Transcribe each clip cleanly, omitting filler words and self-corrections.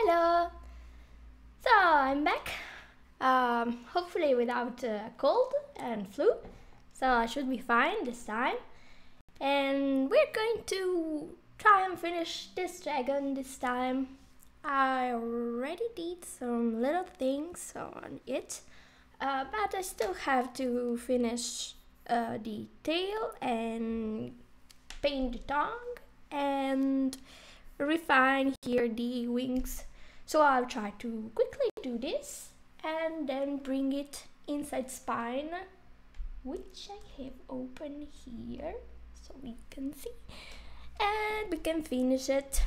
Hello! So I'm back, hopefully without cold and flu, so I should be fine this time. And we're going to try and finish this dragon this time. I already did some little things on it, but I still have to finish the tail and paint the tongue and refine here the wings. So I'll try to quickly do this and then bring it inside spine, which I have open here so we can see, and we can finish it.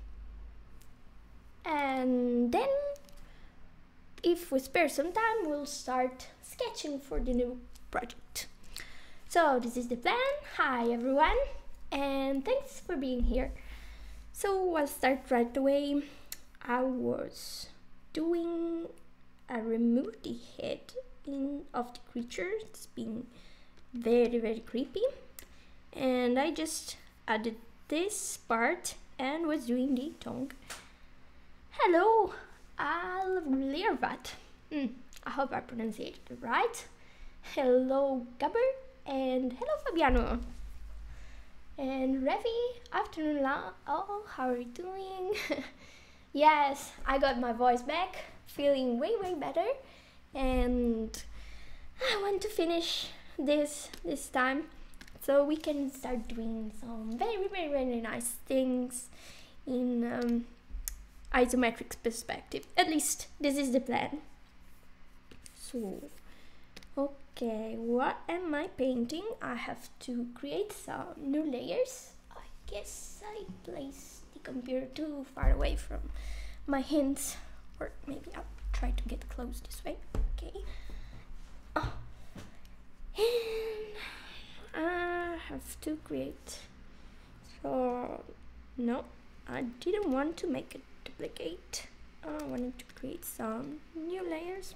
And then if we spare some time, we'll start sketching for the new project. So this is the plan. Hi everyone, and thanks for being here. So I'll start right away. I was doing remove the head of the creature. It's been very creepy, and I just added this part and was doing the tongue. Hello, Alirvat. I hope I pronounced it right. Hello, Gabber, and hello, Fabiano. And Revi, afternoon la. Oh, how are you doing? Yes, I got my voice back, feeling way better, and I want to finish this time so we can start doing some very nice things in isometric perspective. At least this is the plan. So okay, what am I painting? I have to create some new layers. I guess I placed the computer too far away from my hands, or maybe I'll try to get close this way. Okay. Oh. And I have to create. So no, I didn't want to make it duplicate. I wanted to create some new layers.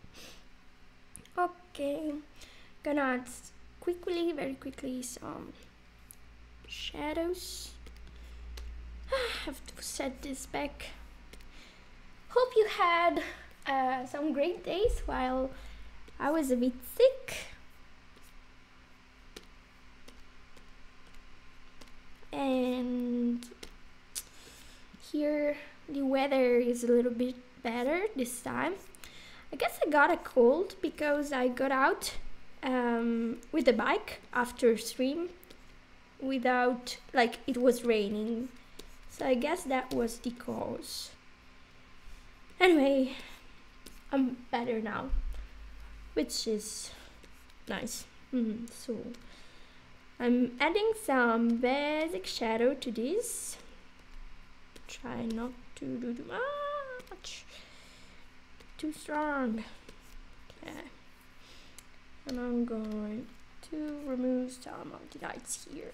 Okay, gonna add very quickly some shadows. I have to set this back. Hope you had some great days while I was a bit sick. And here the weather is a little bit better this time. I guess I got a cold because I got out with the bike after stream without, like, it was raining. So I guess that was the cause. Anyway, I'm better now, which is nice. So I'm adding some basic shadow to this. Try not to do too much. Too strong. Okay. And I'm going to remove some of the lights here.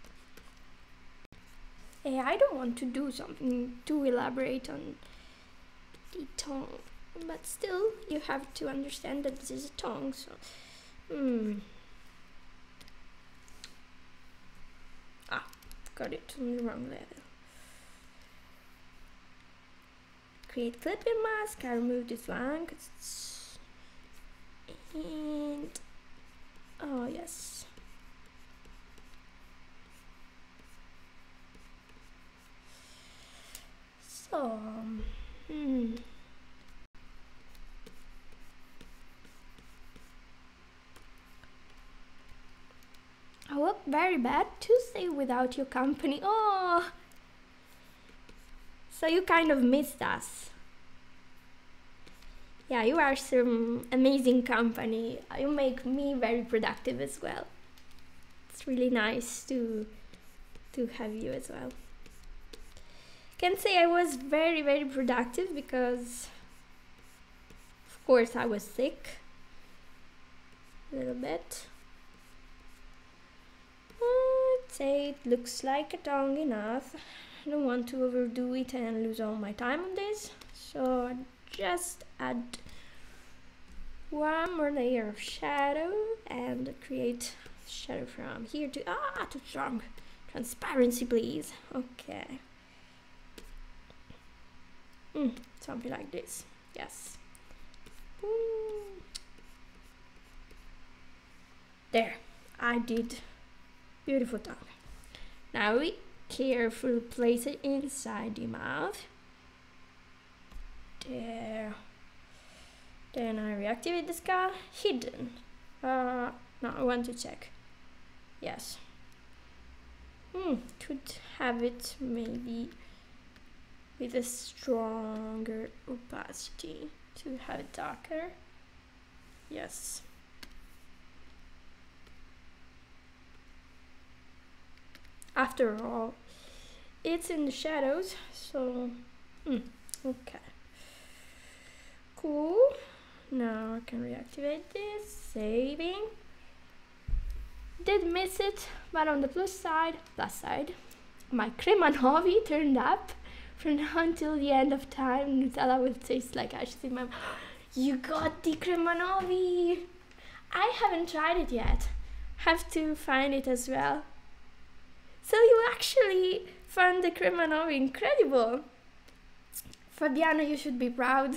I don't want to do something too elaborate on the tongue, but still you have to understand that this is a tongue, so got it on the wrong level. Create clipping mask. I remove this one because it's, and oh yes, so I look very bad Tuesday without your company. Oh, so you kind of missed us. Yeah, you are some amazing company. You make me very productive as well. It's really nice to have you as well. Can say I was very productive because of course I was sick a little bit. I'd say it looks like a tongue enough. I don't want to overdo it and lose all my time on this, so I just add one more layer of shadow and create shadow from here to too strong. Transparency, please. Okay. Something like this. Yes. There, I did. Beautiful tongue. Now we carefully place it inside the mouth. There. Then I reactivate the skull. Hidden. No, I want to check. Yes. Could have it maybe with a stronger opacity to have it darker. Yes. After all, it's in the shadows, so okay. Cool. Now I can reactivate this. Saving. Did miss it, but on the plus side, my crema novi turned up. From now until the end of time, Nutella will taste like ice cream. You got the crema novi! I haven't tried it yet. Have to find it as well. So you actually found the crema novi incredible. Fabiano, you should be proud.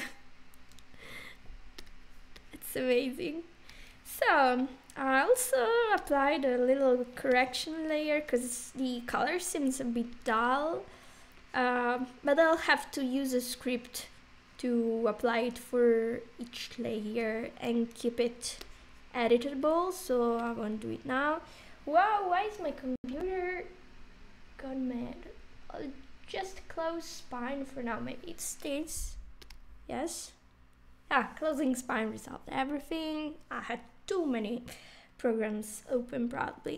It's amazing. So I also applied a little correction layer because the color seems a bit dull. But I'll have to use a script to apply it for each layer and keep it editable, so I won't do it now. Wow, why is my computer gone mad? I'll just close spine for now, maybe it stays. Yes? Closing spine resolved everything. I had too many programs open probably.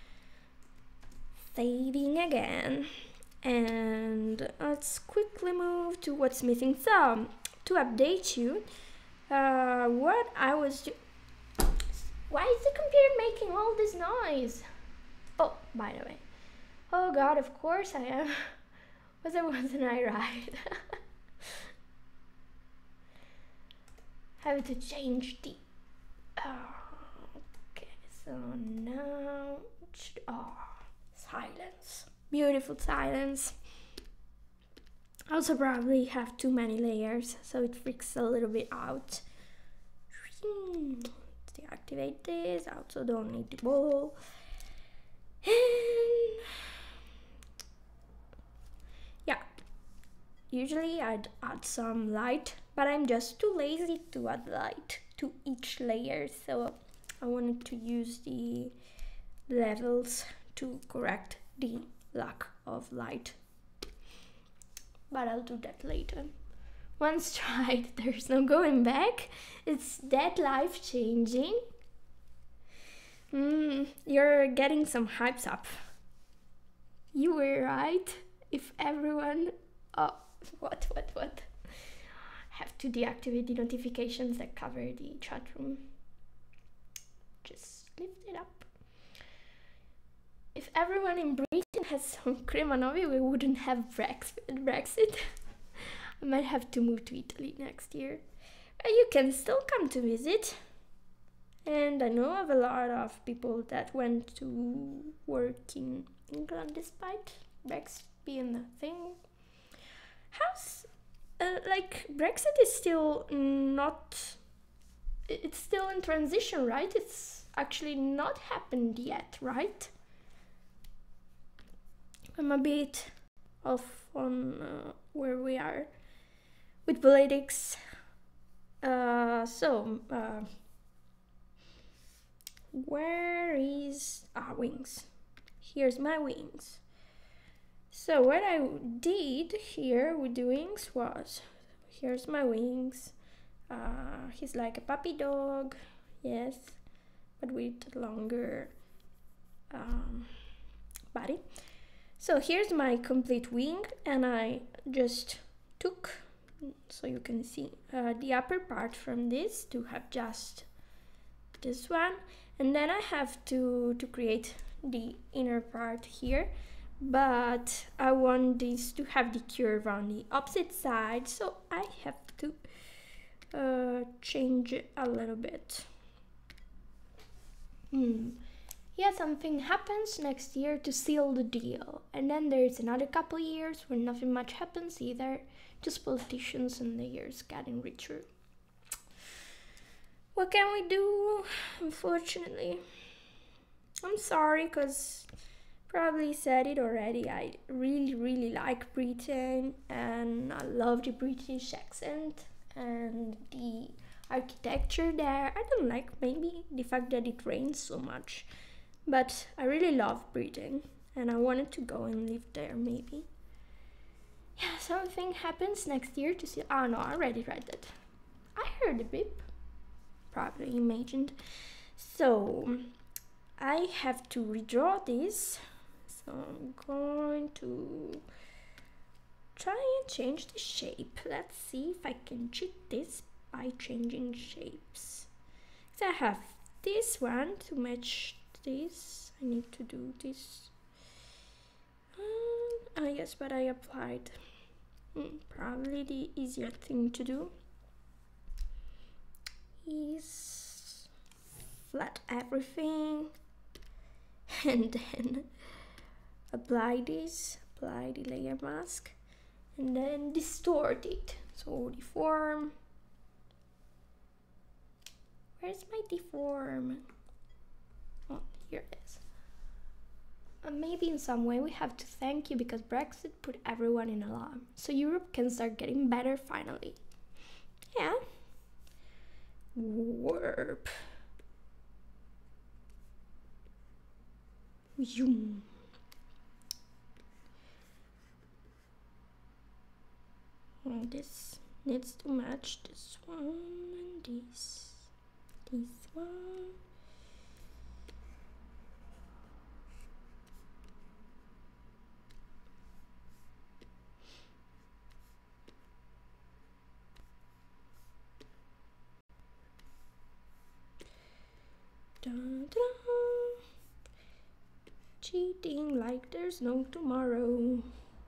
Saving again. And let's quickly move to what's missing. So, to update you, what I was why is the computer making all this noise? Oh, by the way. Oh god, of course I am. Wasn't I right? Have to change the... okay, so now... silence. Beautiful silence. Also probably have too many layers, so it freaks a little bit out. Deactivate this. I also don't need the ball. And yeah, usually I'd add some light, but I'm just too lazy to add light to each layer, so I wanted to use the levels to correct the lack of light, but I'll do that later. Once tried, there's no going back. It's that life-changing. You're getting some hypes up. You were right. If everyone... oh, what? Have to deactivate the notifications that cover the chat room. Just lift it up. If everyone in Britain has some crema novi, we wouldn't have Brexit. I might have to move to Italy next year. You can still come to visit. And I know of a lot of people that went to work in England despite Brexit being a thing. How's... like, Brexit is still not... it's still in transition, right? It's actually not happened yet, right? I'm a bit off on where we are with politics. Where is wings? Here's my wings. So what I did here with the wings was, here's my wings. He's like a puppy dog, yes, but with longer body. So here's my complete wing, and I just took, so you can see, the upper part from this to have just this one, and then I have to create the inner part here, but I want this to have the curve on the opposite side, so I have to change it a little bit. Yeah, something happens next year to seal the deal, and then there's another couple years where nothing much happens either just politicians and layers getting richer. What can we do? Unfortunately, I'm sorry, because probably said it already. I really like Britain, and I love the British accent and the architecture there. I don't like maybe the fact that it rains so much, but I really love Britain and I wanted to go and live there maybe. Yeah, something happens next year to see. Oh no, I already read that. I heard a beep. Probably imagined. So I have to redraw this. So I'm going to try and change the shape. Let's see if I can cheat this by changing shapes. So I have this one to match this. I need to do this. Yes, but I applied. Probably the easier thing to do is flat everything and then apply the layer mask and then distort it. So deform. Where's my deform? Oh, here it is. Maybe in some way we have to thank you, because Brexit put everyone in alarm. So Europe can start getting better finally. Yeah. Warp. Zoom. This needs to match this one and this one. Dun, dun. Cheating like there's no tomorrow.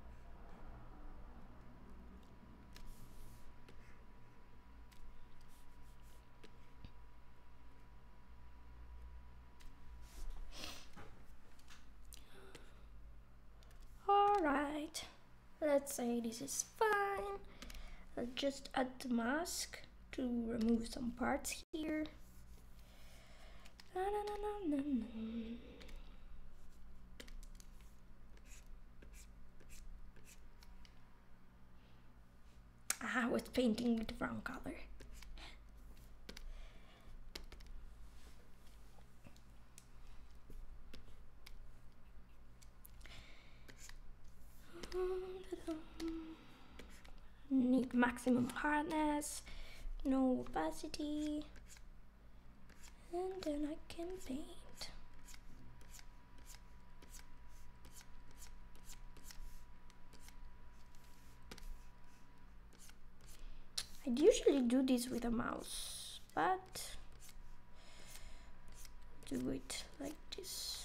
Alright, let's say this is fine. I'll just add the mask to remove some parts here. I was painting with the wrong color. Need maximum hardness, no opacity, and then I can paint. I'd usually do this with a mouse, but do it like this.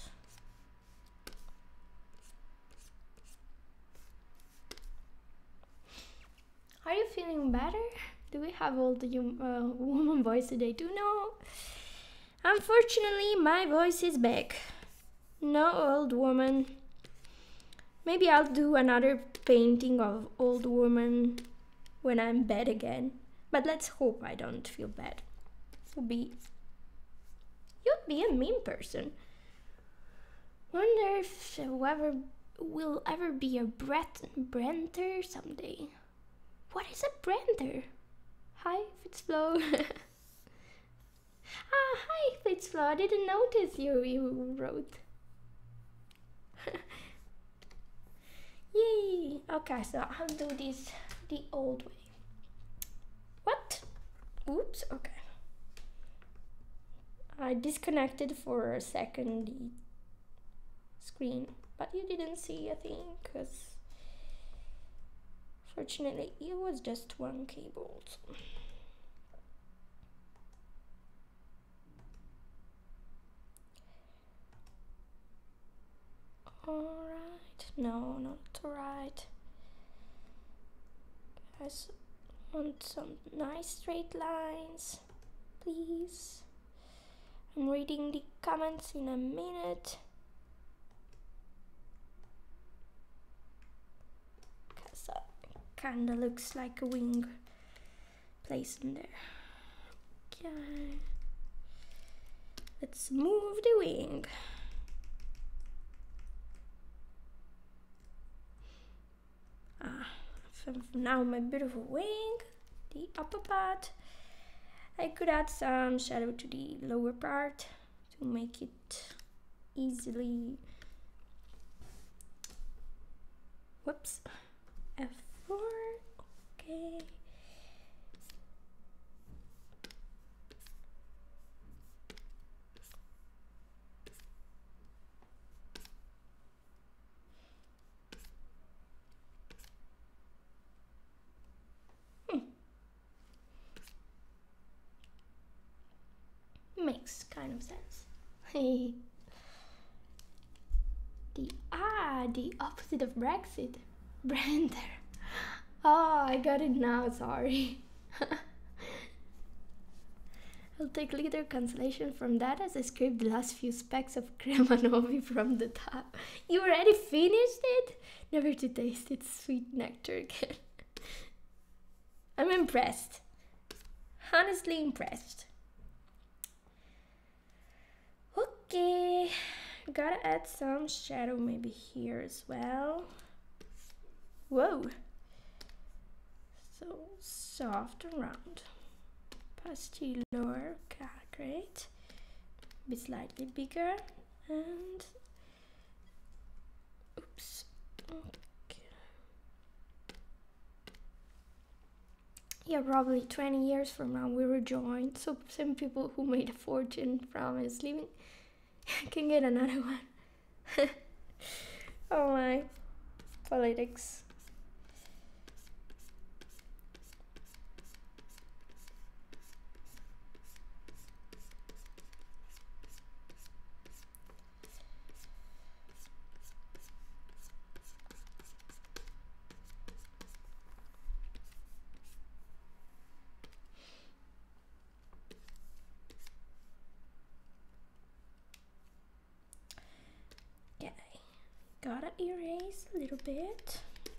Are you feeling better? Do we have all the woman voice today too? No. Unfortunately, my voice is back. No old woman. Maybe I'll do another painting of old woman when I'm bad again. But let's hope I don't feel bad. You'd be a mean person. Wonder if whoever will ever be a Brenter someday. What is a Brenter? Hi, Fitzflow. Hi, Fitzflow. I didn't notice you wrote. Yay! Okay, so I'll do this the old way. What? Oops, okay. I disconnected for a second the screen, but you didn't see a thing, because fortunately it was just one cable. So. Alright, no, not right. Guys, want some nice straight lines, please. I'm reading the comments in a minute. kinda looks like a wing placed in there. Okay. Let's move the wing. So now my beautiful wing, the upper part. I could add some shadow to the lower part to make it easily. Whoops. F4. Okay. Makes kind of sense. The opposite of Brexit. Brender. Oh, I got it now, sorry. I'll take little consolation from that as I scrape the last few specks of crema novi from the top. You already finished it? Never to taste its sweet nectar again. I'm impressed. Honestly impressed. Okay, gotta add some shadow maybe here as well. Whoa, so soft and round. Pastel lower, okay, great. Be slightly bigger and oops. Okay. Yeah, probably 20 years from now we rejoin. So some people who made a fortune from us living can get another one. Oh my, politics. Gotta erase a little bit.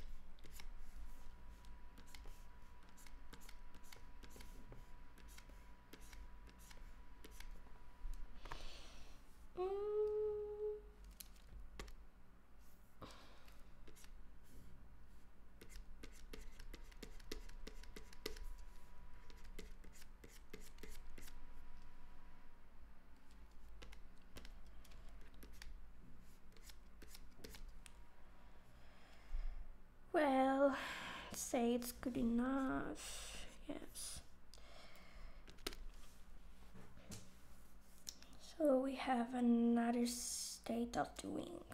Well, say it's good enough. Yes. So we have another state of the wing.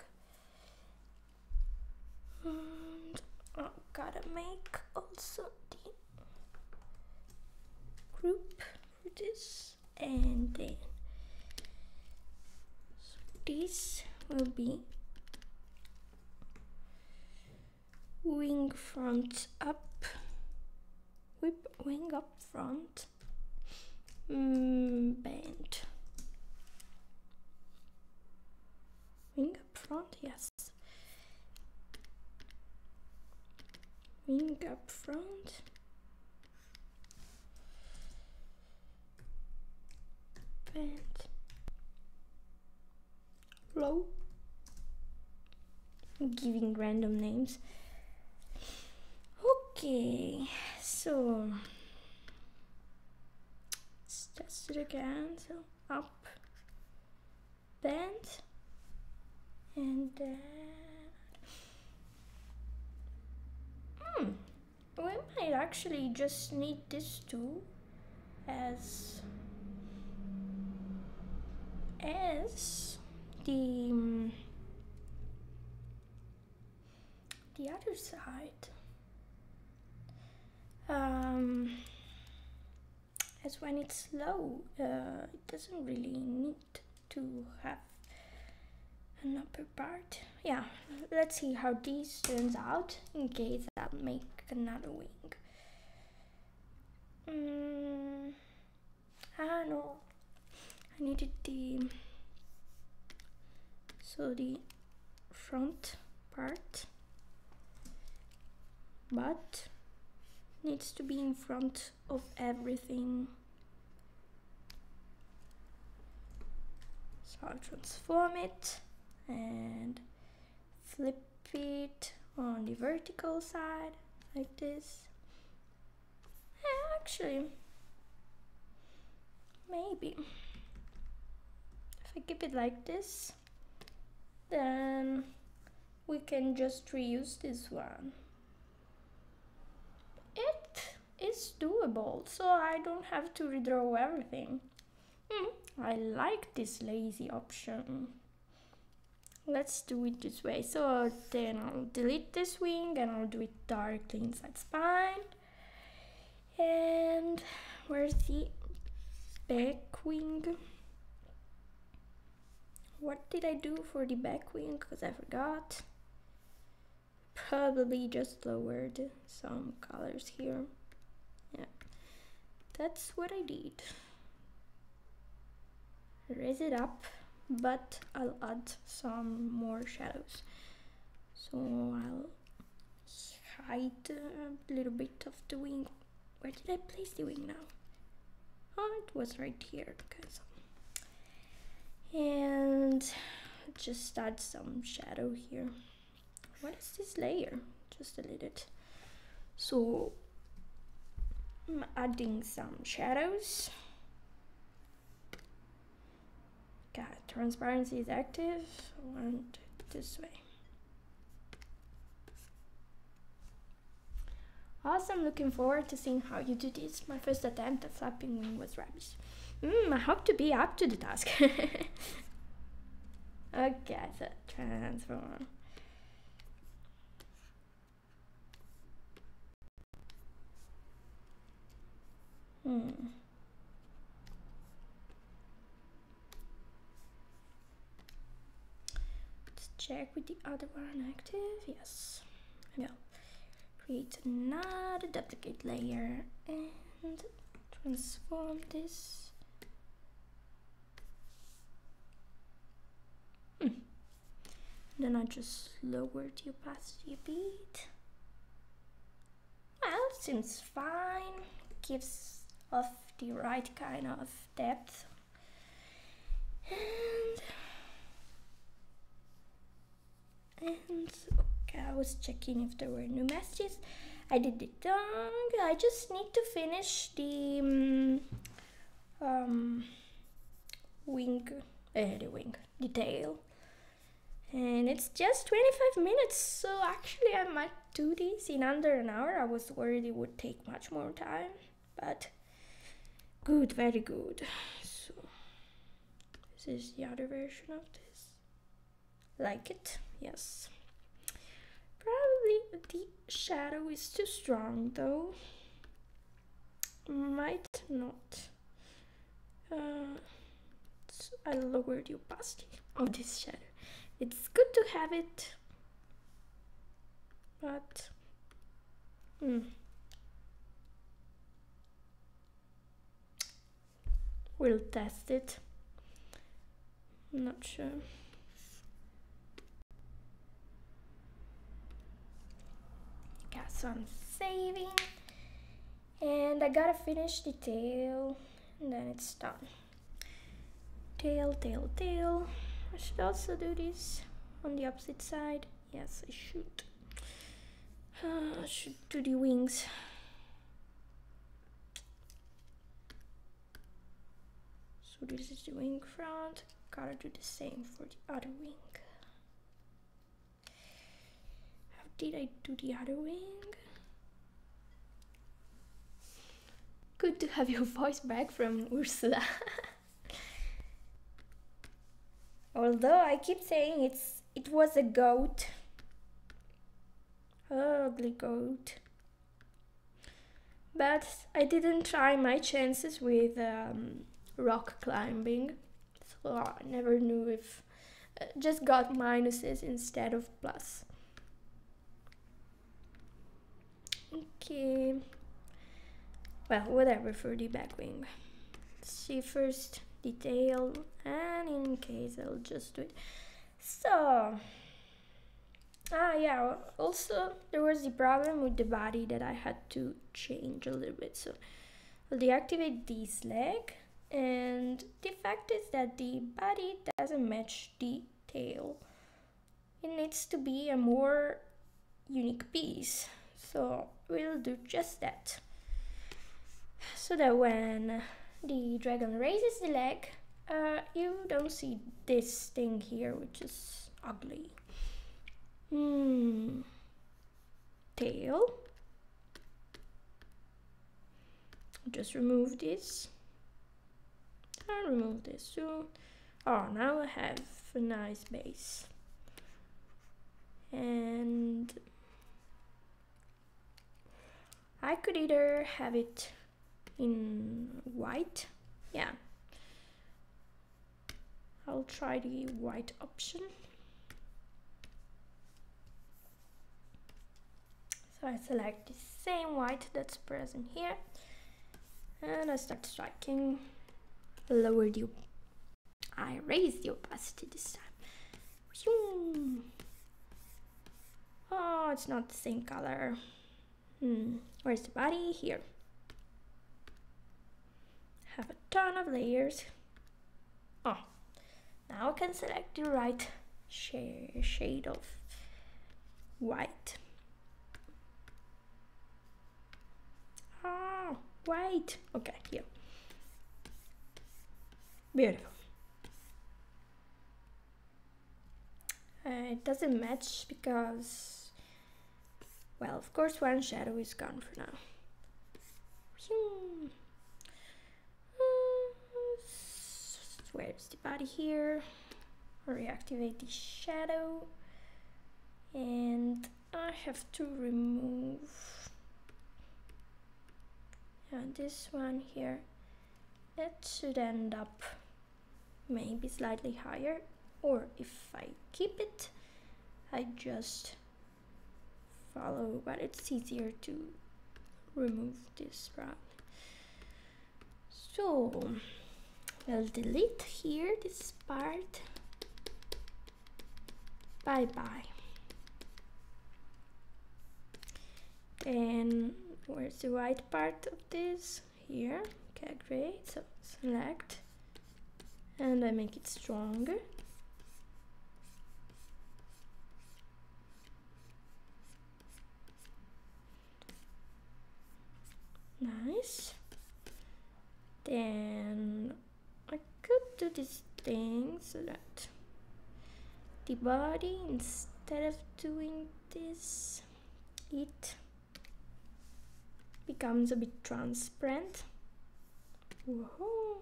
And I gotta make also the group for this, and then so this will be wing front up, whip wing up front, bend, wing up front, yes, wing up front, bend, low, I'm giving random names. Okay, so let's test it again. So up, bend, and then we might actually just need this two as the other side. As when it's low, it doesn't really need to have an upper part. Yeah, let's see how this turns out in case I'll make another wing. No, I needed the front part, but needs to be in front of everything. So I'll transform it and flip it on the vertical side like this. Actually, maybe if I keep it like this, then we can just reuse this one. It is doable, so I don't have to redraw everything. I like this lazy option. Let's do it this way. So then I'll delete this wing and I'll do it directly inside spine. And where's the back wing? What did I do for the back wing? Because I forgot. Probably just lowered some colors here. Yeah, that's what I did. Raise it up, but I'll add some more shadows. So I'll hide a little bit of the wing. Where did I place the wing now? Oh, it was right here. Okay, so. And just add some shadow here. What is this layer? Just a little. So I'm adding some shadows. Okay, transparency is active. I want it this way. Awesome, looking forward to seeing how you do this. My first attempt at flapping wing was rubbish. I hope to be up to the task. Okay, so transform. Let's check with the other one active. Yes. Yeah. Create another duplicate layer and transform this. Then I just lowered the opacity a bit. Well, seems fine. Gives off the right kind of depth. And okay, I was checking if there were new messages. I did it wrong. I just need to finish the the tail. And it's just 25 minutes, so actually I might do this in under an hour. I was worried it would take much more time, but good, very good. So this is the other version of this. Like it? Yes. Probably the shadow is too strong though. Might not. So I lowered the opacity of this shadow. It's good to have it, but we'll test it. I'm not sure. Okay, so I'm saving, and I gotta finish the tail, and then it's done. Tail, tail, tail. I should also do this on the opposite side. Yes, I should. I should do the wings. So this is the wing front. Gotta do the same for the other wing. How did I do the other wing? Good to have your voice back from Ursula. Although I keep saying it was a goat. Ugly goat. But I didn't try my chances with rock climbing. So I never knew if... just got minuses instead of plus. Okay. Well, whatever for the back wing. Let's see first the tail, and in case I'll just do it. So yeah, also there was the problem with the body that I had to change a little bit. So I'll deactivate this leg, and the fact is that the body doesn't match the tail. It needs to be a more unique piece. So we'll do just that. So that when the dragon raises the leg, you don't see this thing here, which is ugly. Tail. Just remove this. I'll remove this too. Oh, now I have a nice base. And I could either have it in white. Yeah. I'll try the white option. So I select the same white that's present here, and I start striking. I raise the opacity this time. Oh, it's not the same color. Where's the body? Here. Have a ton of layers. Oh, now I can select the right shade of white. Oh, white. Okay, here. Beautiful. It doesn't match because, well, of course one shadow is gone for now. Where's the body here? Reactivate the shadow, and I have to remove this one here. That should end up maybe slightly higher, or if I keep it, I just follow, but it's easier to remove this probably. So I'll delete here this part. Bye bye. And where's the white part of this? Here. Okay, great. So select, and I make it stronger. Nice. Then I could do this thing so that the body, instead of doing this, it becomes a bit transparent. Woohoo!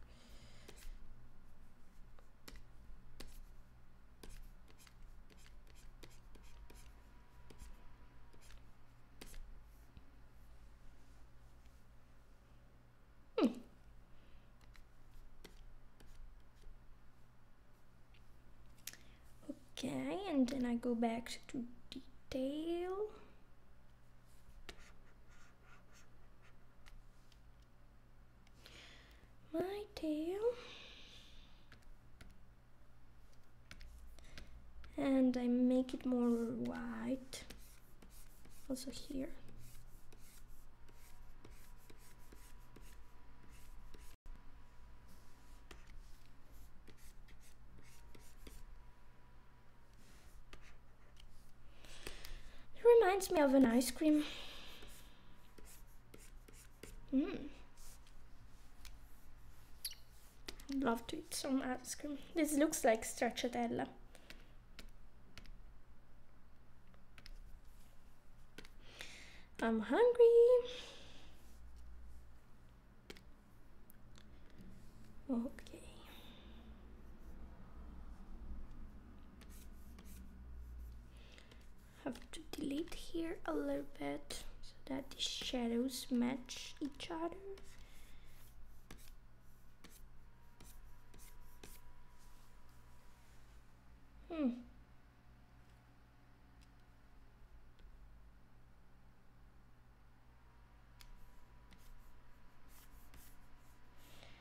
Okay, and then I go back to detail. My tail. And I make it more white. Also here. Reminds me of an ice cream. I'd love to eat some ice cream. This looks like stracciatella. I'm hungry. Okay. Have to delete here a little bit so that the shadows match each other.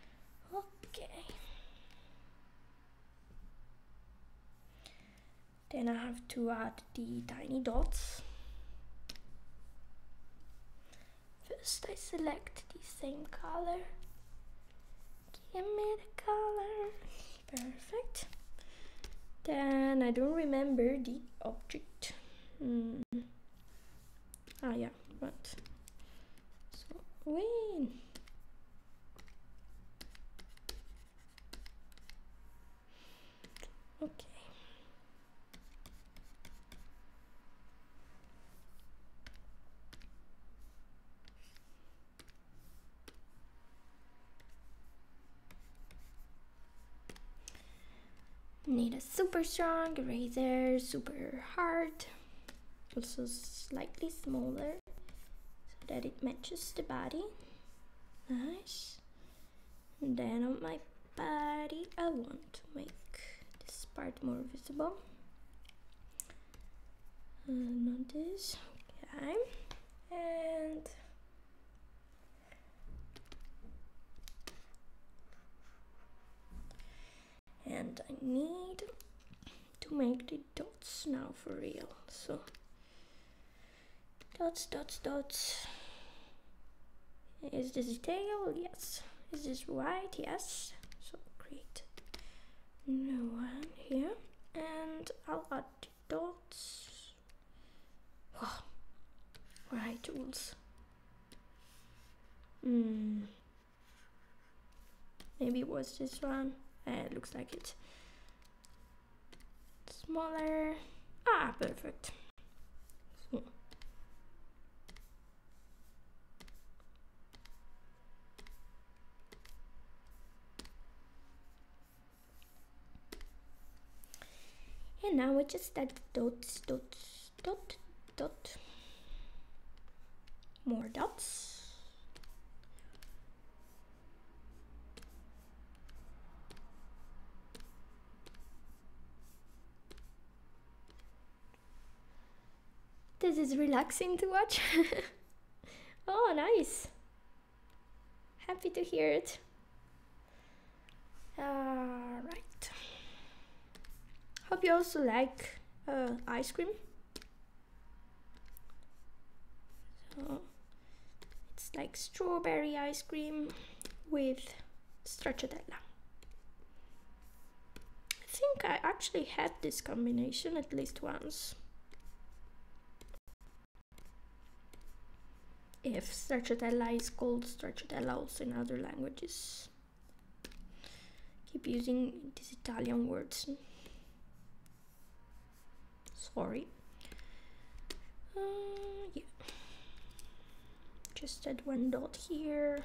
Okay. Then I have to add the tiny dots. First I select the same color. Give me the color. Perfect. Then I don't remember the object. Ah yeah, right. So win. Okay. Need a super strong eraser, super hard, also slightly smaller so that it matches the body. Nice. And then on my body I want to make this part more visible. Not this. Okay. And I need to make the dots now for real. So dots, dots, dots. Is this a tail? Yes. Is this white? Yes. So create a new one here. And I'll add the dots. Wow. Right tools. Maybe it was this one. It looks like it. Smaller. Ah, perfect. So. And now we just add dots, dots, dot, dot. More dots. This is relaxing to watch. Oh, nice. Happy to hear it. Right. Hope you also like ice cream. So it's like strawberry ice cream with stracciatella. I think I actually had this combination at least once. If stracciatella is called stracciatella also in other languages. Keep using these Italian words. Sorry. Yeah. Just add one dot here.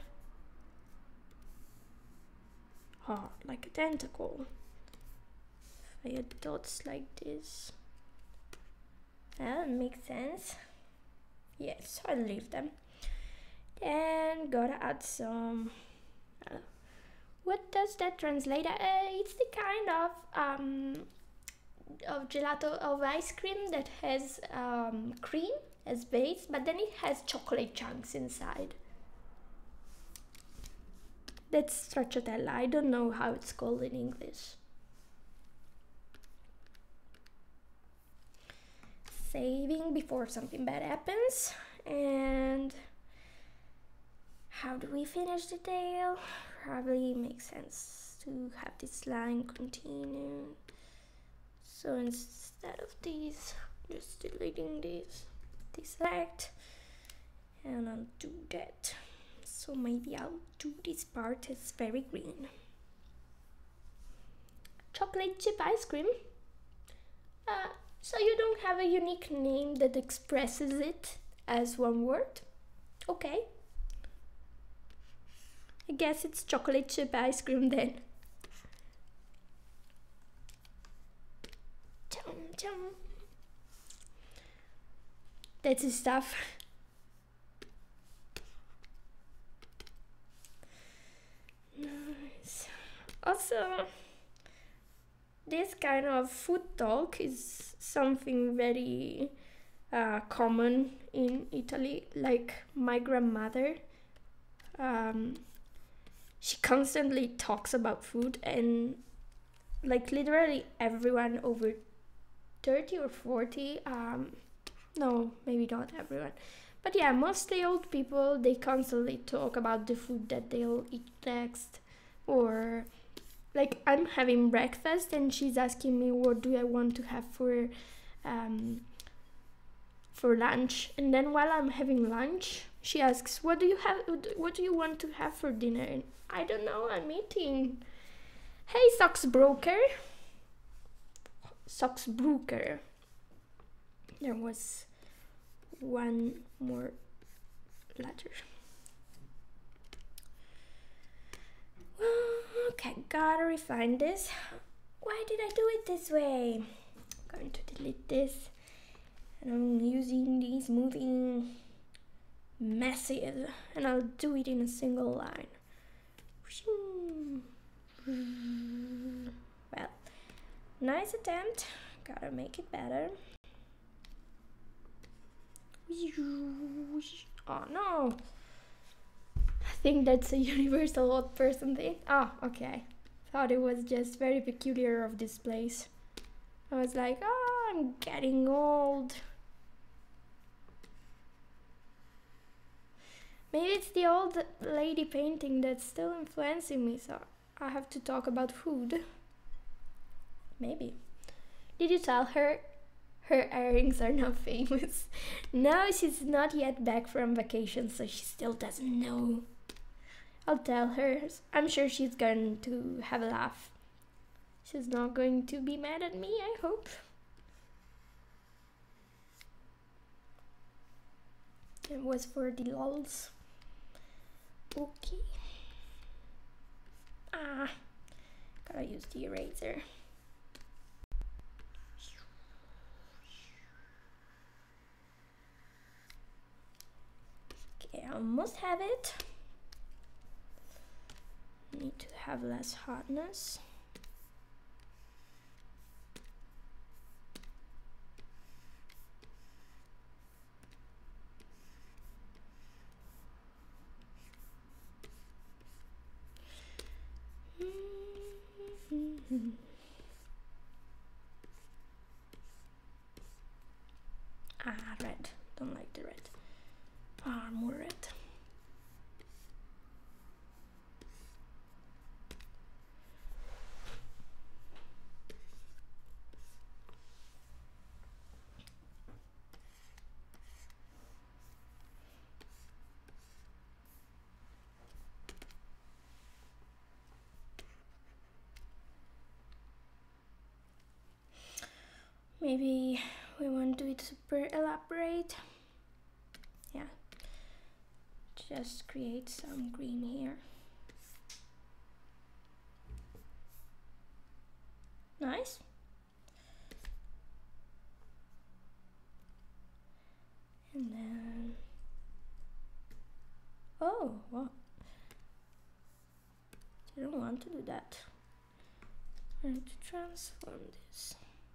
Oh, like a tentacle. If I add dots like this. That makes sense. Yes, I'll leave them. Then gotta add some. What does that translate? It's the kind of gelato of ice cream that has cream as base, but then it has chocolate chunks inside. That's stracciatella. I don't know how it's called in English. Saving before something bad happens. And how do we finish the tail? Probably makes sense to have this line continue. So instead of these, just deleting this, deselect, and I'll do that. So maybe I'll do this part as very green. Chocolate chip ice cream. So you don't have a unique name that expresses it as one word? Okay. I guess it's chocolate chip ice cream then. Chum chum. That's the stuff. Nice. Also, this kind of food talk is something very common in Italy. Like my grandmother, she constantly talks about food, and like literally everyone over 30 or 40. No, maybe not everyone. But yeah, mostly old people, they constantly talk about the food that they'll eat next. Or, like, I'm having breakfast and she's asking me what do I want to have for lunch. And then while I'm having lunch, she asks, what do you want to have for dinner? And I don't know, I'm eating. Hey, Socks Broker. There was one more letter. Okay, gotta refine this. Why did I do it this way? I'm going to delete this. And I'm using these moving massive, and I'll do it in a single line. Well, nice attempt. Gotta make it better. Oh no! I think that's a universal old person thing. Oh, okay. Thought it was just very peculiar of this place. I was like, oh, I'm getting old. Maybe it's the old lady painting that's still influencing me, so I have to talk about food. Maybe. Did you tell her her earrings are now famous? No, she's not yet back from vacation, so she still doesn't know. I'll tell her. I'm sure she's going to have a laugh. She's not going to be mad at me, I hope. It was for the lols. Okay. Gotta use the eraser. Okay, I almost have it. Need to have less hotness. Red. Don't like the red. More red. Maybe we won't do it super elaborate. Yeah, just create some green here. Nice. And then, oh, wow. Didn't want to do that. I need to transform this.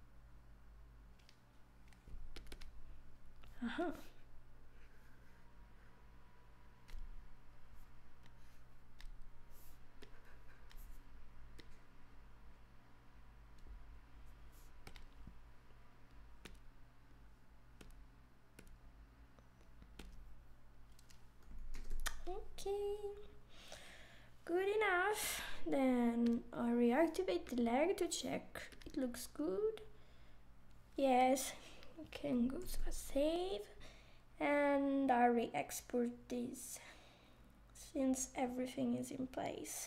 Okay, good enough. Then I'll reactivate the leg to check it looks good. Yes, we can go to a save, and I'll re-export this since everything is in place.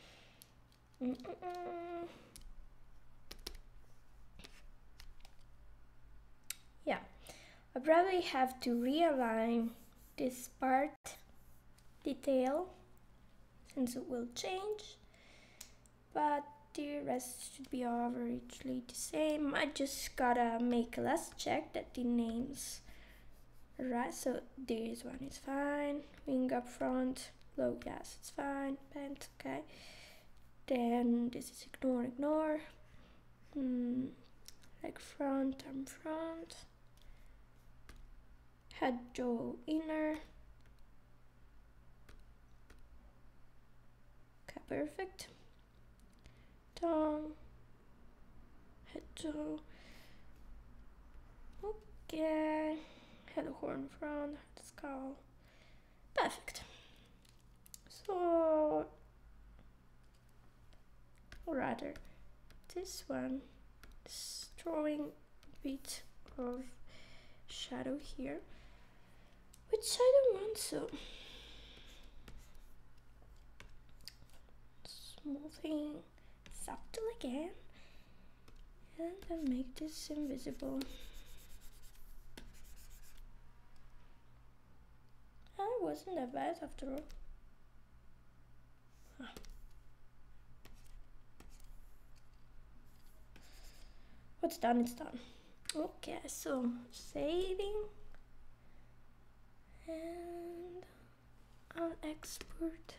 Yeah, I probably have to realign this part detail since it will change, but the rest should be averagely the same. I just gotta make a last check that the names are right. So this one is fine, wing up front, low gas, it's fine, bent, okay. Then this is ignore, like front, arm front, head jaw inner. Okay, perfect. Tongue, head jaw, Okay, hello horn front, the skull. Perfect. So, or rather, this one is throwing a bit of shadow here, which I don't want, so smoothing subtle again, and then make this invisible. It wasn't that bad after all. What's done, it's done. Okay, so saving, and I'll export.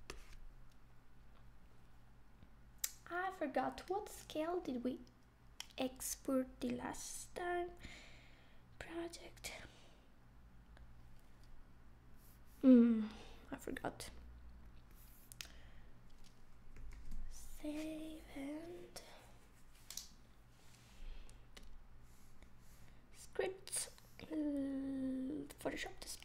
I forgot, what scale did we export the last time? Project. I forgot. Save and scripts. Photoshop the spine.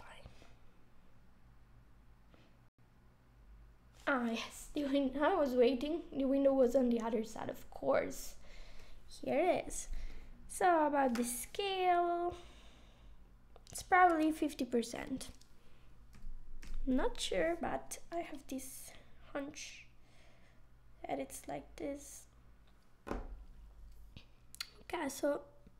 Ah yes, the window. I was waiting. The window was on the other side, of course. Here it is. So about the scale, it's probably 50%. Not sure, but I have this hunch that it's like this. Okay, so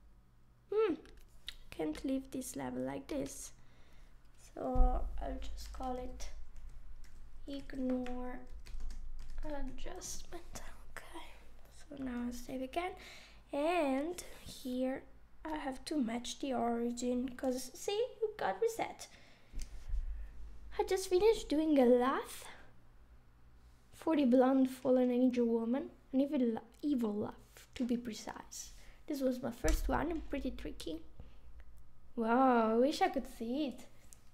can't leave this level like this, so I'll just call it ignore adjustment. Okay, so now I'll save again, and here I have to match the origin, because see, you got reset. I just finished doing a laugh for the blonde fallen angel woman, an evil laugh to be precise. This was my first one and pretty tricky. Wow, I wish I could see it.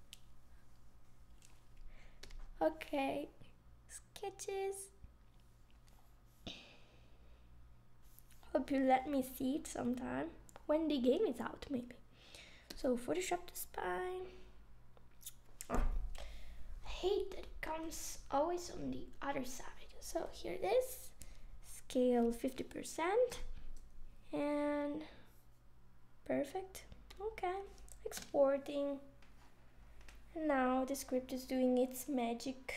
Okay, sketches. Hope you let me see it sometime when the game is out, maybe. So Photoshop the spine. Oh, I hate that it comes always on the other side. So here it is, scale 50%, and perfect. Okay, exporting, and now the script is doing its magic.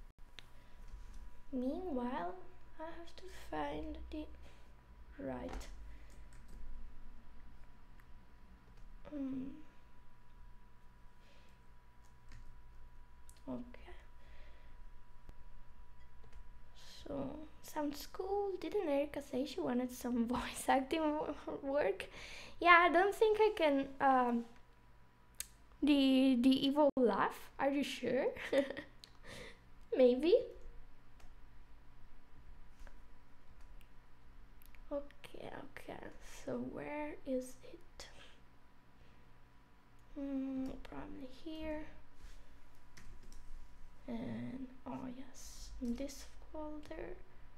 Meanwhile, I have to find the right okay, so sounds cool. Didn't Erica say she wanted some voice acting work? Yeah, I don't think I can the evil laugh. Are you sure? Maybe. Okay, so where is it? Probably here. And oh yes, in this folder.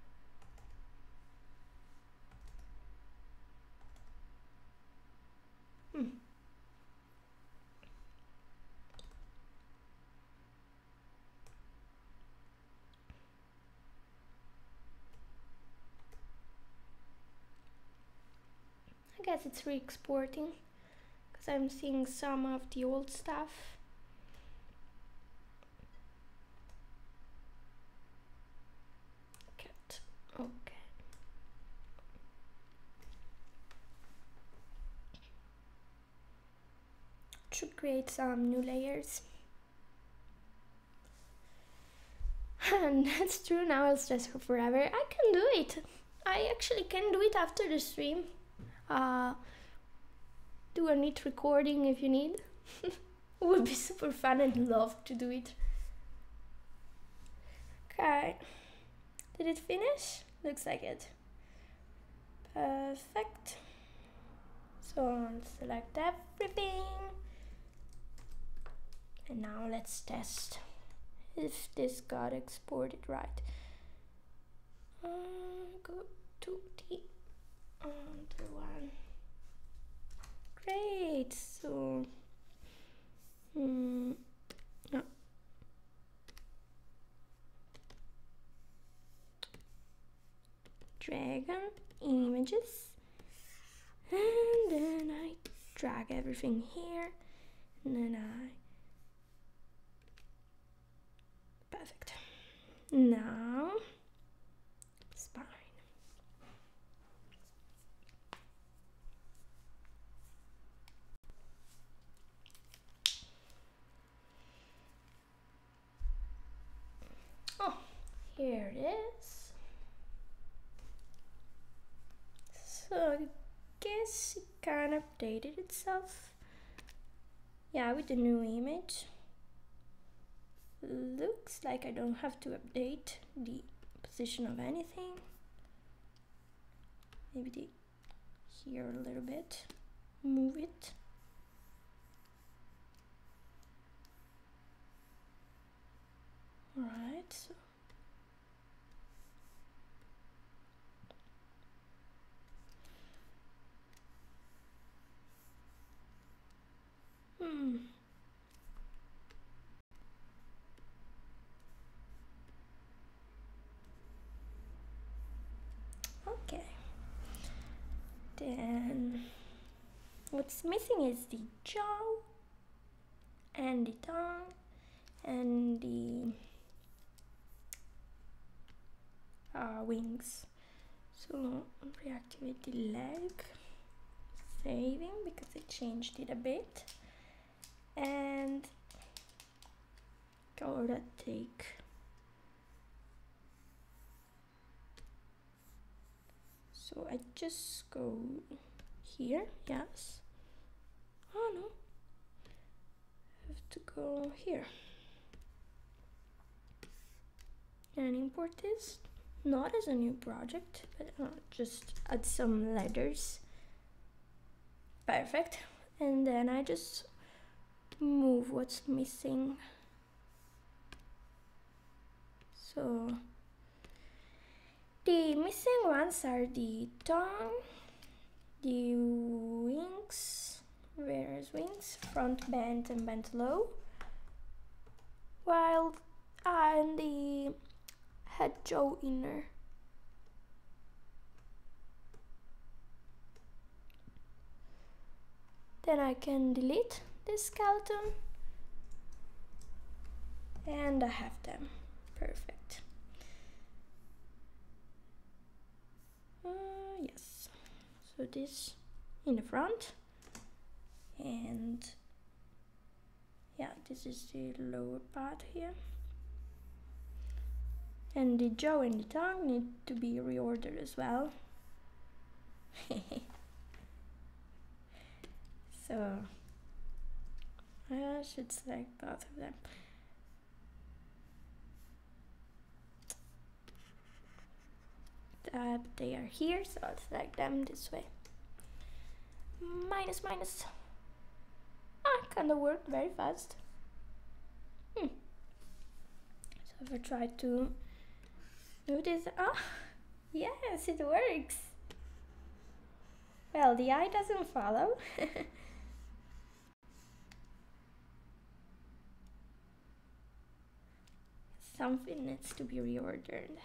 I guess it's re-exporting because I'm seeing some of the old stuff. Cut. Okay. Should create some new layers. And that's true, now I'll stress her forever. I can do it. I actually can do it after the stream. Do a neat recording if you need. It would be super fun. I'd love to do it. Okay, did it finish? Looks like it. Perfect. So I'll select everything, and now let's test if this got exported right. Go to the other one. Great. wait, so no. Dragon images, and then I drag everything here, and then perfect. Now spine. Oh, here it is. So I guess it kind of updated itself. Yeah, with the new image. Looks like I don't have to update the position of anything. Maybe here a little bit. Move it. Alright, so okay. Then what's missing is the jaw and the tongue and the wings. So reactivate the leg, saving because I changed it a bit, and gotta take so I just go here, yes. Oh no, I have to go here and import this, not as a new project, but just add some letters. Perfect. And then I just move what's missing. So the missing ones are the tongue, the wings, where's wings, front bent and bent low, while and the head jaw inner. Then I can delete this skeleton and I have them. Perfect. Yes, so this in the front, and yeah, this is the lower part here, and the jaw and the tongue need to be reordered as well. So I should select both of them. They are here, so I'll select them this way. Minus. Kinda worked very fast. So if I try to do this, yes, it works. Well, the eye doesn't follow. Something needs to be reordered.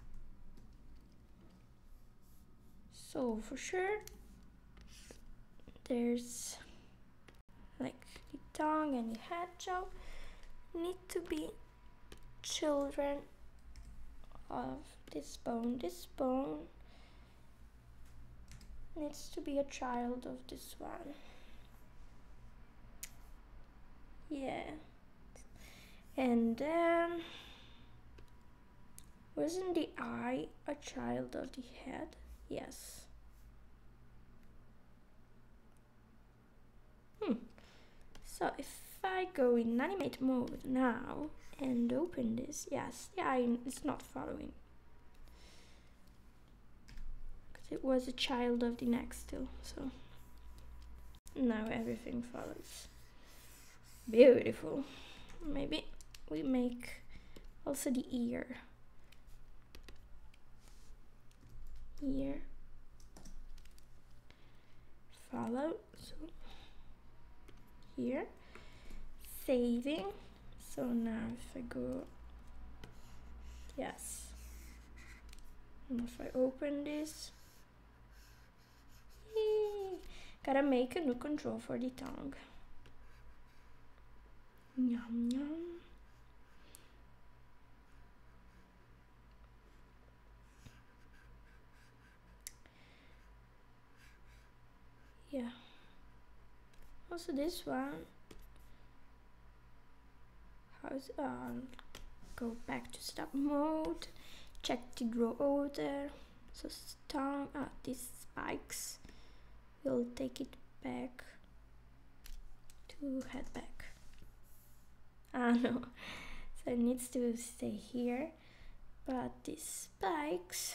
So for sure, there's like the tongue and the head jaw need to be children of this bone. This bone needs to be a child of this one. Yeah. And then wasn't the eye a child of the head? Yes. So if I go in animate mode now and open this, yes, the eye is not following. Because it was a child of the neck still, so now everything follows. Beautiful. Maybe we make also the ear. Here. Follow. So here, saving. So now if I go, yes, and if I open this, yay, gotta make a new control for the tongue. Yum yum. Yeah. Also this one. How's go back to stop mode. Check the draw order. So tongue. These spikes. We'll take it back to head back. No. So it needs to stay here. But these spikes.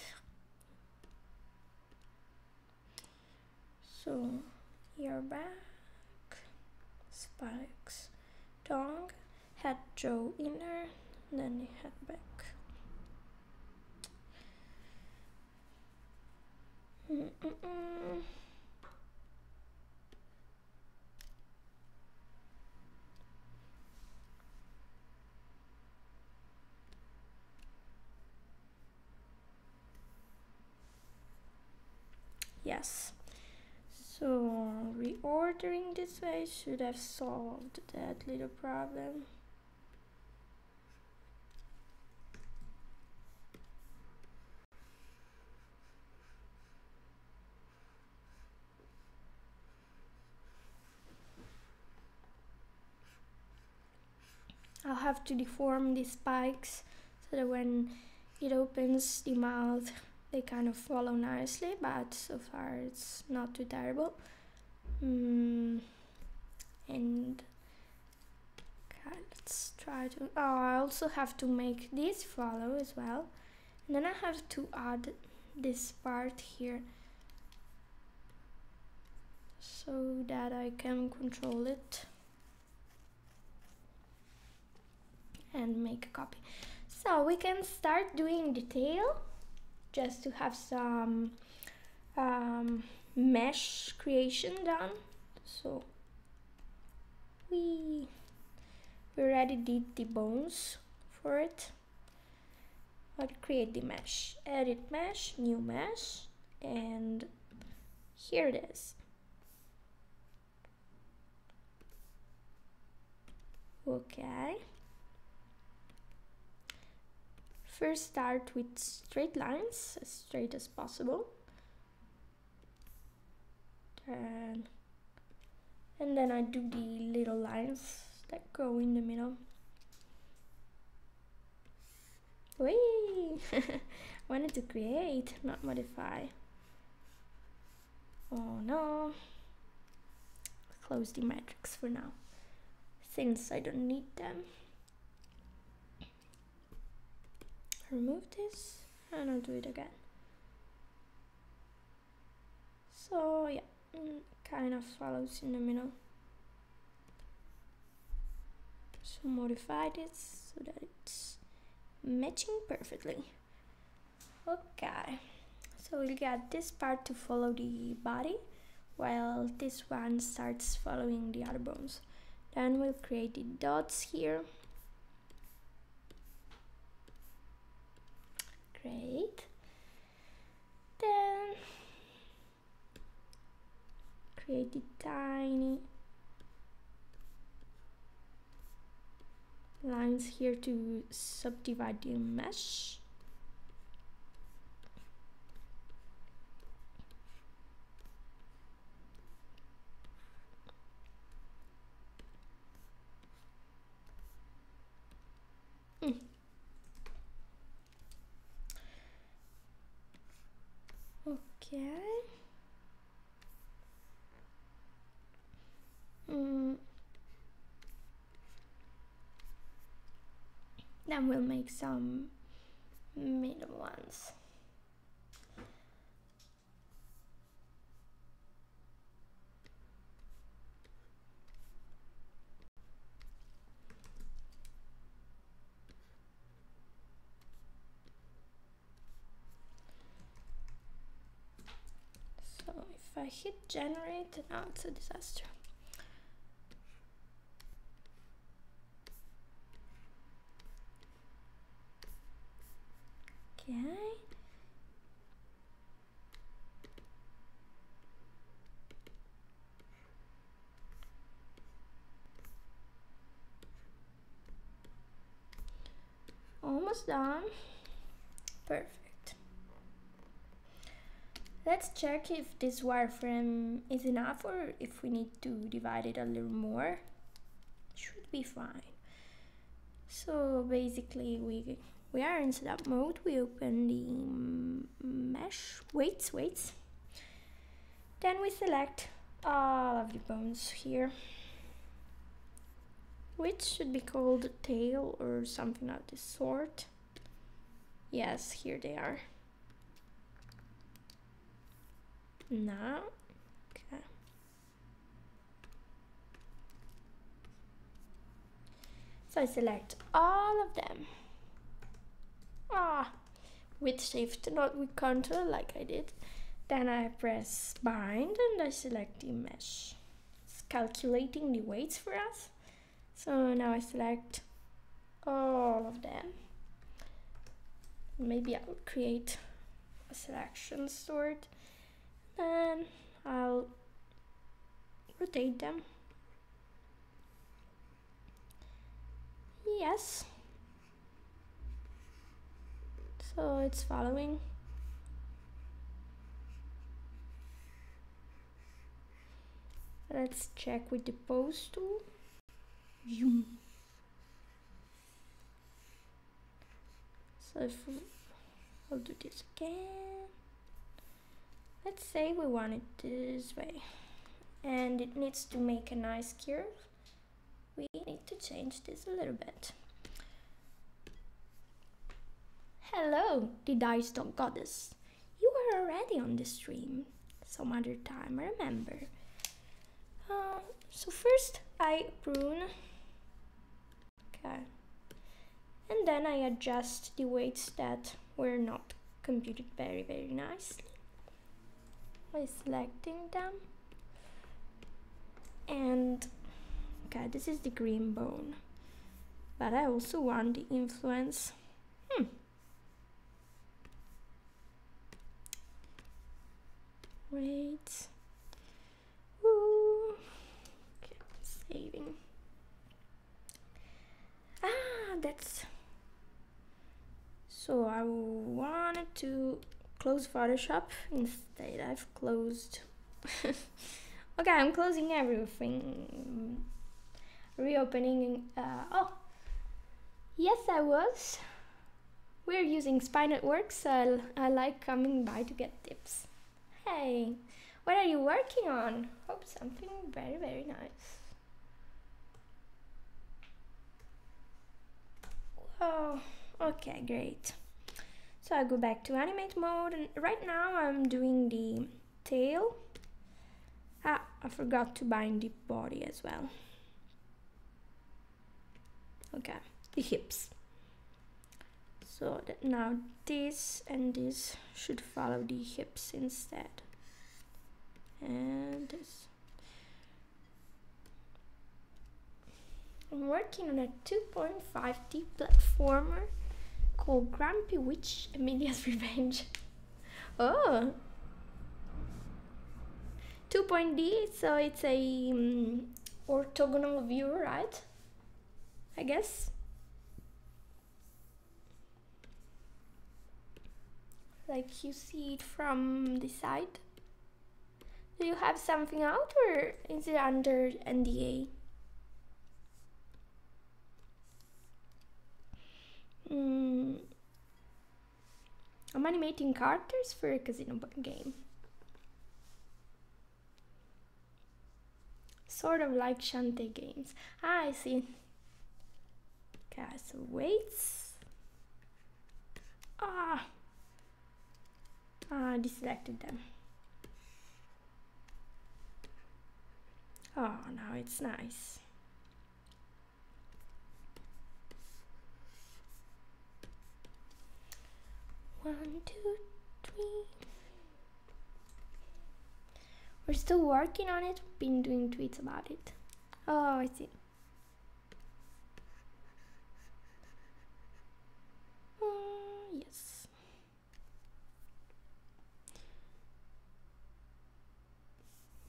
So here back. Spikes. Tongue. Head draw inner. Then the head back. Yes. So reordering this way should have solved that little problem. I'll have to deform these spikes so that when it opens the mouth they kind of follow nicely, but so far it's not too terrible. And okay, let's try to, I also have to make this follow as well, and then I have to add this part here so that I can control it and make a copy. So we can start doing the tail just to have some mesh creation done. So we already did the bones for it. I'll create the mesh, edit mesh, new mesh, and here it is. Okay. First start with straight lines, as straight as possible. And then I do the little lines that go in the middle. Whee! Wanted to create, not modify. Oh no. Close the metrics for now, since I don't need them. Remove this and I'll do it again. So yeah, kind of follows in the middle. So modify this so that it's matching perfectly. Okay, so we'll get this part to follow the body while this one starts following the other bones. Then we'll create the dots here. Great. Then create the tiny lines here to subdivide the mesh. Okay. Then we'll make some middle ones. So if I hit generate, now it's a disaster. Okay. Almost done. Perfect. Let's check if this wireframe is enough or if we need to divide it a little more. Should be fine. So basically we are in setup mode. We open the mesh, weights. Then we select all of the bones here, which should be called tail or something of this sort. Yes, here they are. Now, okay. So I select all of them. With shift, not with control like I did. Then I press bind and I select the mesh. It's calculating the weights for us. So now I select all of them. Maybe I'll create a selection sort. Then I'll rotate them. Yes. So it's following. Let's check with the pose tool. So if I'll do this again. Let's say we want it this way. And it needs to make a nice curve. We need to change this a little bit. Hello, the Dice Dog Goddess. You were already on the stream. Some other time, I remember. So first I prune. Okay. And then I adjust the weights that were not computed very nicely by selecting them. And okay, this is the green bone, but I also want the influence. Wait. Ooh. Okay, saving. That's so I wanted to close Photoshop. Instead I've closed okay, I'm closing everything, reopening. Oh yes, I was. We're using Spinetworks, so I like coming by to get tips. Hey, what are you working on? Hope something very nice. Oh, okay, great. So I go back to animate mode, and right now I'm doing the tail. I forgot to bind the body as well. Okay, the hips. So that now this and this should follow the hips instead. And this. I'm working on a 2.5D platformer called Grumpy Witch Amelia's Revenge. Oh! 2.D, so it's a orthogonal view, right? I guess. Like you see it from the side. Do you have something out or is it under NDA? I'm animating characters for a casino game. Sort of like Shantae games. I see. Okay, so weights. I deselected them. Oh, now it's nice. One, two, three. We're still working on it. Been doing tweets about it. Oh, I see. Yes.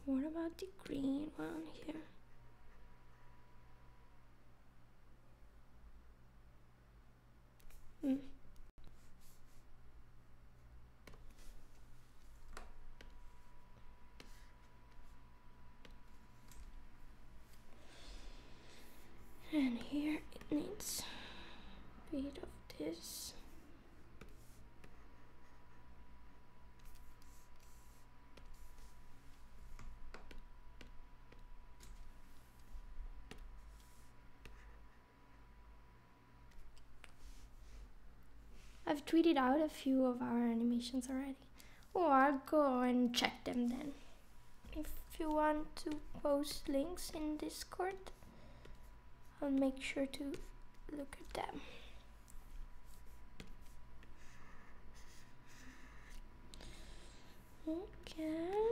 What about the green one here? And here it needs a bit of this. I've tweeted out a few of our animations already. Or I'll go and check them then. If you want to post links in Discord, I'll make sure to look at them. Okay.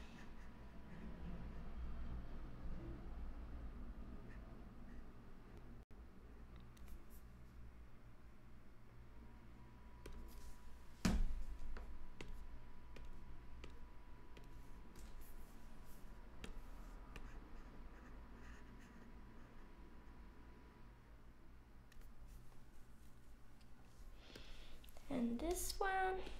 And this one.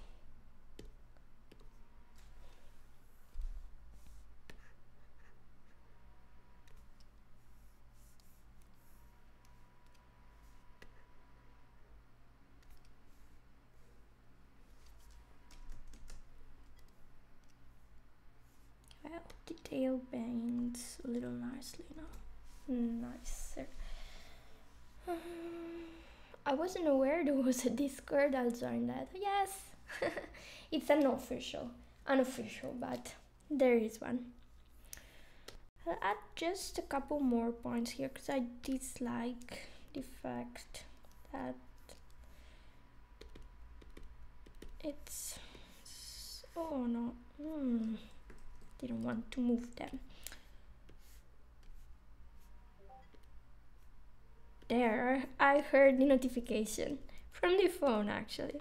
Well, the tail bends a little nicely now. Nicer. I wasn't aware there was a Discord. I'll join that. Yes, it's unofficial, but there is one. I'll add just a couple more points here because I dislike the fact that it's... Oh no, didn't want to move them. There, I heard the notification from the phone actually.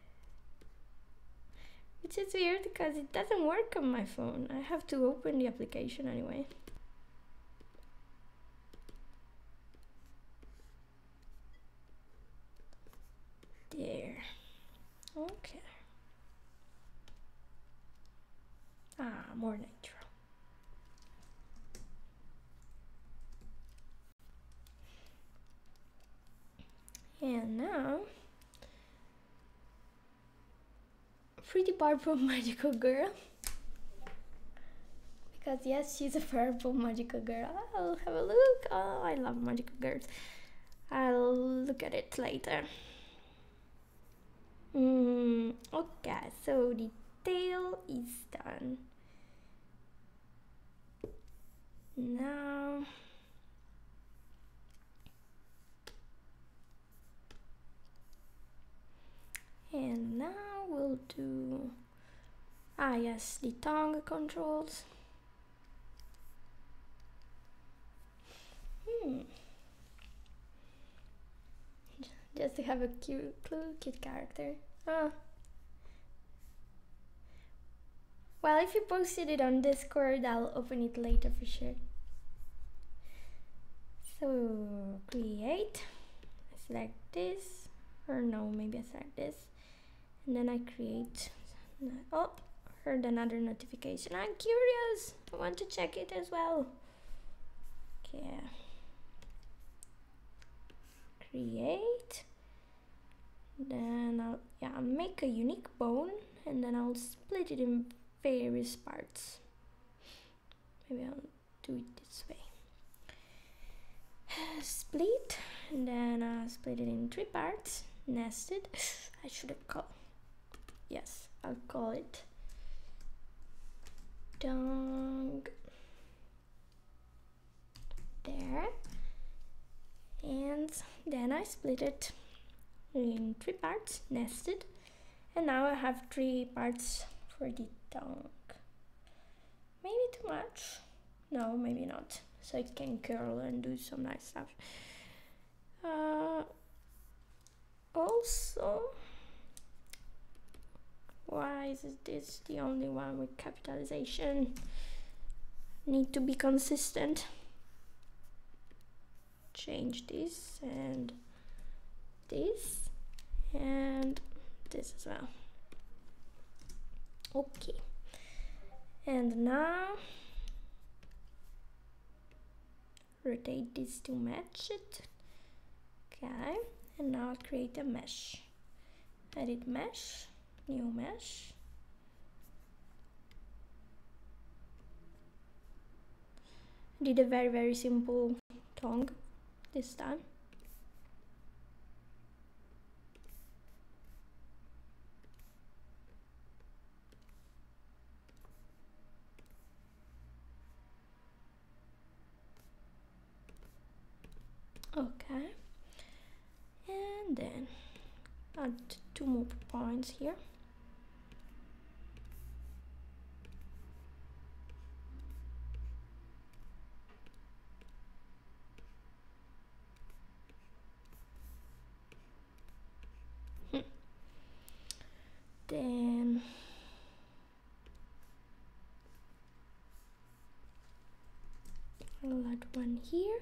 Which is weird because it doesn't work on my phone. I have to open the application anyway. There. Okay. More natural. And now, pretty purple magical girl. Because yes, she's a purple magical girl. I'll have a look. Oh, I love magical girls. I'll look at it later. Okay, so the tail is done. Now we'll do yes, the tongue controls. Just to have a cute character. Well, if you posted it on Discord, I'll open it later for sure. So create, I select this, or no, maybe I select this, and then I create. Oh, heard another notification. I'm curious. I want to check it as well. Okay. Create. Then I'll make a unique bone, and then I'll split it in various parts. Maybe I'll do it this way. Split, and then split it in 3 parts. Nested. I should have called. Yes, I'll call it tongue. There. And then I split it in 3 parts, nested, and now I have 3 parts for the tongue. Maybe too much? No, maybe not. So it can curl and do some nice stuff. Also, why is this the only one with capitalization? need to be consistent. Change this and this and this as well. Okay, and now rotate this to match it. Okay, and now create a mesh. Edit mesh, new mesh. Did a very simple tongue this time. Okay, and then add 2 more points here. Then I'll add one here.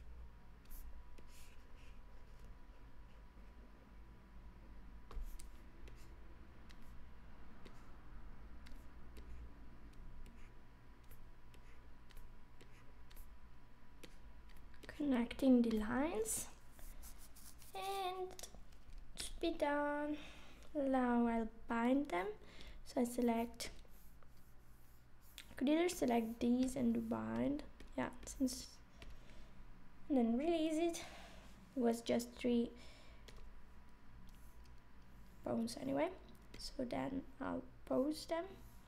Connecting the lines, and it should be done. Now I'll bind them. So I select, I could either select these and do bind, yeah, since, and then release it. It was just 3 bones anyway. So then I'll pose them.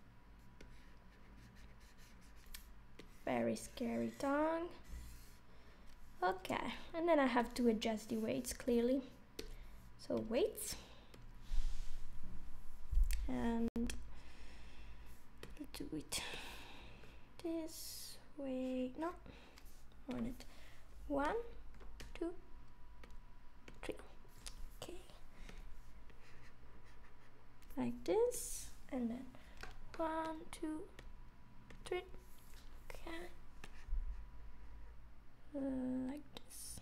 Very scary tongue. Okay, and then I have to adjust the weights clearly. So weights, and do it this way. No, on it. 1, 2, 3. Okay, like this, and then 1, 2, 3. Okay. Like this.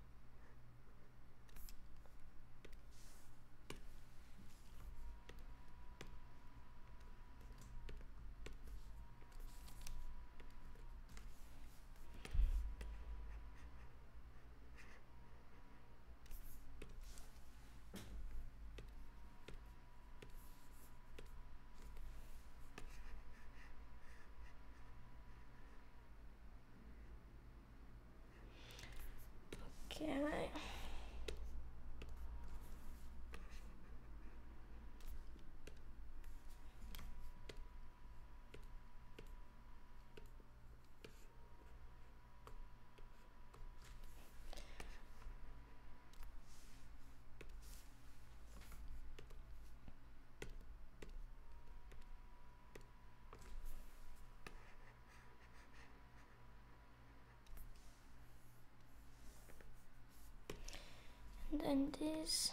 Okay. And then this.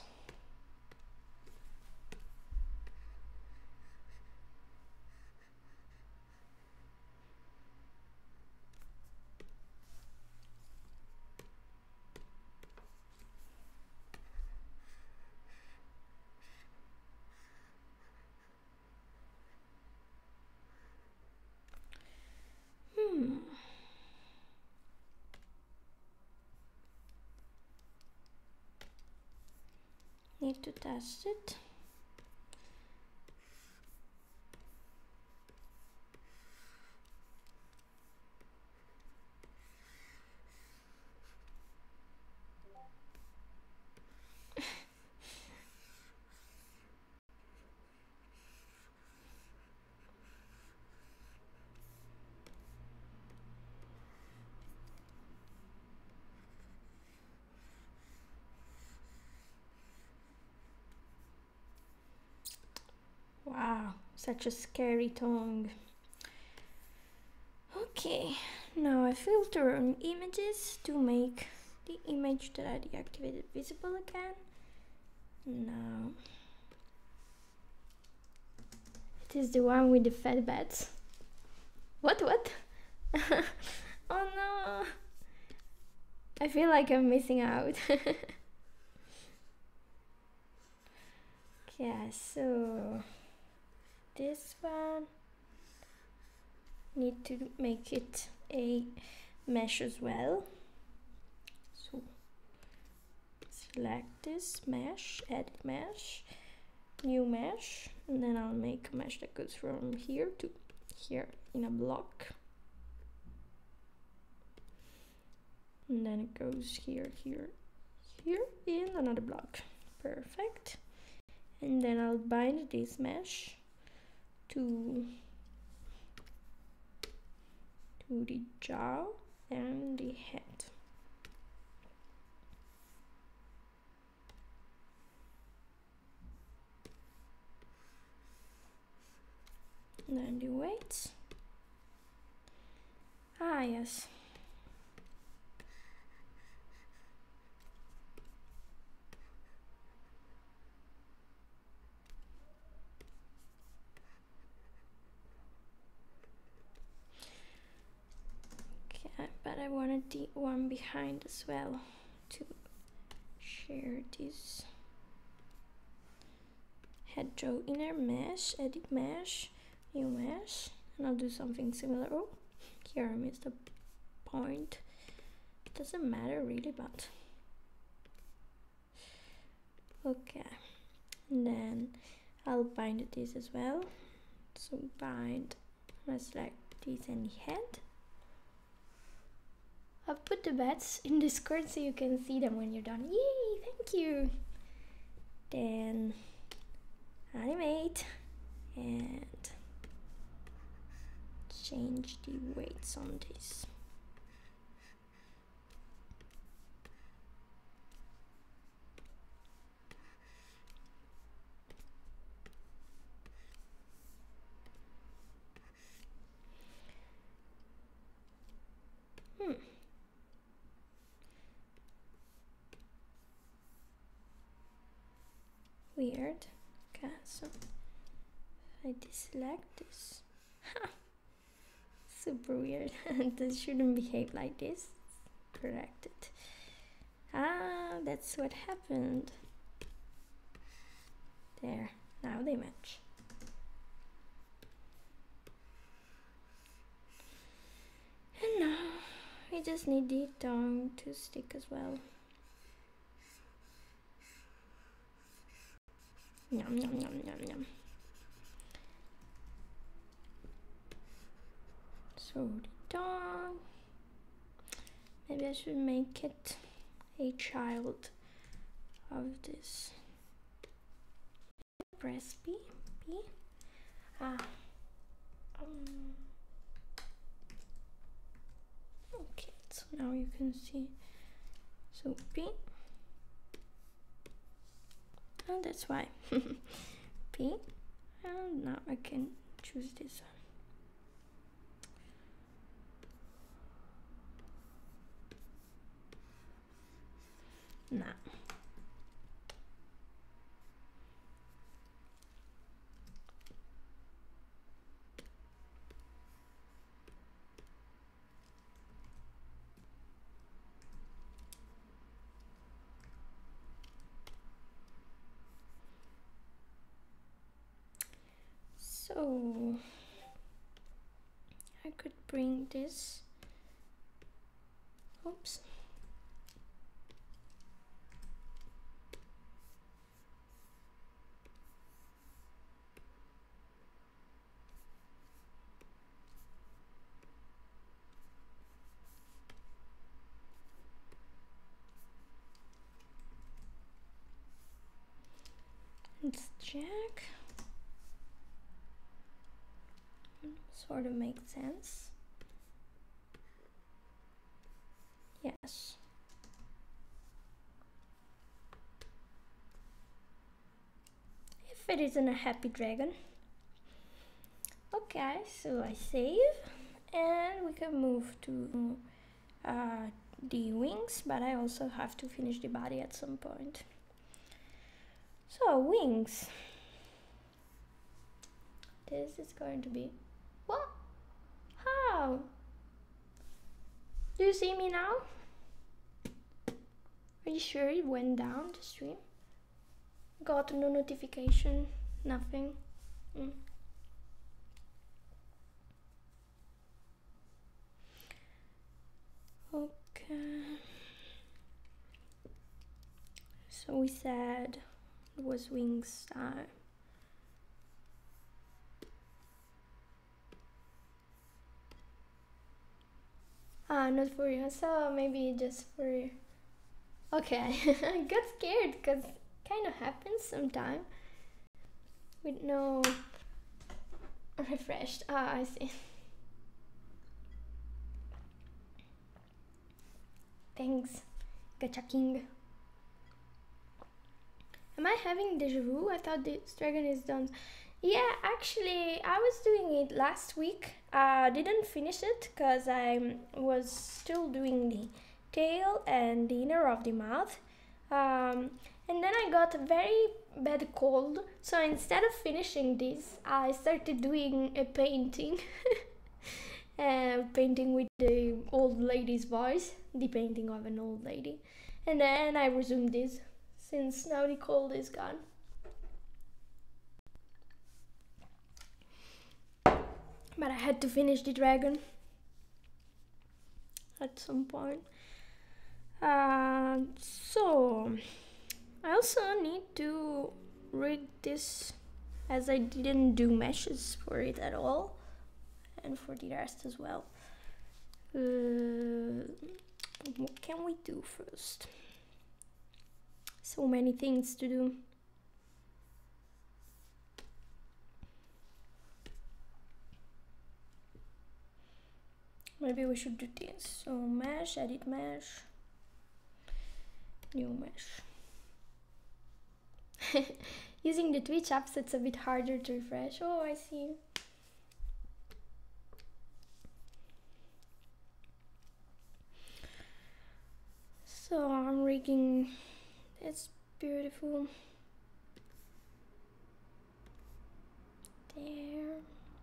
Need to test it. Wow, such a scary tongue. Okay, now I filter on images to make the image that I deactivated visible again. Now it is the one with the fat bats. What? Oh no! I feel like I'm missing out. Yeah, so this one need to make it a mesh as well. So select this mesh, edit mesh, new mesh, and then I'll make a mesh that goes from here to here in a block. And then it goes here, here, here in another block. Perfect. And then I'll bind this mesh to the jaw and the head. And then the weights. Ah, yes. Okay, but I wanted the one behind as well to share this. Head jaw inner mesh, edit mesh, new mesh, and I'll do something similar. Oh, here I missed a point. It doesn't matter really, but okay. And then I'll bind this as well. So bind, I select this and the head. I've put the bats in Discord so you can see them when you're done. Yay, thank you. Then animate and change the weights on this. Weird. Okay, so if I deselect this, super weird. This shouldn't behave like this. Correct it. Ah, that's what happened. There, now they match. And now we just need the tongue to stick as well. Yum, yum, yum, yum, yum. So the tongue. Maybe I should make it a child of this. Press B. B. Ah. Okay, so now you can see. So P. And that's why. P. And now I can choose this one. Now. So I could bring this. Oops. Let's check. Sort of makes sense. Yes. If it isn't a happy dragon. Okay, so I save and we can move to the wings, but I also have to finish the body at some point. So wings. This is going to be what? How? Do you see me now? Are you sure it went down the stream? Got no notification, nothing. Okay. So we said it was wings time. Not for you, so maybe just for you. Okay, I got scared because kind of happens sometime with no refreshed. I see. Thanks, Gacha King. Am I having deja vu? I thought this dragon is done. Yeah, actually, I was doing it last week. Didn't finish it because I was still doing the tail and the inner of the mouth. And then I got a very bad cold. So instead of finishing this, I started doing a painting. Painting with the old lady's voice. The painting of an old lady. And then I resumed this since now the cold is gone. But I had to finish the dragon at some point. So I also need to rig this, as I didn't do meshes for it at all, and for the rest as well. What can we do first? So many things to do. Maybe we should do this. So mesh, edit mesh, new mesh. Using the Twitch apps, it's a bit harder to refresh. Oh, I see. So I'm rigging this beautiful. There.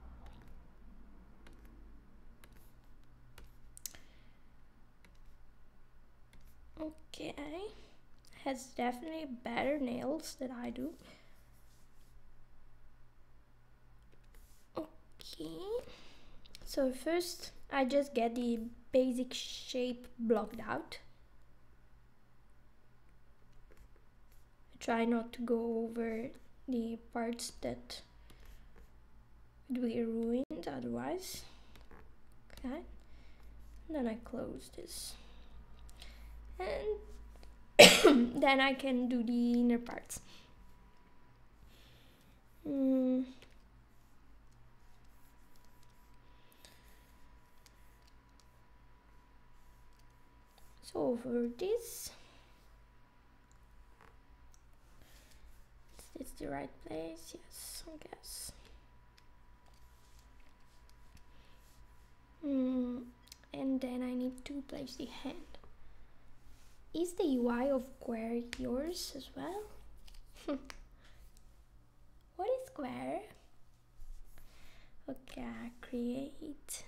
Okay, has definitely better nails than I do. Okay, so first I just get the basic shape blocked out. I try not to go over the parts that would be ruined otherwise. Okay, and then I close this. And then I can do the inner parts. So for this, is this the right place? Yes, I guess. And then I need to place the hand. Is the UI of Square yours as well? What is Square? Okay, create.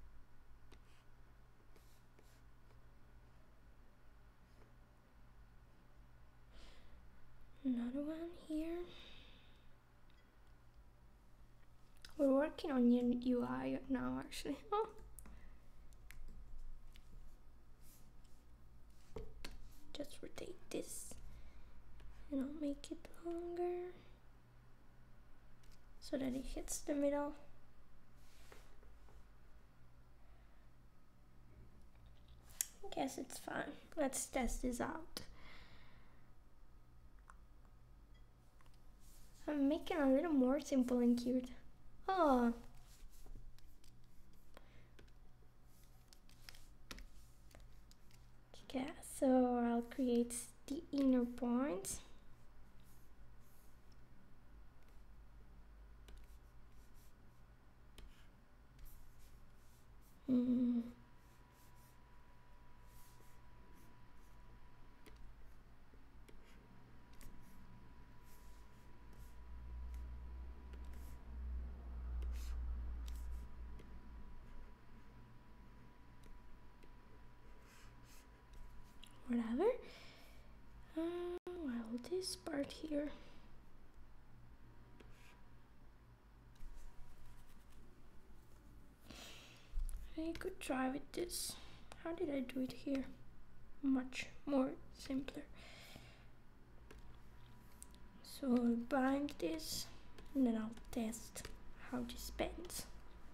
Another one here. We're working on your UI now, actually. Oh. Just rotate this and I'll make it longer so that it hits the middle. I guess it's fine. Let's test this out. I'm making a little more simple and cute. Oh. Okay, so I'll create the inner points. whatever. Well, this part here. I could try with this. How did I do it here? Much more simpler. So I'll bind this and then I'll test how this bends.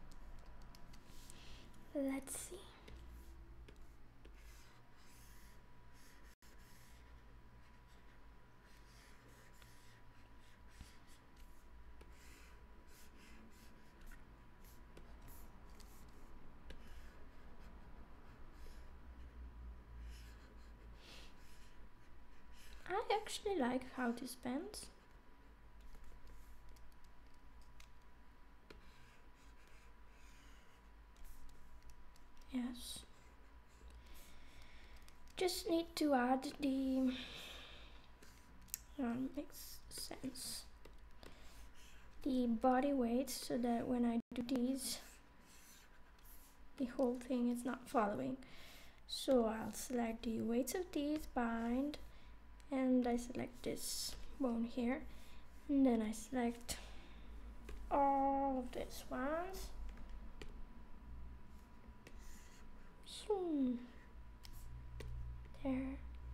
Let's see. I actually like how this bends. Yes. Just need to add the makes sense. The body weight so that when I do these, the whole thing is not following. So I'll select the weights of these, bind, and I select this bone here, and then I select all of these ones. There,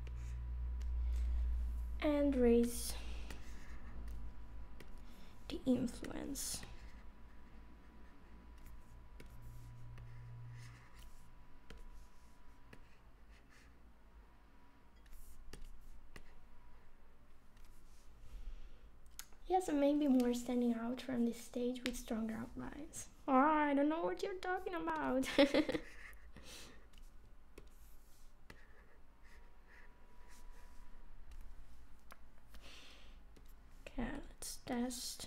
and raise the influence. Yes, and maybe more standing out from this stage with stronger outlines. Oh, I don't know what you're talking about. Okay, let's test.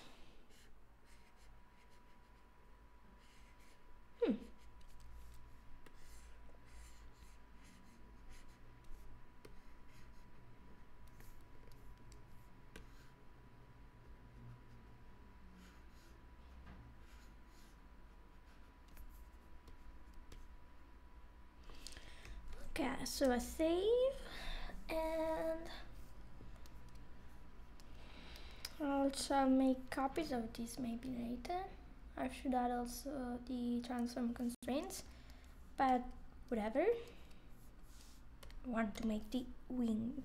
Okay, so I save, and I'll also make copies of this maybe later. I should add also the transform constraints, but whatever. I want to make the wing.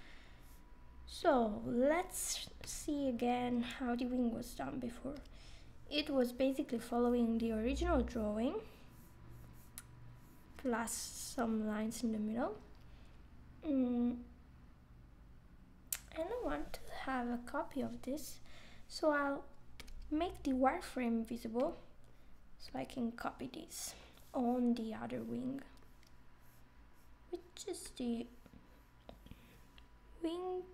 So let's see again how the wing was done before. It was basically following the original drawing, plus some lines in the middle. And I want to have a copy of this, so I'll make the wireframe visible so I can copy this on the other wing, which is the wing.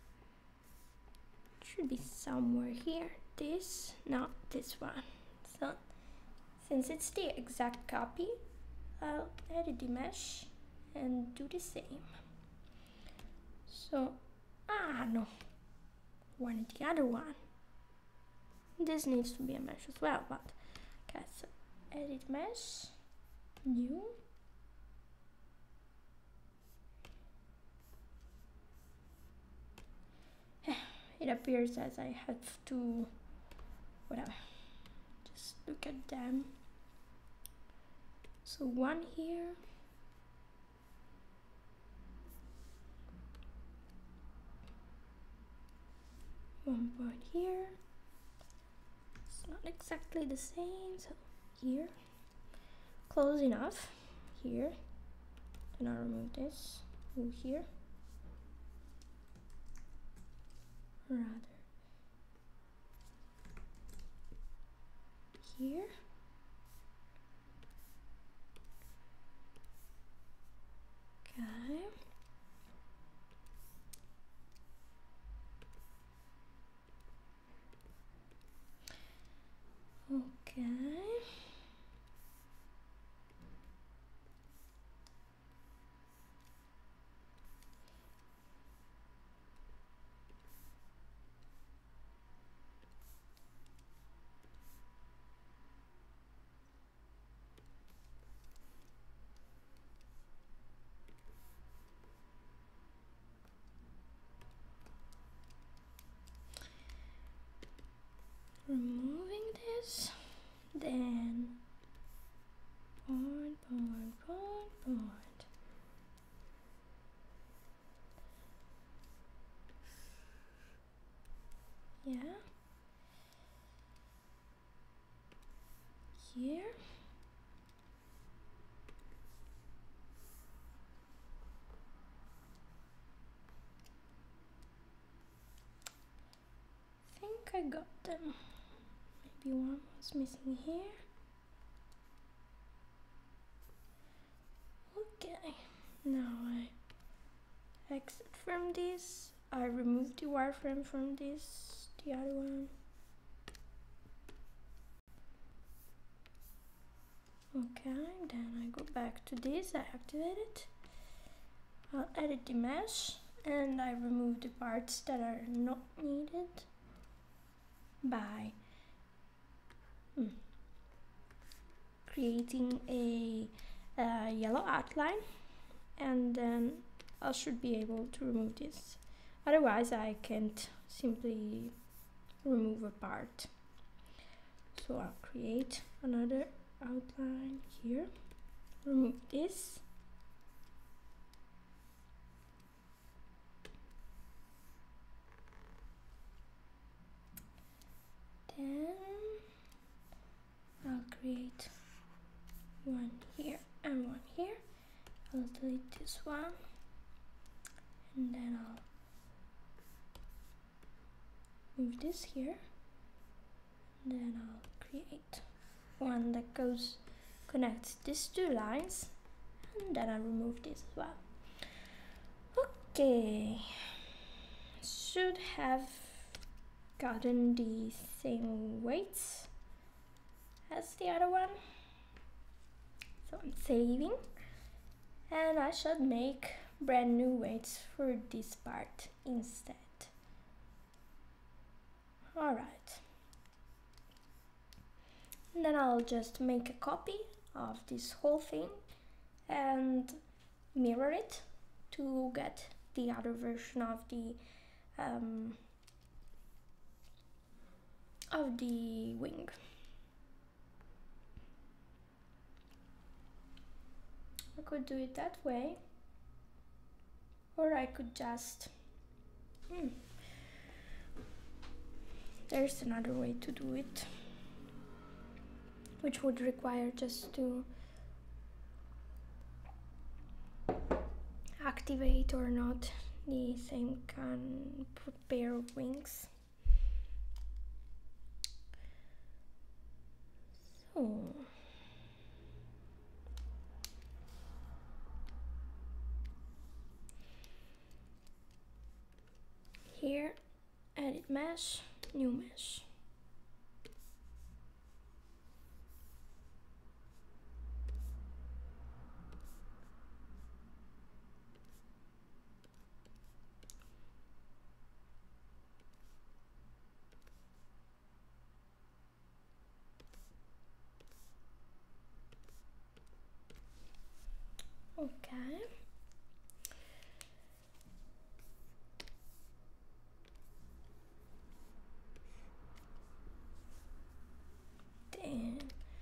Should be somewhere here. This, not this one. So since it's the exact copy, I'll edit the mesh and do the same. So no, wanted the other one. This needs to be a mesh as well, but okay, so edit mesh, new. It appears as I have to, whatever, just look at them. So one here, one point here. It's not exactly the same, so here, close enough, here. Then I'll remove this, move here, rather here. Okay. Okay. I got them. Maybe one was missing here. Okay, now I exit from this. I remove the wireframe from this, the other one. Okay, then I go back to this, I activate it. I'll edit the mesh and I remove the parts that are not needed by creating a yellow outline, and then I should be able to remove this. Otherwise I can't simply remove a part. So I'll create another outline here, remove this, then I'll create one here and one here. I'll delete this one, and then I'll move this here, and then I'll create one that connects these two lines, and then I'll remove this as well. Okay, should have gotten the same weights as the other one, so I'm saving, and I should make brand new weights for this part instead. Alright, and then I'll just make a copy of this whole thing and mirror it to get the other version of the wing. I could do it that way, or I could just there's another way to do it, which would require just to activate or not the same pair of wings. So here, edit mesh, new mesh. Okay. Then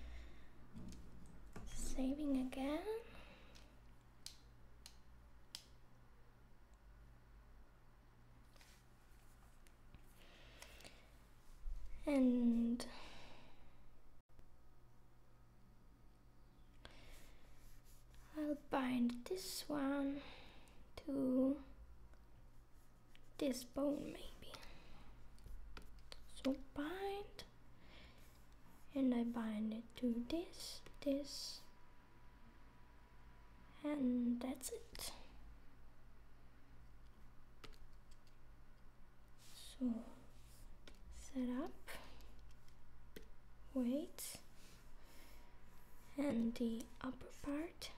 saving again. And I'll bind this one to this bone maybe. So bind, and I bind it to this, and that's it. So set up, weight, and the upper part.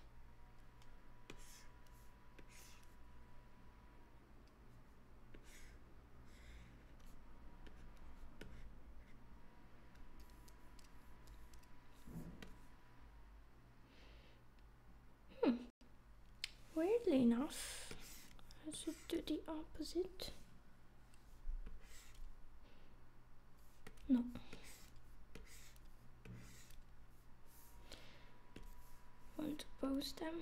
Weirdly enough, I should do the opposite. No. Want to pose them.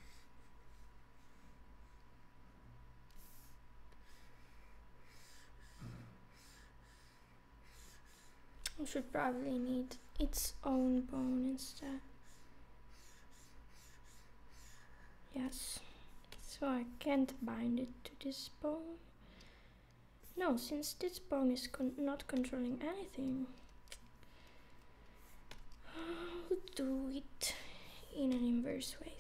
I should probably need its own bone instead. Yes, so I can't bind it to this bone. No, since this bone is not controlling anything, I'll do it in an inverse way.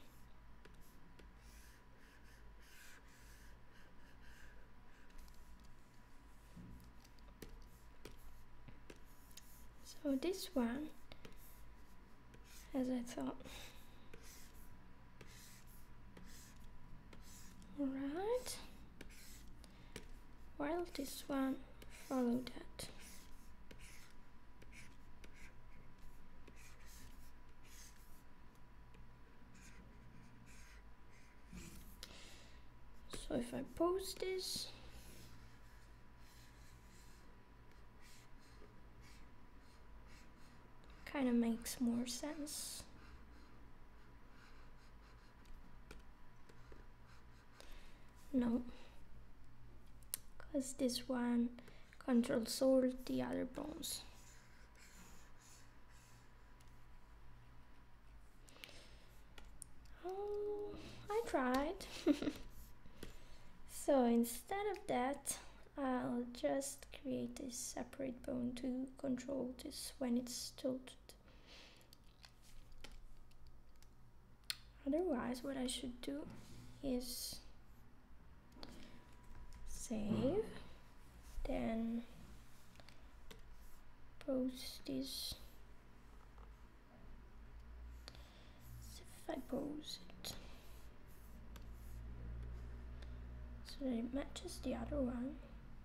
So this one, as I thought. Alright. While this one follow that. So if I pose this, kind of makes more sense. No, because this one controls all the other bones. Oh, I tried. So instead of that, I'll just create a separate bone to control this when it's tilted. Otherwise, what I should do is save, then pose this. If I pose it so that it matches the other one.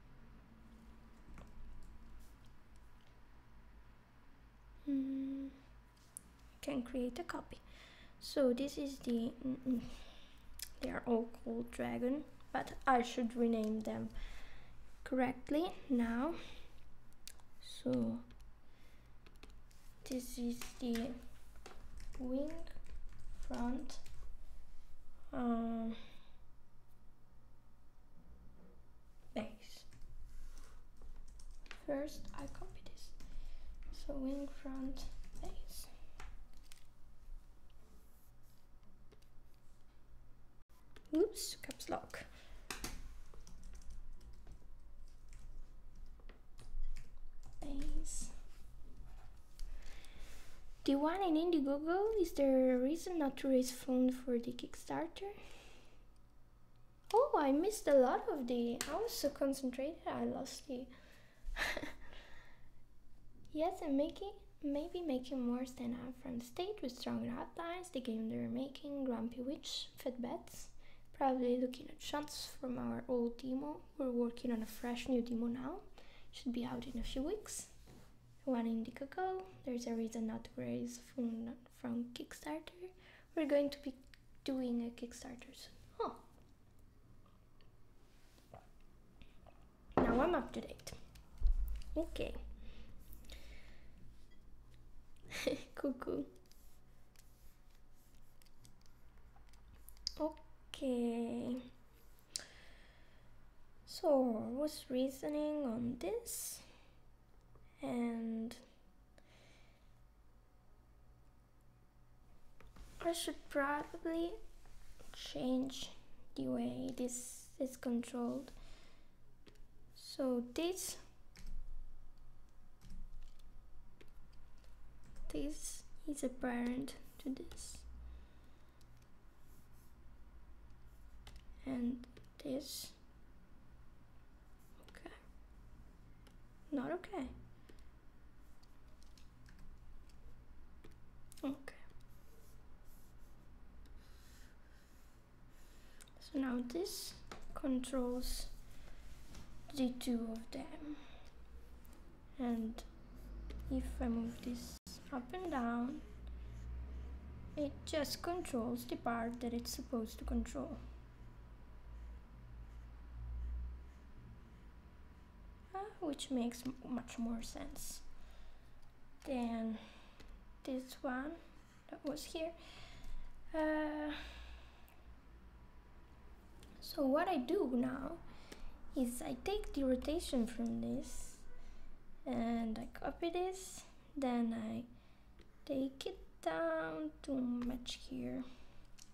Can create a copy. So this is the they are all called dragon, but I should rename them correctly now. So this is the wing front base. First I copy this, so wing front base. Oops, caps lock. Base. The one in Indiegogo, is there a reason not to raise funds for the Kickstarter? Oh, I missed a lot of the... I was so concentrated, I lost the... Yes, I'm maybe making more stand out from the state with stronger outlines, the game they're making, Grumpy Witch, Fed Bets. Probably looking at shots from our old demo. We're working on a fresh new demo now. Should be out in a few weeks. One Indiegogo, there's a reason not to raise funds from Kickstarter. We're going to be doing a Kickstarter soon. Oh. Now I'm up to date. Okay. Cuckoo. Okay. So I was reasoning on this, and I should probably change the way this is controlled. So this is a parent to this, and this, okay, not okay. Okay. So now this controls the two of them, and if I move this up and down, it just controls the part that it's supposed to control. Which makes much more sense than this one that was here. So what I do now is I take the rotation from this and I copy this, then I take it down to match here.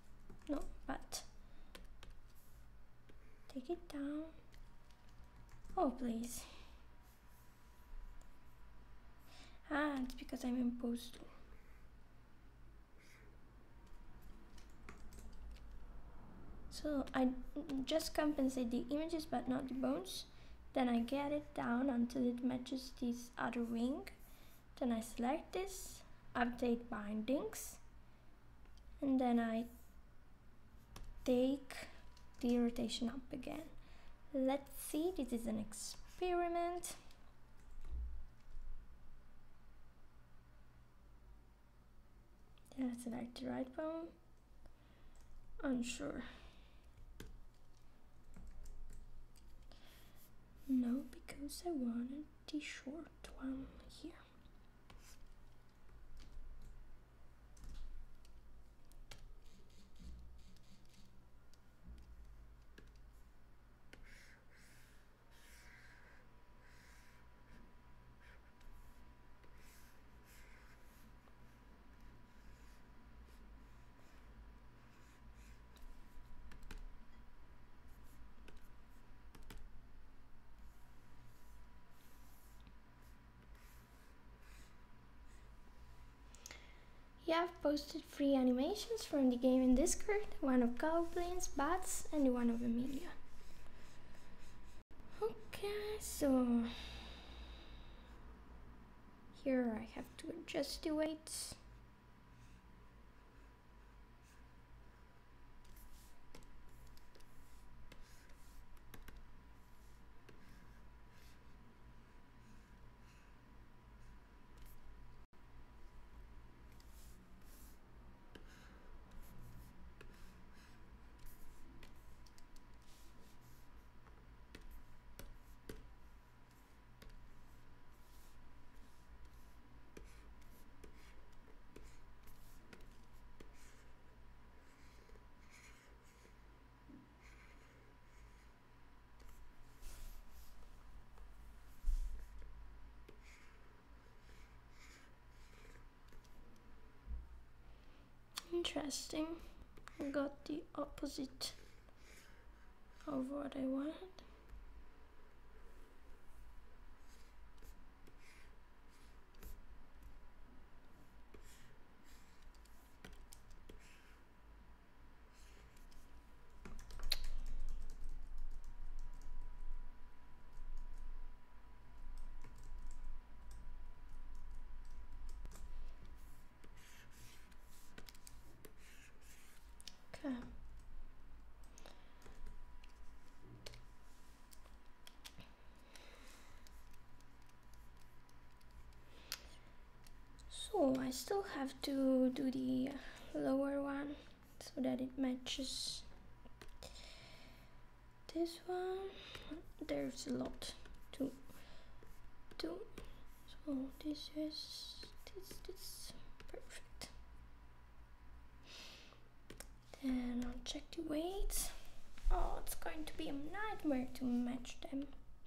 No, but take it down Oh, please. Ah, it's because I'm imposed. So I just compensate the images but not the bones. Then I get it down until it matches this other wing. Then I select this, update bindings, and then I take the rotation up again. Let's see, this is an experiment. Then I select the right bone. Unsure. No, because I wanted the short one here. You have posted 3 animations from the game in Discord, one of goblins, bats, and one of Emilia. Okay, so here I have to adjust the weights. Interesting. I got the opposite of what I wanted. Okay. So I still have to do the lower one so that it matches this one. There's a lot to do. So this is this perfect. Then I'll check the weights. Oh, it's going to be a nightmare to match them.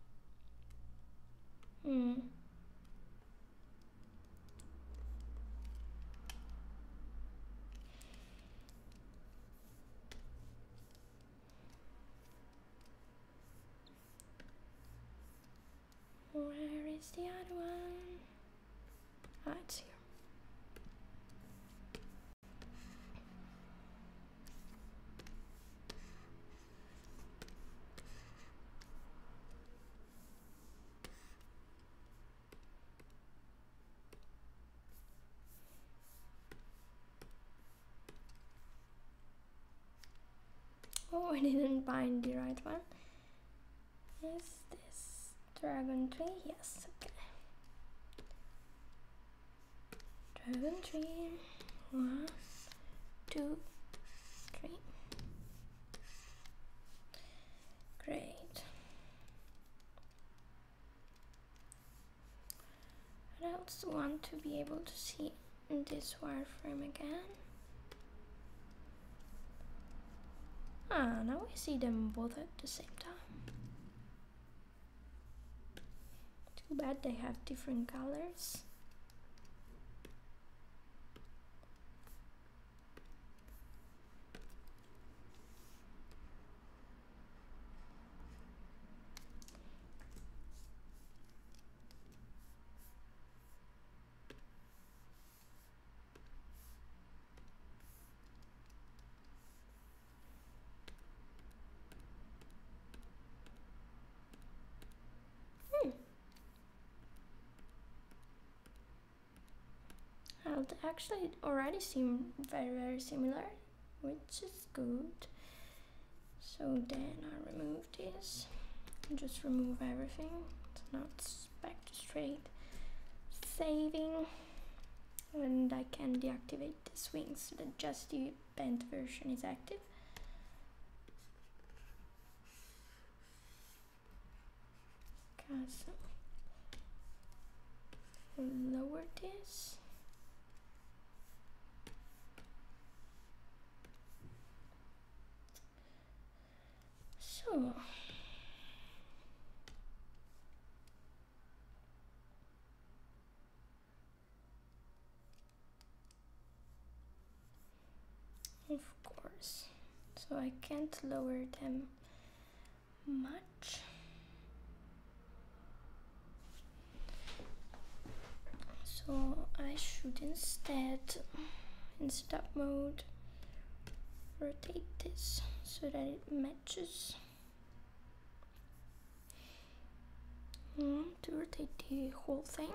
Where is the other one? Ah, it's here. Oh, I didn't bind the right one. Is this dragon tree? Yes, okay. Dragon tree. 1, 2, 3. Great. I also want to be able to see this wireframe again. Ah, now I see them both at the same time. Too bad they have different colors. but actually it already seemed very similar, which is good. So then I remove this, and just remove everything. So now it's back to straight saving, and I can deactivate the swings so that just the bent version is active. So lower this. So of course, so I can't lower them much. So I should instead, in stop mode, rotate this so that it matches. To rotate the whole thing.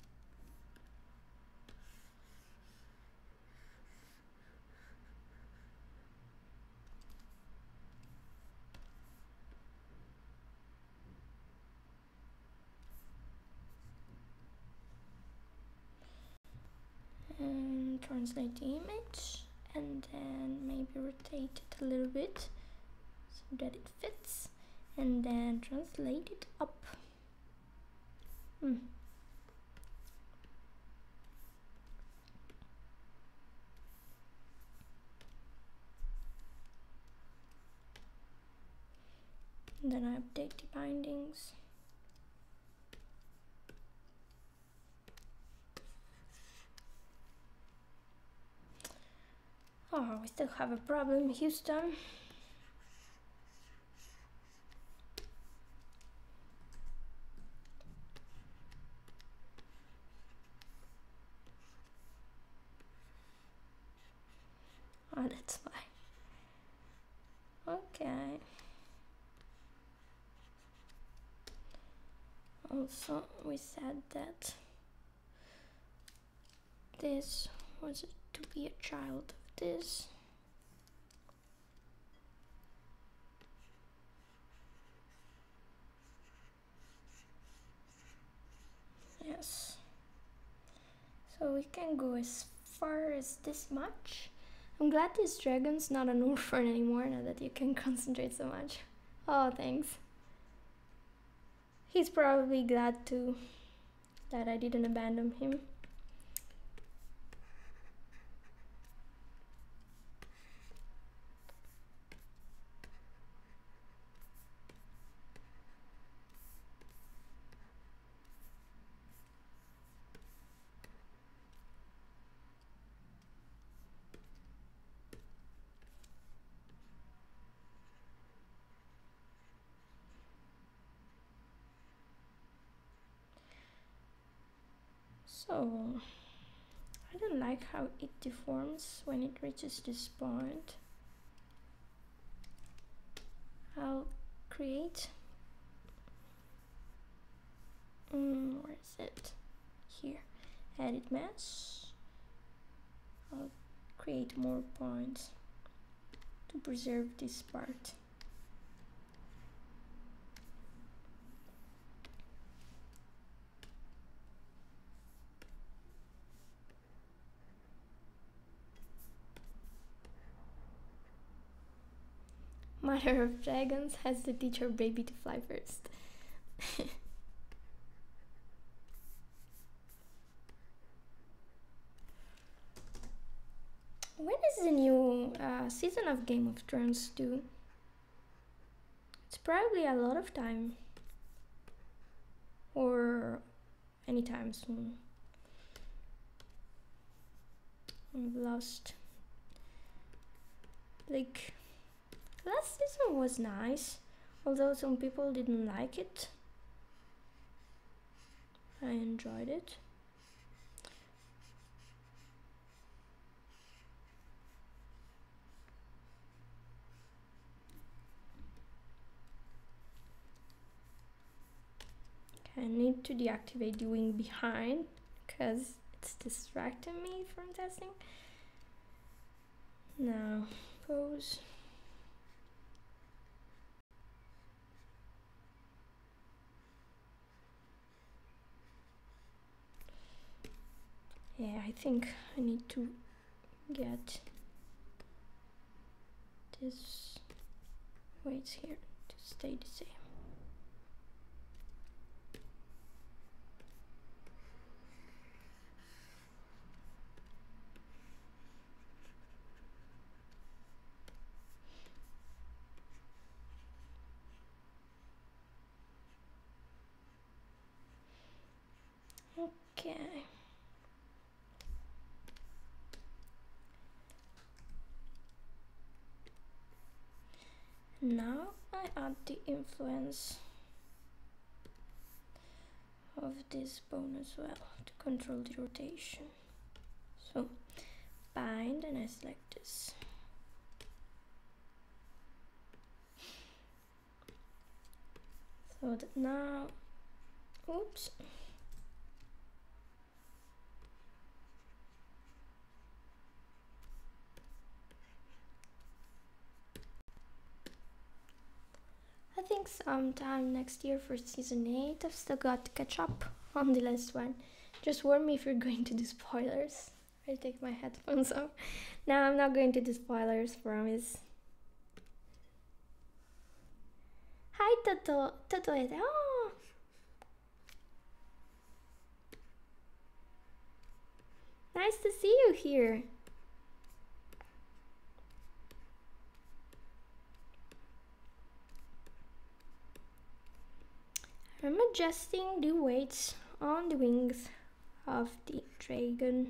And translate the image, and then maybe rotate it a little bit so that it fits, and then translate it up. And then I update the bindings. Oh, we still have a problem, Houston. Oh, that's why. Okay. Also, we said that this was to be a child of this. Yes. So we can go as far as this much. I'm glad this dragon's not an orphan anymore now that you can concentrate so much. Oh, thanks. He's probably glad too that I didn't abandon him. So, I don't like how it deforms when it reaches this point. I'll create, where is it? Here, edit mesh. I'll create more points to preserve this part. Mother of Dragons has to teach her baby to fly first. When is the new season of Game of Thrones due? It's probably a lot of time. Or anytime soon. I've lost. Like, last season was nice, although some people didn't like it. I enjoyed it. I need to deactivate the wing behind because It's distracting me from testing. Now, pose. Yeah, I think I need to get this weights here to stay the same. Okay. Now I add the influence of this bone as well to control the rotation. So bind and I select this. So that now, oops. I think sometime next year for season 8, I've still got to catch up on the last one. Just warn me if you're going to do spoilers. I take my headphones off. No, I'm not going to do spoilers, promise. Hi Toto! Toto is... Oh! Nice to see you here. I'm adjusting the weights on the wings of the dragon.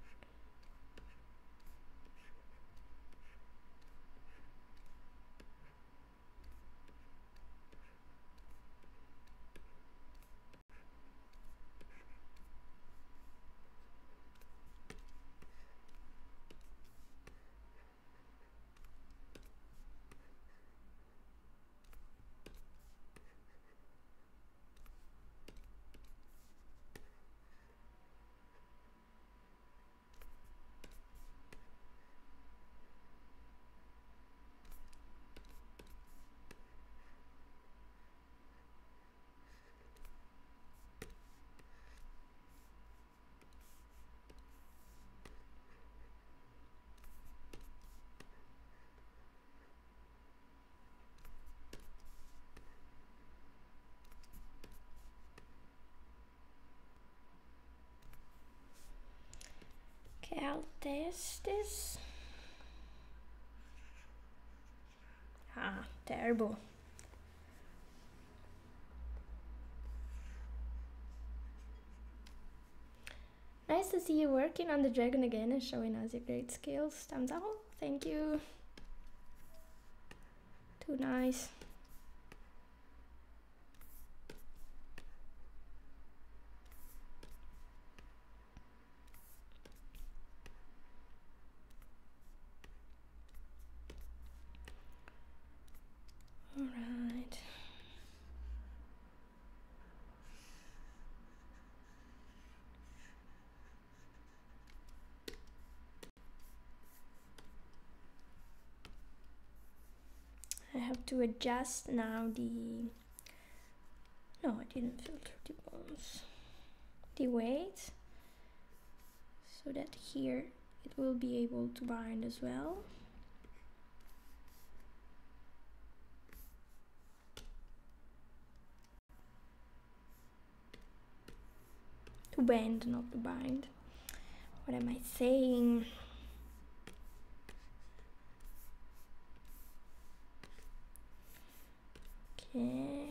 Okay, I'll test this. Ah, terrible. Nice to see you working on the dragon again and showing us your great skills. Thumbs up. Thank you. Too nice. All right. I have to adjust now the... No, I didn't filter the bones. The weight, so that here it will be able to bind as well. To bend, not to bind. What am I saying? Okay.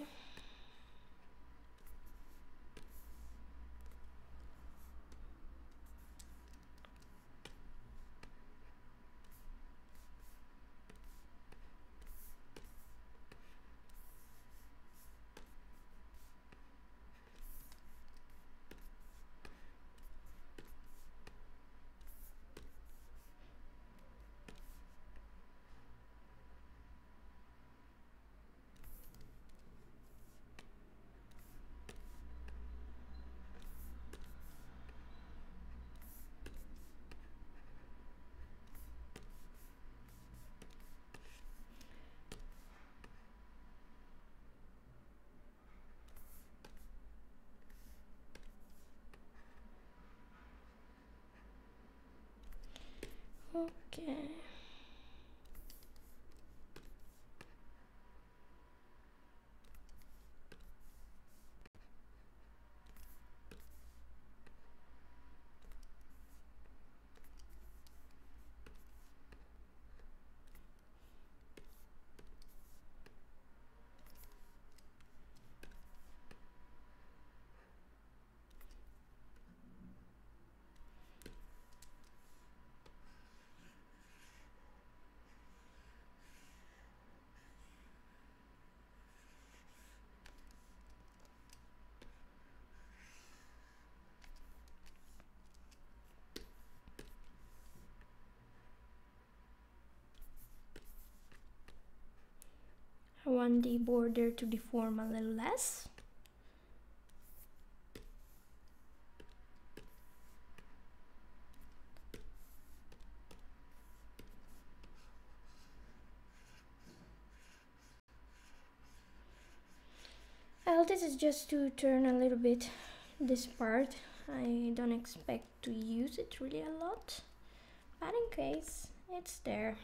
want the border to deform a little less. Well, this is just to turn a little bit this part. I don't expect to use it really a lot, but in case, it's there.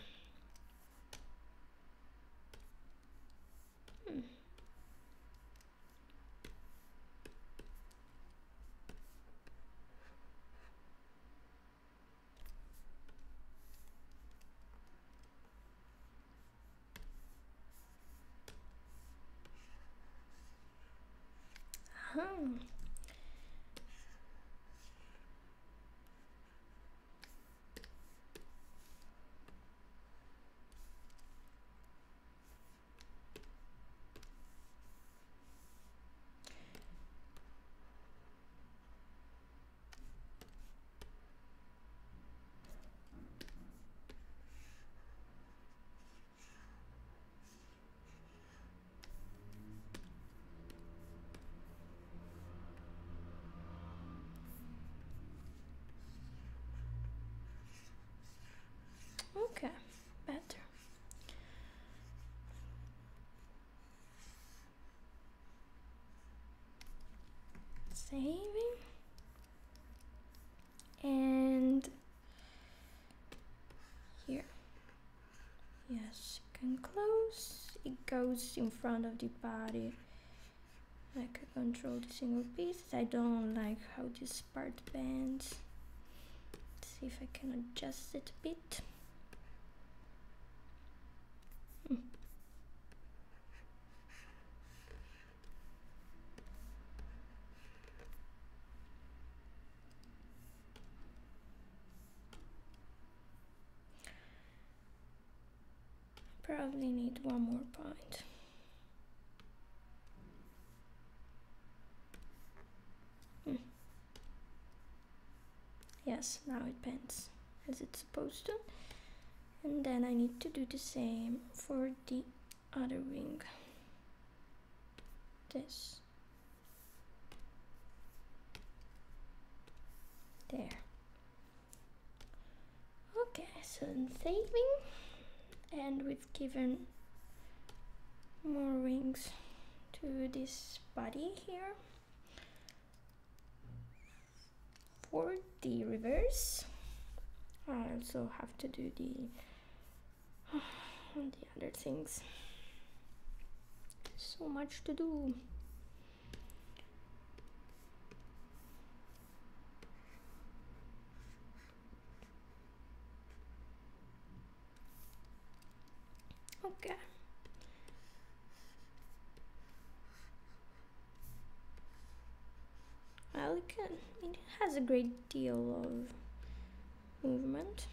Okay, better. Saving. And here. Yes, you can close. It goes in front of the body. I can control the single pieces. I don't like how this part bends. Let's see if I can adjust it a bit. Probably need one more point. Yes, now it bends as it's supposed to. And then I need to do the same for the other wing. This. There. Okay, so I'm saving. And we've given more wings to this body here. For the reverse, I also have to do the other things. So much to do. Okay. Well, it has a great deal of movement.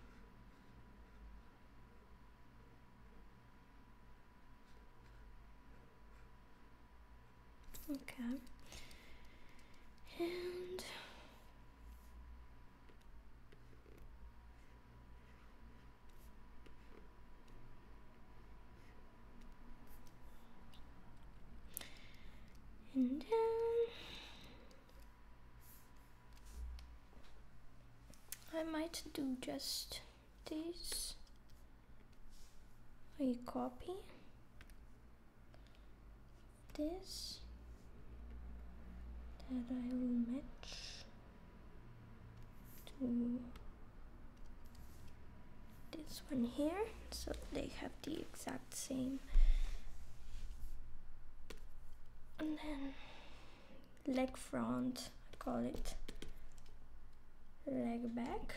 Okay. And then I might do just this. I copy this that I will match to this one here, so they have the exact same. And then leg front, I call it leg back.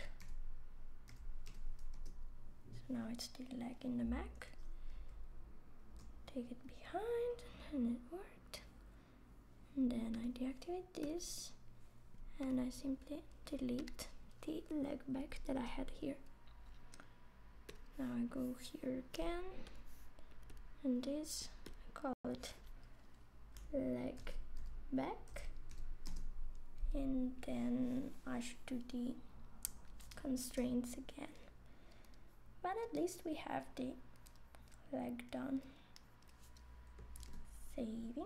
So now it's the leg in the back. Take it behind, and it worked. And then I deactivate this, and I simply delete the leg back that I had here. Now I go here again, and this, I call it leg back, and then I should do the constraints again. But at least we have the leg done. saving,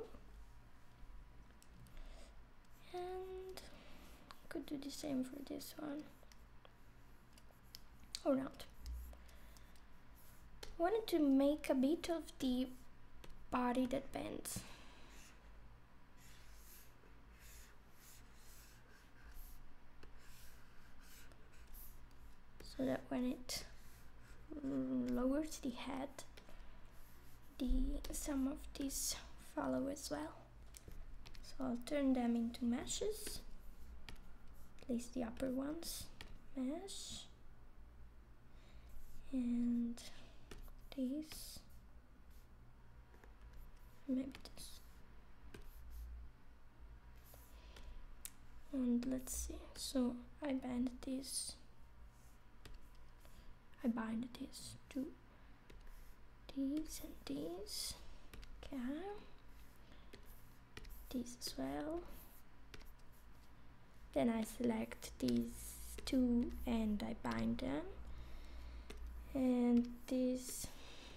and could do the same for this one, or not. Wanted to make a bit of the body that bends. So that when it lowers the head, some of these follow as well. So I'll turn them into meshes, at least the upper ones. Mesh, and this, maybe this, and let's see. So I bind this to these and these. Okay, these as well. Then I select these two and I bind them, and this,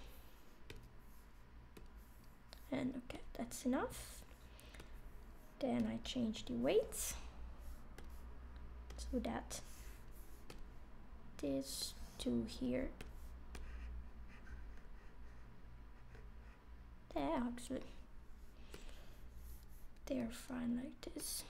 and okay, that's enough. Then I change the weights so that this two here, actually they're fine like this.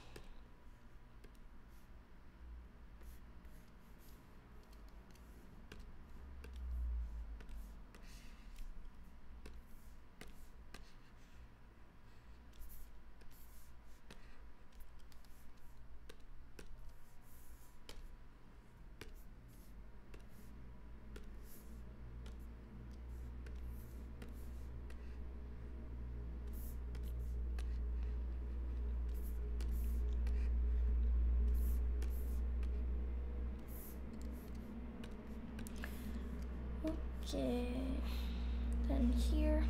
Okay, then here,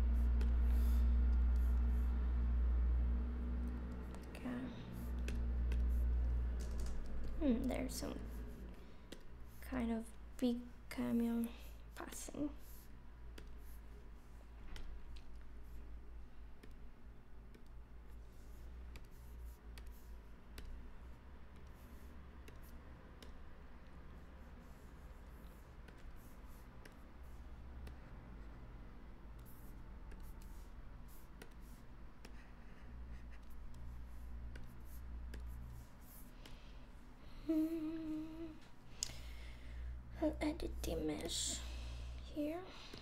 okay. There's some kind of big camion passing. I'll edit the mesh here.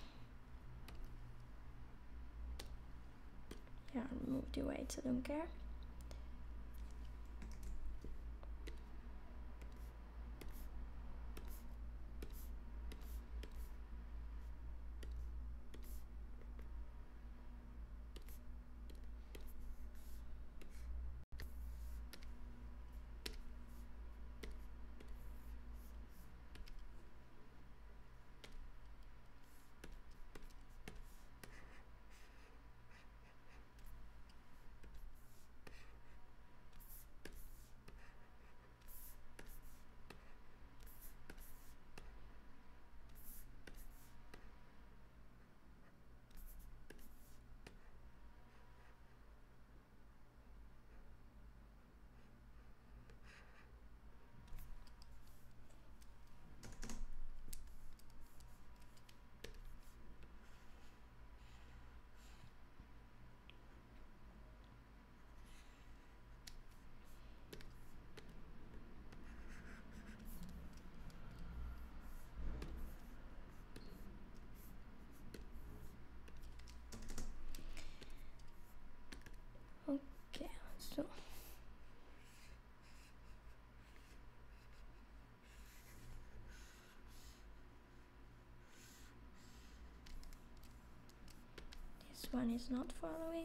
Yeah, remove the weights, I don't care. Okay, so this one is not following.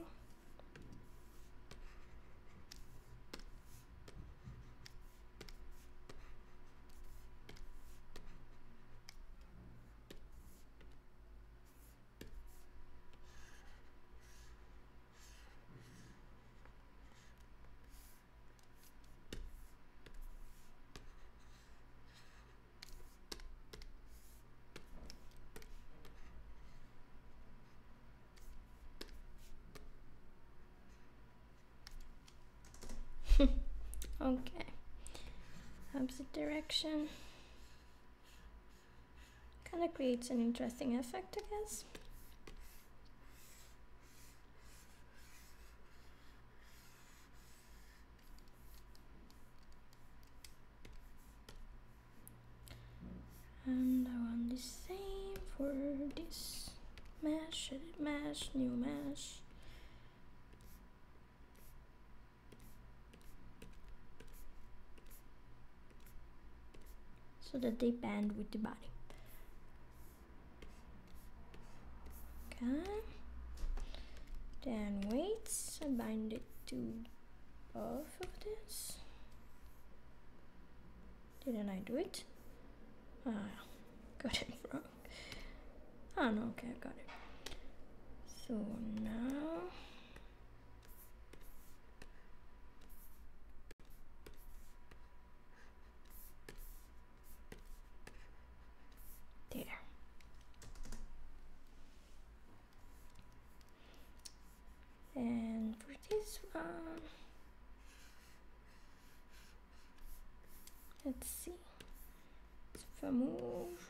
Okay, opposite direction. Kind of creates an interesting effect, I guess. And I want the same for this mesh, edit mesh, new mesh. So that they bend with the body. Okay. Then weights, I bind it to both of this. Didn't I do it? Ah, got it wrong. Oh no, okay, I got it. So now there. And for this one, let's see. So if I move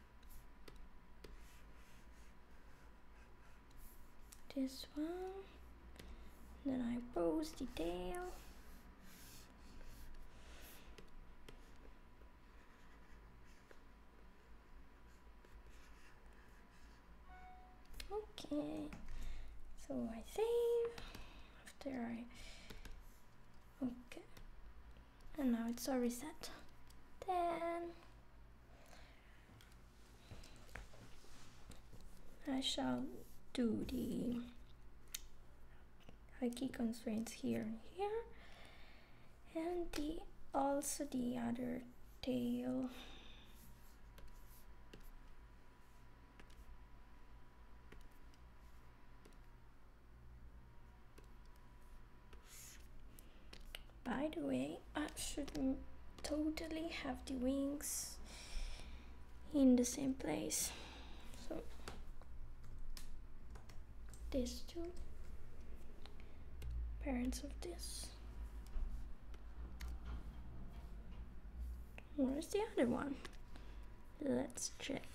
this one, then I pose the tail. Okay, so I save after okay, and now it's a reset. Then I shall do the key constraints here and here, and also the other tail. By the way, I should totally have the wings in the same place. So these two parents of this. Where's the other one? Let's check.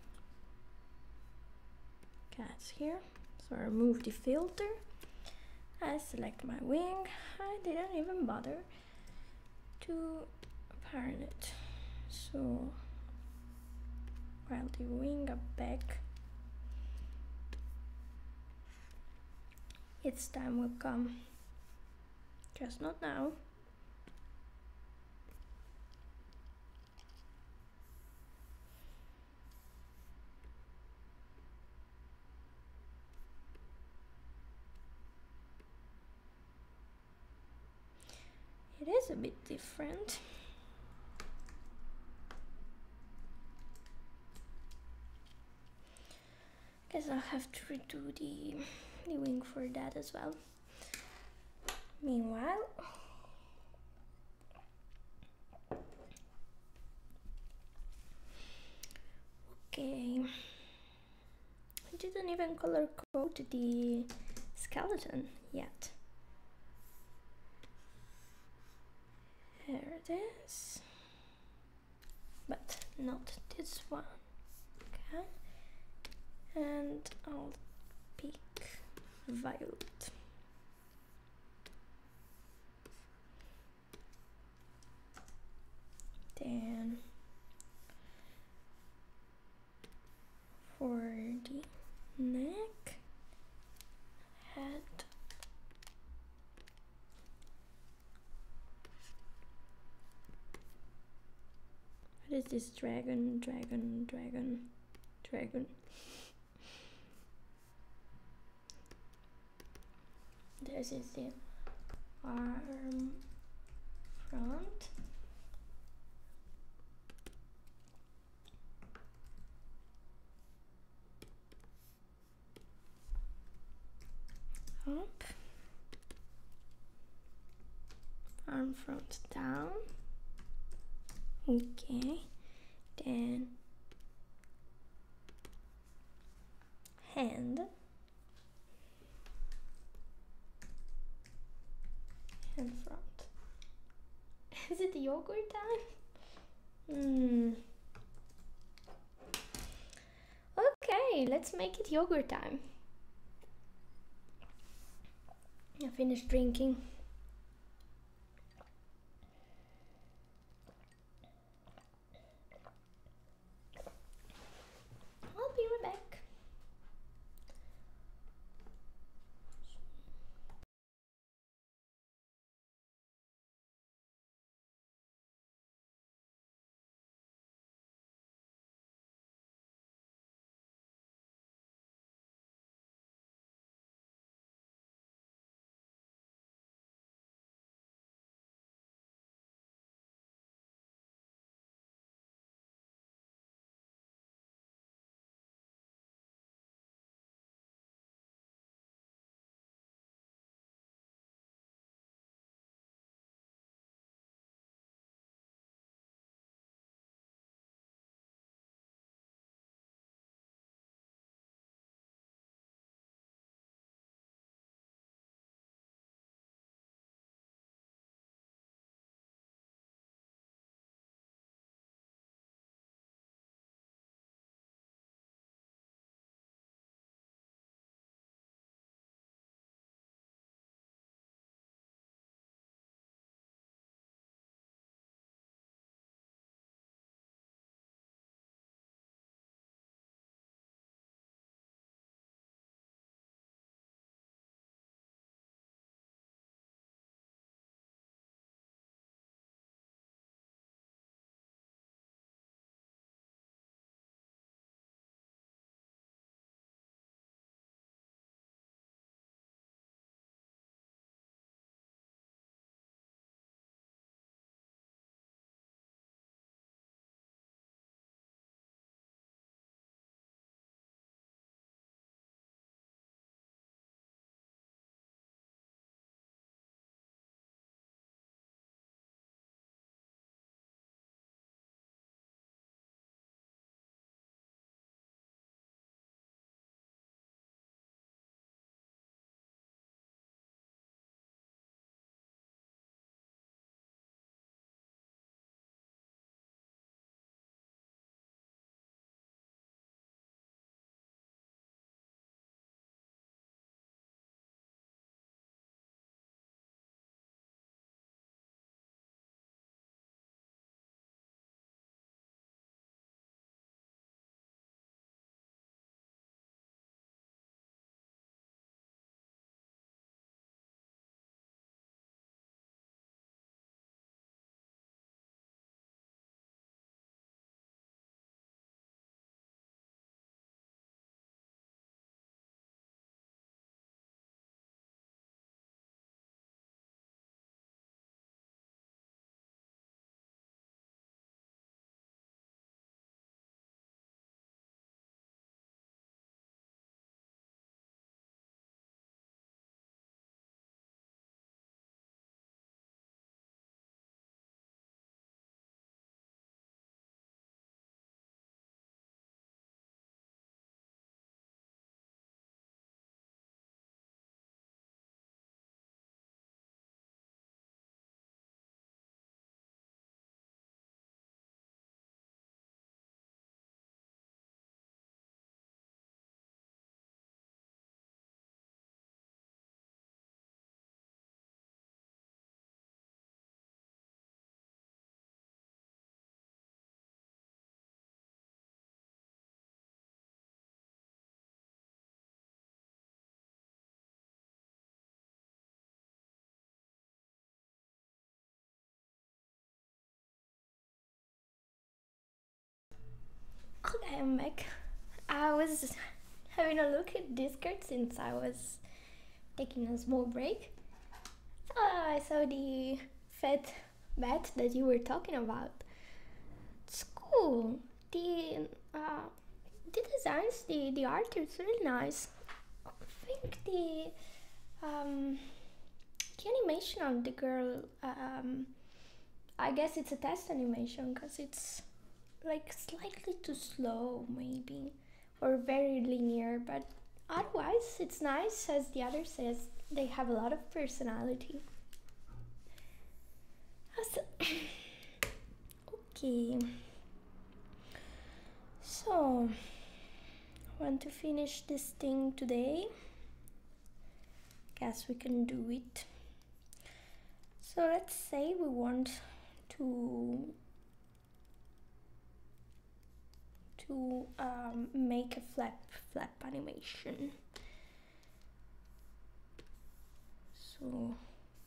Okay, it's here. So I remove the filter. I select my wing. I didn't even bother to parent it. So while the wing up back, its time will come. Just not now. It is a bit different. Guess I'll have to redo the wing for that as well. Meanwhile, okay, I didn't even color code the skeleton yet. There it is, but not this one. Okay, and I'll pick violet. Then for the neck, head, what is this? Dragon. This is the arm front. Up, arm front down. Okay, then hand front. Is it yogurt time? Okay, let's make it yogurt time. I finished drinking. I'll be right back. Okay, I'm back. I was having a look at Discord since I was taking a small break. So I saw the fat bat that you were talking about. It's cool. The designs, the art is really nice. I think the animation on the girl, I guess it's a test animation because it's like slightly too slow maybe, or very linear, but otherwise it's nice. As the other says, they have a lot of personality. Yes. Okay. So, I want to finish this thing today. Guess we can do it. So let's say we want to make a flap animation. So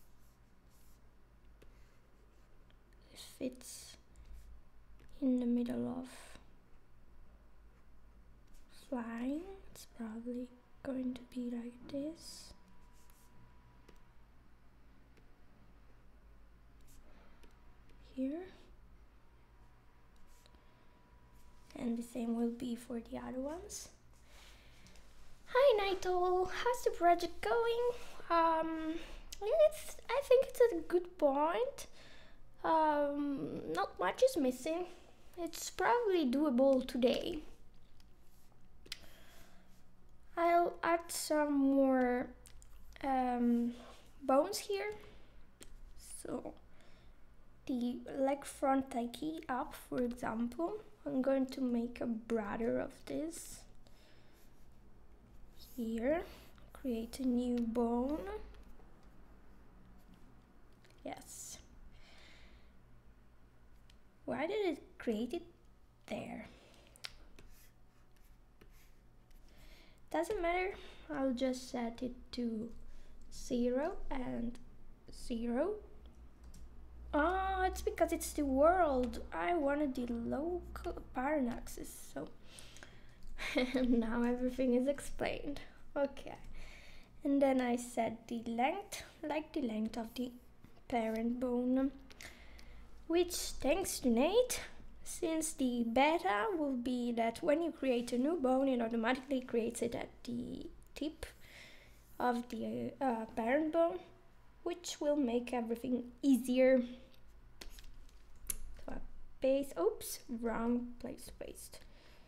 if it's in the middle of flying, it's probably going to be like this. Here. And the same will be for the other ones. Hi Naito, how's the project going? I think it's at a good point. Not much is missing. It's probably doable today. I'll add some more bones here. So the leg front Taiki up, for example. I'm going to make a brother of this. Here, create a new bone. Yes. Why did it create it there? Doesn't matter, I'll just set it to 0 and 0. Oh, it's because it's the world. I wanted the local parallaxes, so now everything is explained. Okay, and then I set the length like the length of the parent bone, which, thanks to Nate, since the beta will be that when you create a new bone, it automatically creates it at the tip of the parent bone, which will make everything easier. So I paste, oops, wrong place paste.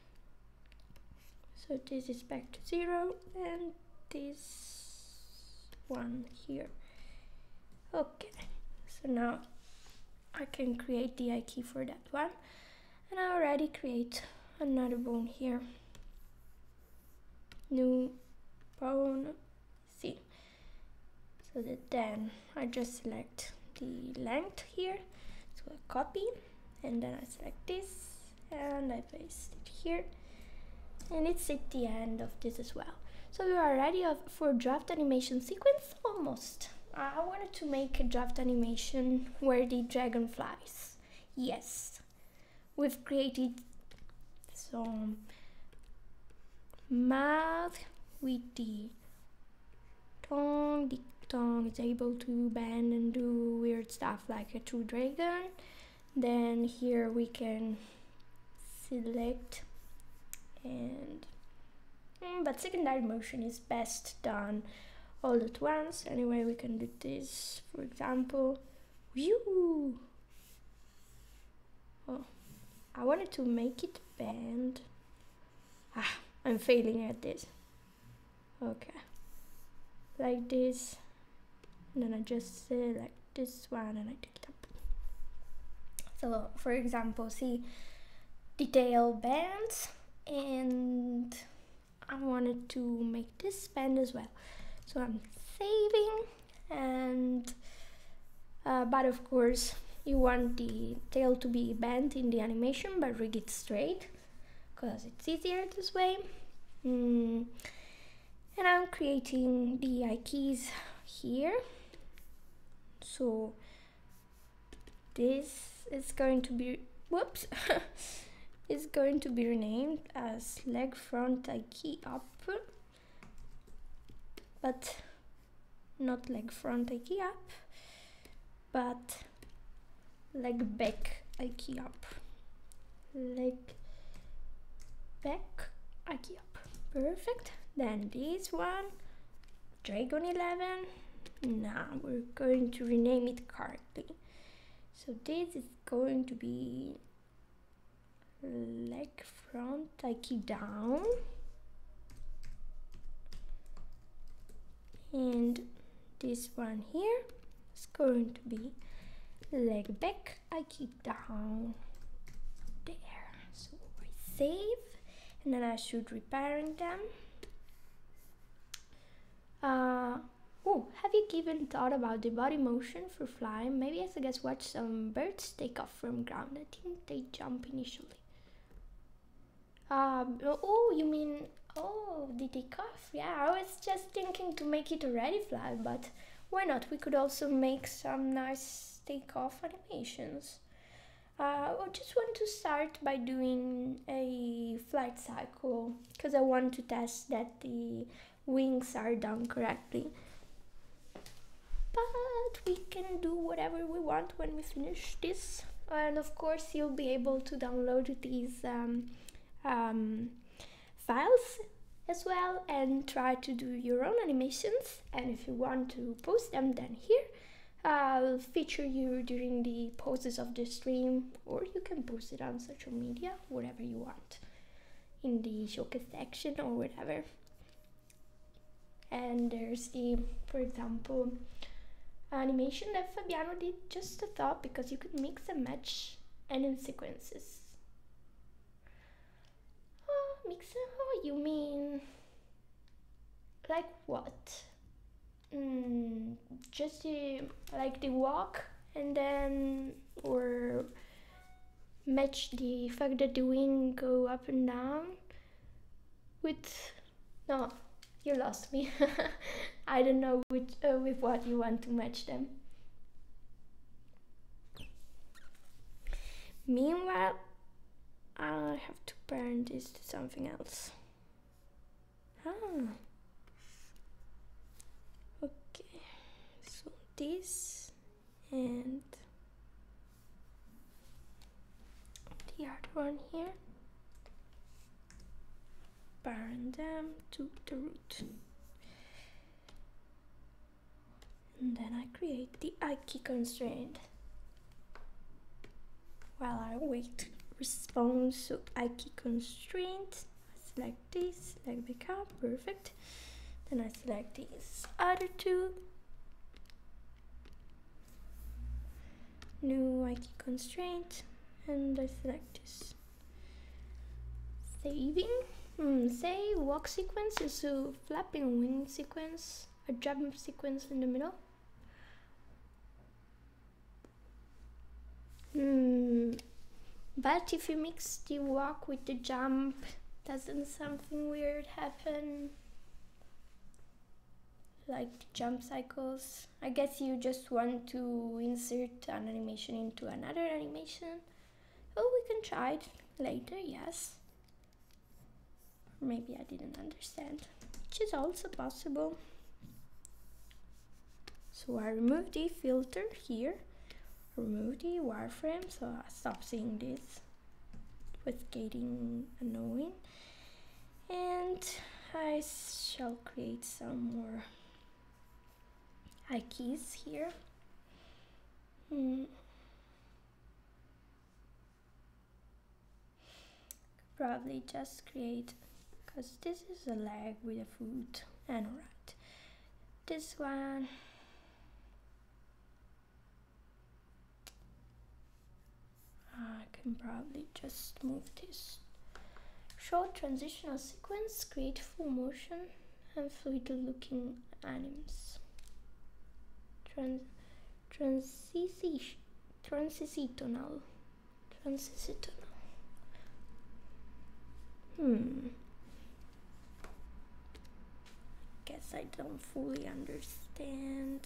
So this is back to 0 and this one here. Okay, so now I can create the Aiki for that one, and I already create another bone here. New bone, see. So that then I just select the length here, so I copy, and then I select this and I paste it here, and it's at the end of this as well. So we are ready for draft animation sequence, almost. I wanted to make a draft animation where the dragon flies. Yes, we've created some mouth with the tongue. The tongue is able to bend and do weird stuff like a true dragon. Then here we can select and but secondary motion is best done all at once. Anyway, we can do this, for example. Whew. Oh, I wanted to make it bend. I'm failing at this. Okay, like this, and then I just select this one and I take it up. So for example, see, the tail bends, and I wanted to make this bend as well. So I'm saving, and but of course you want the tail to be bent in the animation, but rig it straight because it's easier this way. And I'm creating the Aikis here. So this is going to be, whoops, is going to be renamed as leg front Aiki up, but not leg front Aiki up, but leg back Aiki up. Leg back Aiki up. Perfect. Then this one, Dragon 11. Now we're going to rename it correctly. So this is going to be leg front Aiki down. And this one here is going to be leg back, I keep down there. So I save, and then I should repairing them. Oh, have you given thought about the body motion for flying? Maybe I suggest watch some birds take off from ground. I think they jump initially. Oh, you mean, oh, the takeoff? Yeah, I was just thinking to make it a ready fly, but why not? We could also make some nice takeoff animations. I just want to start by doing a flight cycle because I want to test that the wings are done correctly. But we can do whatever we want when we finish this. And of course, you'll be able to download these files as well and try to do your own animations. And if you want to post them, then here I'll feature you during the poses of the stream, or you can post it on social media, whatever you want, in the showcase section or whatever. And there's the, for example, animation that Fabiano did, just a thought, because you could mix and match anim sequences. Mix, oh, you mean like what? Just like the walk, and then or match the fact that the wing go up and down with, no, you lost me. I don't know with what you want to match them. Meanwhile, I have to parent this to something else. Okay, so this and the other one here, parent them to the root, and then I create the key constraint while I wait response. So key constraint, I select this, select backup, perfect. Then I select these other two, new key constraint, and I select this. Saving. Say walk sequence is a flapping wing sequence, a jump sequence in the middle. But if you mix the walk with the jump, doesn't something weird happen? Like the jump cycles? I guess you just want to insert an animation into another animation. Oh, we can try it later, yes. Maybe I didn't understand, which is also possible. So I remove the filter here, remove the wireframe, so I stop seeing this. It was getting annoying. And I shall create some more keys here. Probably just create, because this is a leg with a foot and a rat. This one, I can probably just move this. Show transitional sequence, create full motion and fluid looking animes. Transitional. Guess I don't fully understand.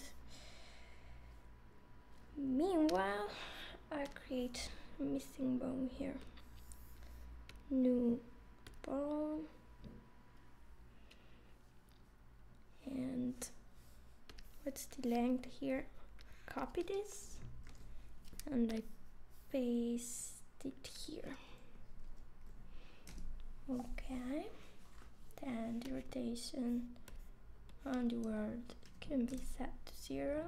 Meanwhile, I create a missing bone here. New bone. And what's the length here? Copy this and I paste it here. Okay, then the rotation on the world can be set to 0,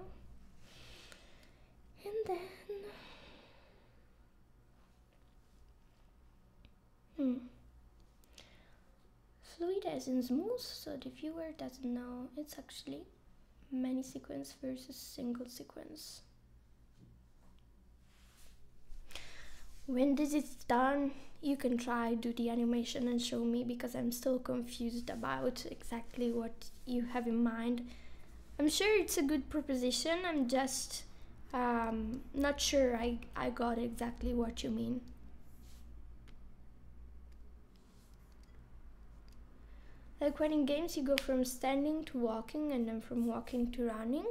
and then fluid as in smooth, so the viewer doesn't know it's actually many sequence versus single sequence. When this is done, you can try do the animation and show me, because I'm still confused about exactly what you have in mind. I'm sure it's a good proposition, I'm just not sure I got exactly what you mean. Like when in games you go from standing to walking and then from walking to running.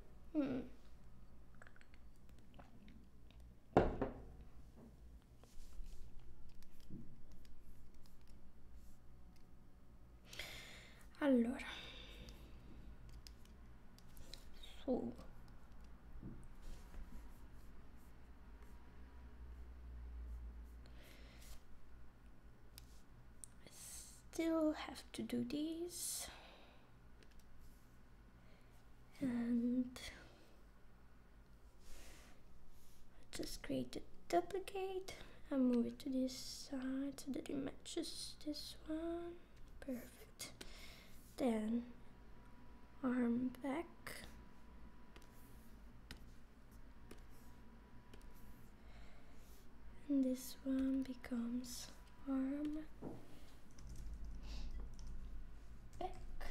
Allora. So. Still have to do these. And just create a duplicate and move it to this side so that it matches this one. Perfect. Then arm back. And this one becomes arm back.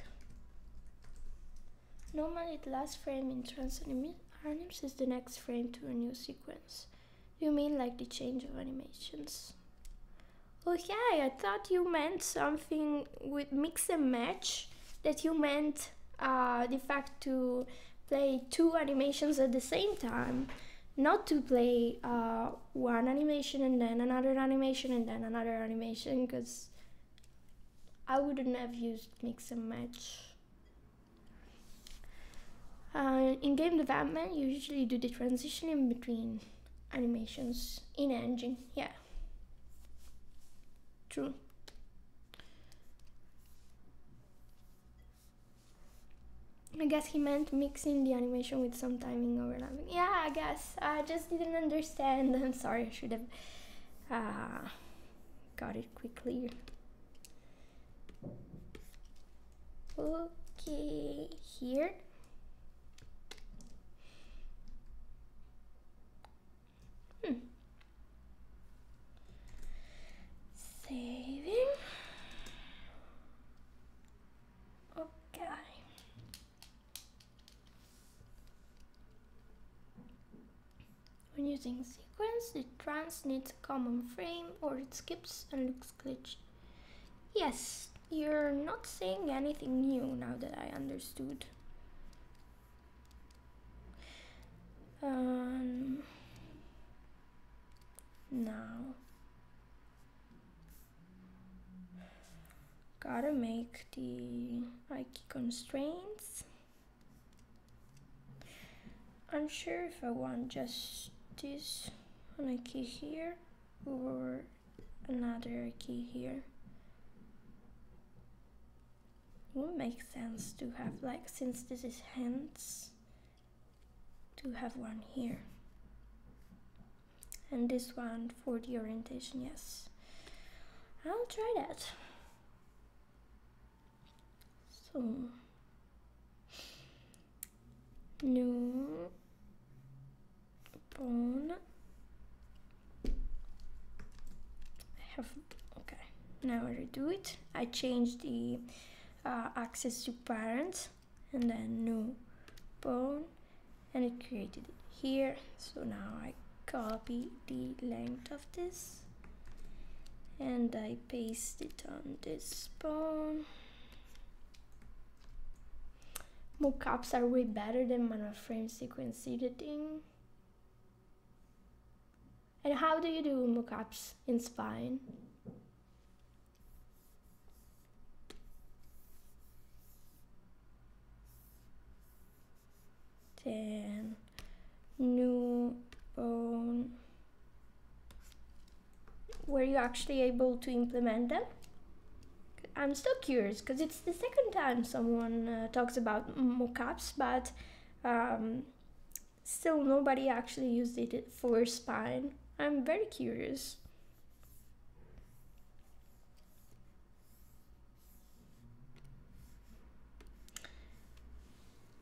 Normally the last frame in TransAnims is the next frame to a new sequence. You mean like the change of animations? Okay, I thought you meant something with mix and match, that you meant the fact to play two animations at the same time, not to play one animation and then another animation and then another animation, because I wouldn't have used mix and match. In game development, you usually do the transition in between animations in engine, yeah. True. I guess he meant mixing the animation with some timing overlapping. Yeah, I guess. I just didn't understand. I'm sorry, I should have got it quickly. Okay, here. Saving. Okay. When using sequence, the trans needs a common frame or it skips and looks glitchy. Yes, you're not saying anything new now that I understood. Now gotta make the key constraints. Unsure if I want just this on a key here or another key here. It would make sense to have, like, since this is hands, to have one here. And this one for the orientation, yes. I'll try that. So, new bone. Okay, now I redo it. I changed the access to parent and then new bone, and it created it here. So now I copy the length of this and I paste it on this bone. Mockups are way better than monoframe sequence editing. And how do you do mockups in Spine? Then new bone. Were you actually able to implement them? I'm still curious because it's the second time someone talks about mockups, but still nobody actually used it for Spine. I'm very curious.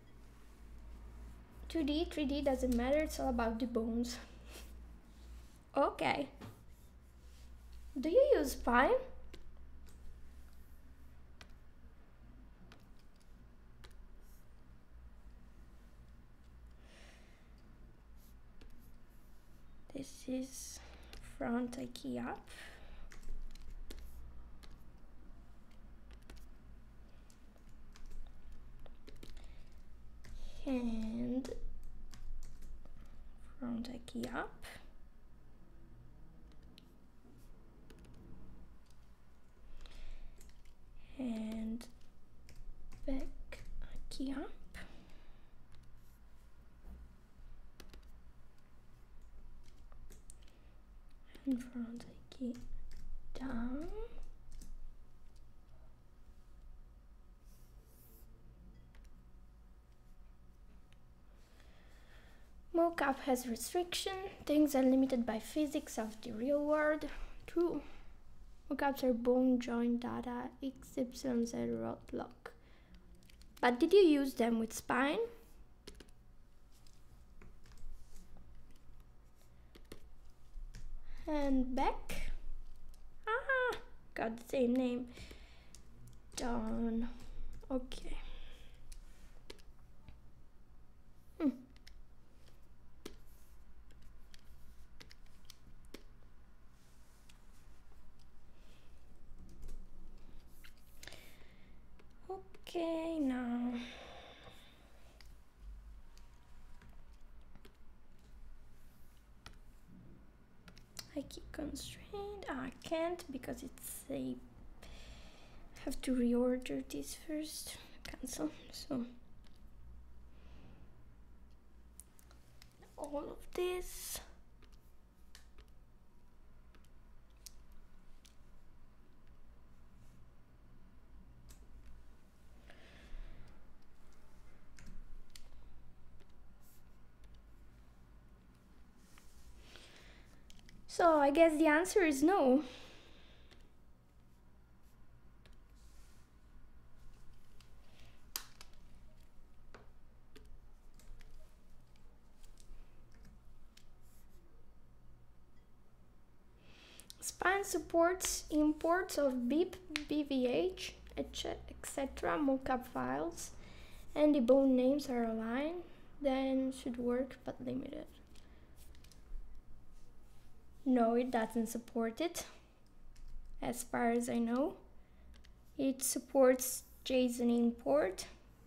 2D, 3D doesn't matter, it's all about the bones. Okay. Do you use Spine? This is front key up. And front key up. And back key up. And front key down. Mocap has restriction. Things are limited by physics of the real world. True. Mocaps are bone joint data XYZ roadblock. But did you use them with Spine? And back. Ah, got the same name. Down. Okay. Okay, now I keep constrained. I can't because it's a I have to reorder this first. Cancel. So all of this. So I guess the answer is no. Spine supports imports of BIP, BVH, etc. mocap files, and the bone names are aligned, then should work but limited. No, it doesn't support it, as far as I know. It supports JSON import.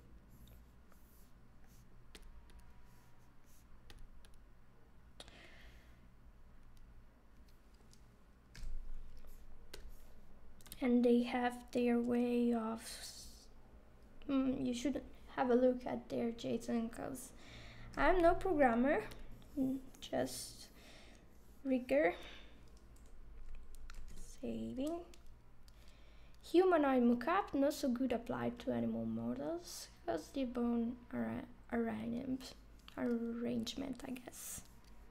And they have their way of, you should have a look at their JSON because I'm no programmer, just rigger. Saving. Humanoid mocap, not so good applied to animal models because the bone arrangement, I guess.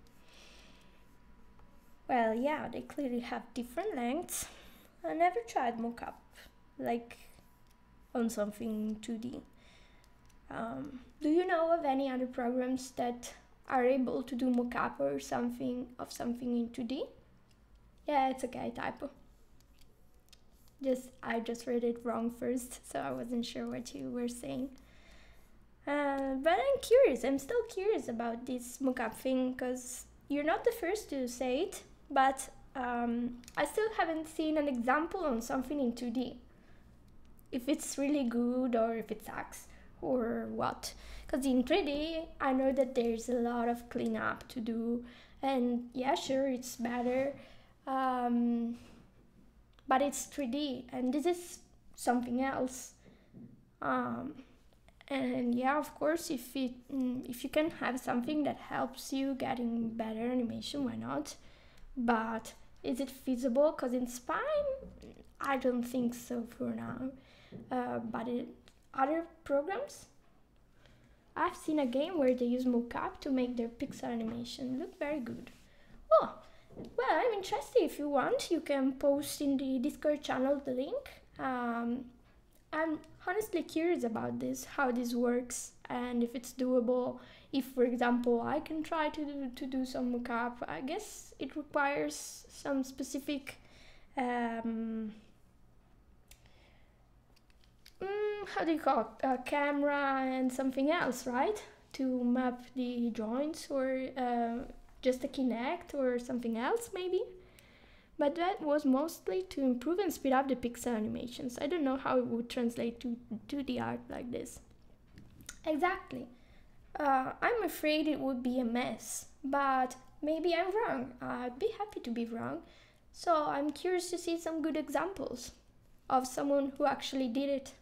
Well, yeah, they clearly have different lengths. I never tried mocap, like on something 2D. Do you know of any other programs that are able to do mocap or something in 2D? Yeah, it's okay, typo. I just read it wrong first, so I wasn't sure what you were saying. But I'm curious. I'm still curious about this mocap thing because you're not the first to say it, but I still haven't seen an example on something in 2D. If it's really good or if it sucks or what. Because in 3D, I know that there's a lot of cleanup to do, and yeah, sure, it's better. But it's 3D, and this is something else. And yeah, of course, if you can have something that helps you getting better animation, why not? But is it feasible? Because in Spine, I don't think so for now. But in other programs, I've seen a game where they use mocap to make their pixel animation look very good. Oh, well, I'm interested. If you want, you can post in the Discord channel the link. I'm honestly curious about this, how this works, and if it's doable. If, for example, I can try to do some mocap, I guess it requires some specific how do you call it? A camera and something else, right? To map the joints, or just a Kinect or something else, maybe. But that was mostly to improve and speed up the pixel animations. I don't know how it would translate to 2D art like this. Exactly. I'm afraid it would be a mess, but maybe I'm wrong. I'd be happy to be wrong. So I'm curious to see some good examples of someone who actually did it.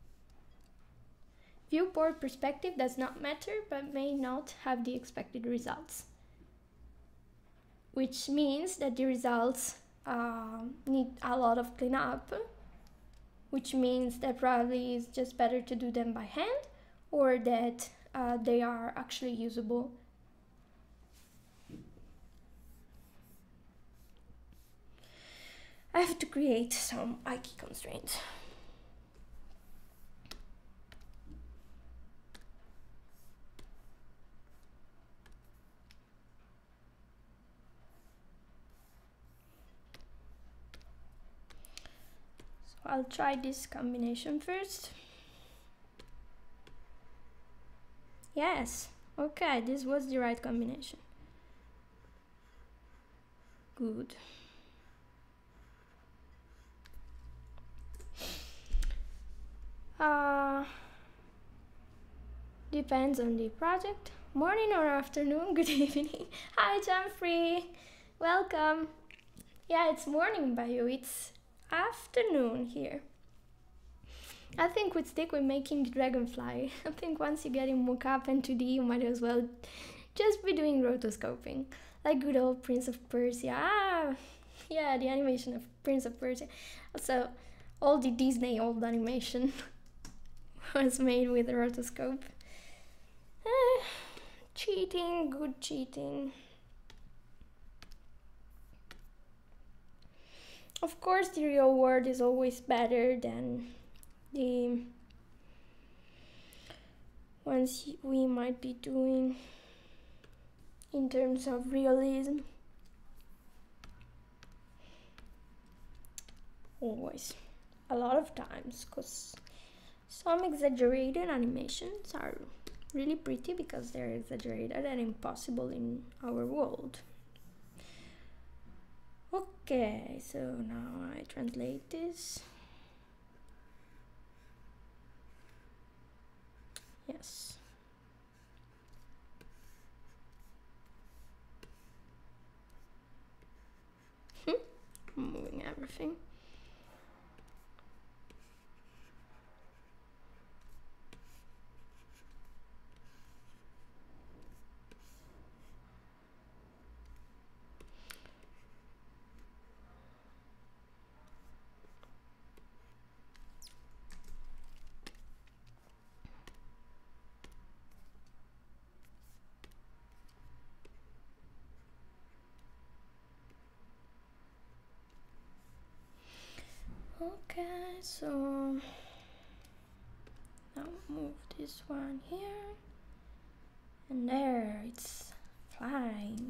Viewport perspective does not matter, but may not have the expected results. Which means that the results need a lot of cleanup, which means that probably it's just better to do them by hand, or that they are actually usable. I have to create some IKEA constraints. So I'll try this combination first. Yes, okay, this was the right combination. Good. Depends on the project. Morning or afternoon? Good evening. Hi, Jamfrey. Welcome. Yeah, it's morning by you. It's afternoon here. I think we'd stick with making the dragonfly. I think once you get in mocap and 2D, you might as well just be doing rotoscoping. Like good old Prince of Persia. Ah, yeah, the animation of Prince of Persia. Also, all the Disney old animation was made with rotoscope. Cheating, good cheating. Of course, the real world is always better than the ones we might be doing in terms of realism. Always. A lot of times, because some exaggerated animations are really pretty because they're exaggerated and impossible in our world. Okay, so now I translate this. Yes. Moving everything. Okay, so now move this one here, and there, it's flying.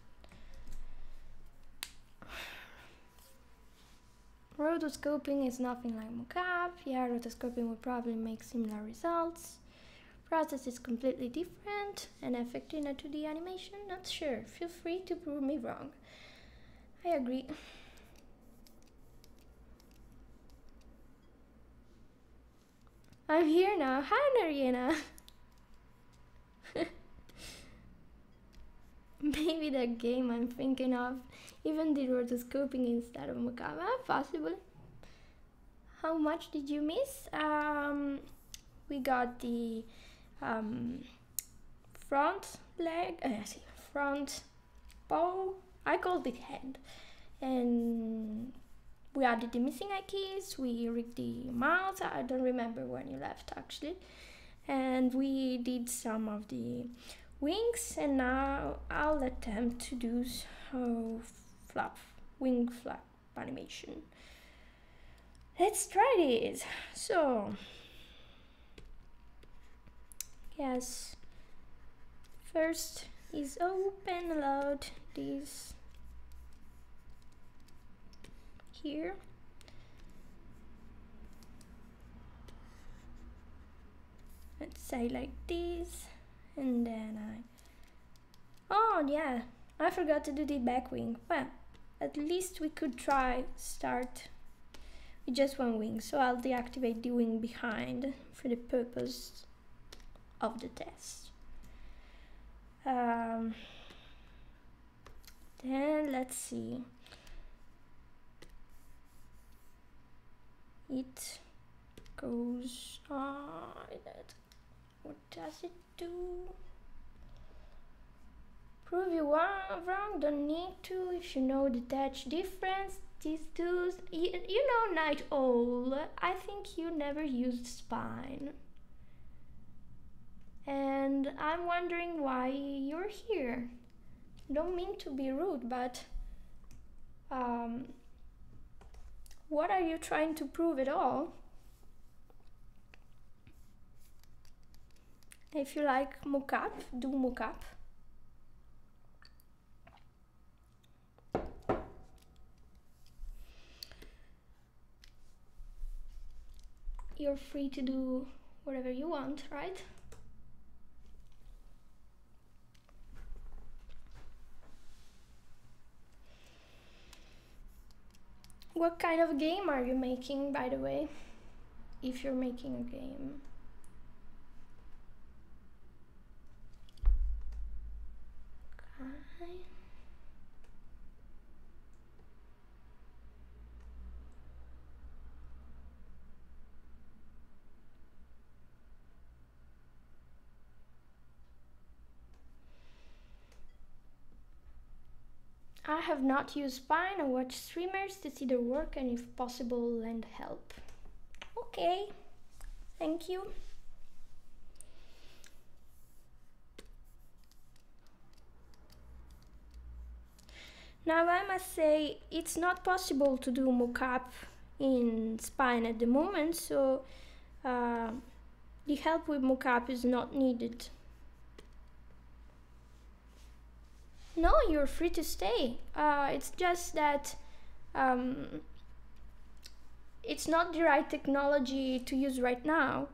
Rotoscoping is nothing like mocap. Yeah, rotoscoping would probably make similar results. Process is completely different and effect in a 2D animation, not sure. Feel free to prove me wrong. I agree. I'm here now. Hi, Nariena. Maybe the game I'm thinking of even did rotoscoping instead of mocap. Possible. How much did you miss? We got the front leg, front paw. I called it head, and we added the missing eye keys. We rigged the mouth. I don't remember when you left actually, and we did some of the wings. And now I'll attempt to do wing flap animation. let's try this. So, yes, first is open, load this here. Let's say like this, and then oh yeah, I forgot to do the back wing. Well, at least we could try start with just one wing, so I'll deactivate the wing behind for the purpose of the test. Then let's see. It goes on. What does it do? Prove you wrong, don't need to. If you know the touch difference, these do's. You know, Night Owl, I think you never used Spine. And I'm wondering why you're here. Don't mean to be rude, but what are you trying to prove at all? If you like mocap, do mocap. You're free to do whatever you want, right? What kind of game are you making, by the way? If you're making a game. Okay. I have not used Spine. I watch streamers to see their work and if possible lend help. Okay, thank you. Now I must say it's not possible to do mocap in Spine at the moment, so the help with mocap is not needed. No, you're free to stay. It's just that it's not the right technology to use right now.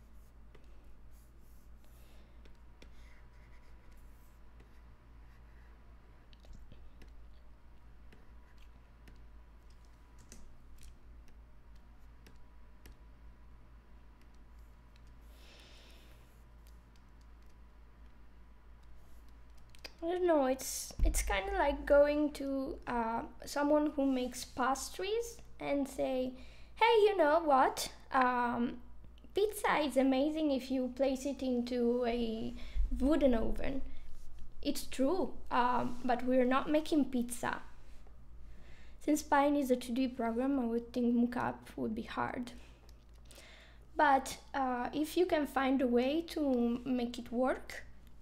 I don't know, it's kind of like going to someone who makes pastries and say, hey, you know what, pizza is amazing if you place it into a wooden oven. It's true, but we're not making pizza. Since Spine is a 2D program, I would think mocap would be hard. But if you can find a way to make it work,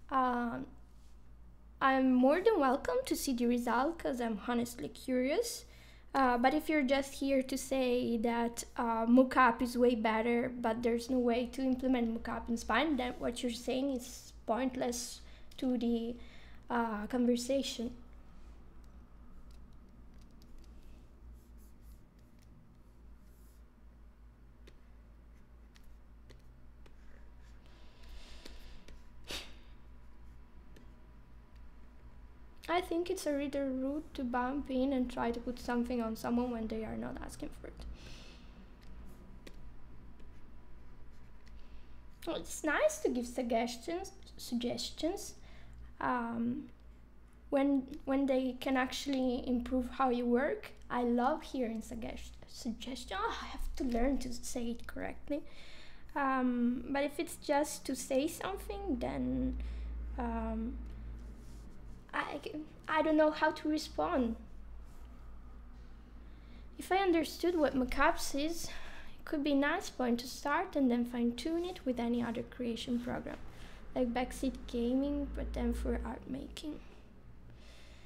I'm more than welcome to see the result because I'm honestly curious. But if you're just here to say that mocap is way better, but there's no way to implement mocap in Spine, then what you're saying is pointless to the conversation. I think it's a little rude to bump in and try to put something on someone when they are not asking for it. Well, it's nice to give suggestions when they can actually improve how you work. I love hearing suggestions. Oh, I have to learn to say it correctly. But if it's just to say something, then I don't know how to respond. If I understood what mocaps is, it could be a nice point to start and then fine-tune it with any other creation program, like Backseat Gaming, but then for art making.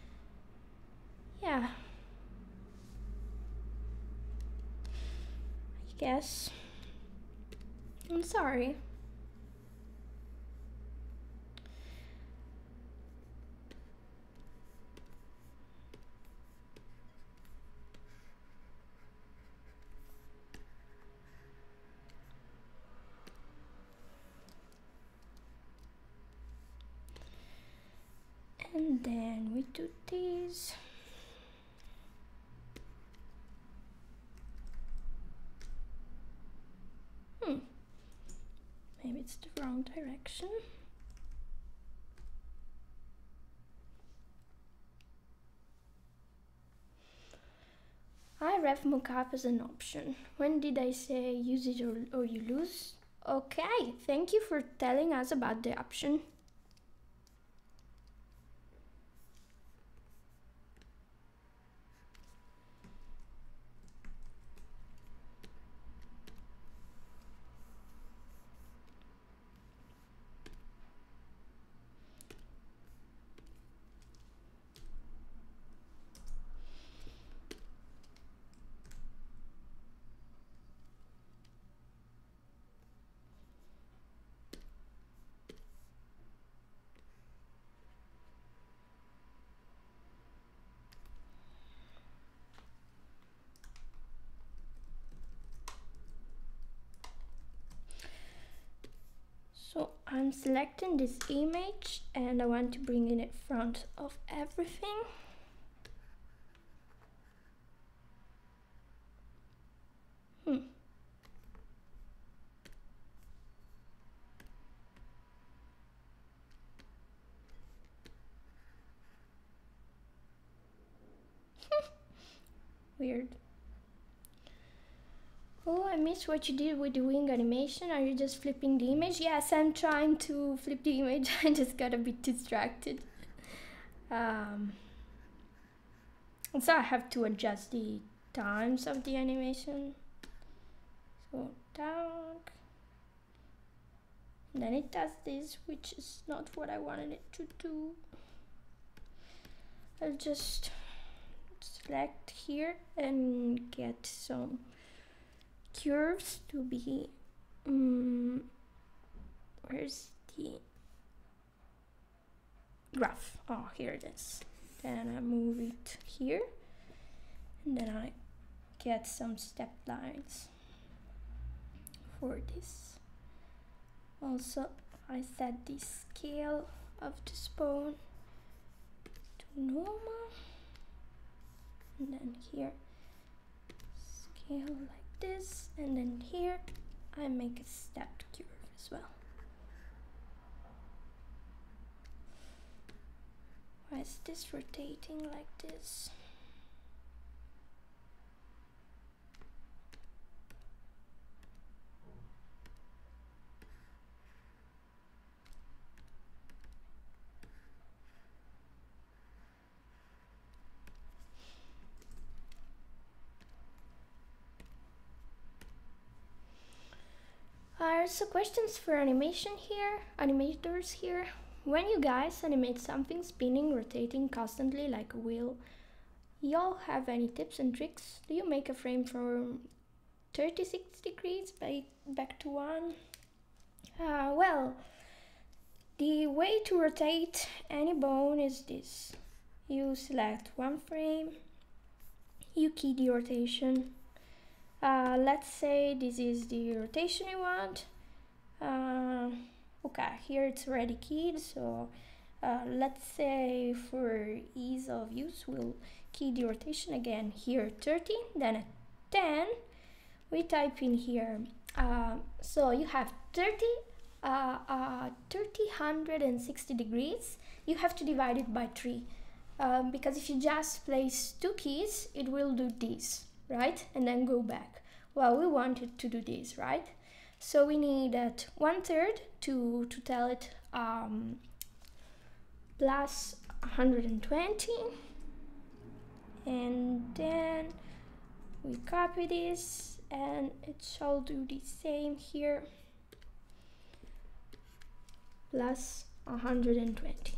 Yeah. guess. I'm sorry. And then we do this. Maybe it's the wrong direction. I ref mockup as an option. When did I say use it or you lose? Okay, thank you for telling us about the option. So I'm selecting this image and I want to bring it in front of everything. Weird. Oh, I missed what you did with the wing animation. Are you just flipping the image? Yes, I'm trying to flip the image. I just got a bit distracted. And so I have to adjust the times of the animation. So down. And then it does this, which is not what I wanted it to do. I'll just select here and get some curves to be where's the graph? Oh, here it is. Then I move it here and then I get some step lines for this. Also I set the scale of the spawn to normal and then here scale like this, and then here I make a stepped curve as well. Why is this rotating like this? So questions for animators here. When you guys animate something spinning, rotating constantly like a wheel, y'all have any tips and tricks? Do you make a frame from 36 degrees back to 1? Well, the way to rotate any bone is this. You select one frame, you key the rotation. Let's say this is the rotation you want. Okay, here it's already keyed, so let's say for ease of use we'll key the rotation again here 30, then at 10 we type in here, so you have 30, 160 degrees. You have to divide it by 3, because if you just place 2 keys it will do this, right, and then go back. Well, we want it to do this, right? So we need at 1/3 to tell it plus 120, and then we copy this and it shall do the same here, plus 120.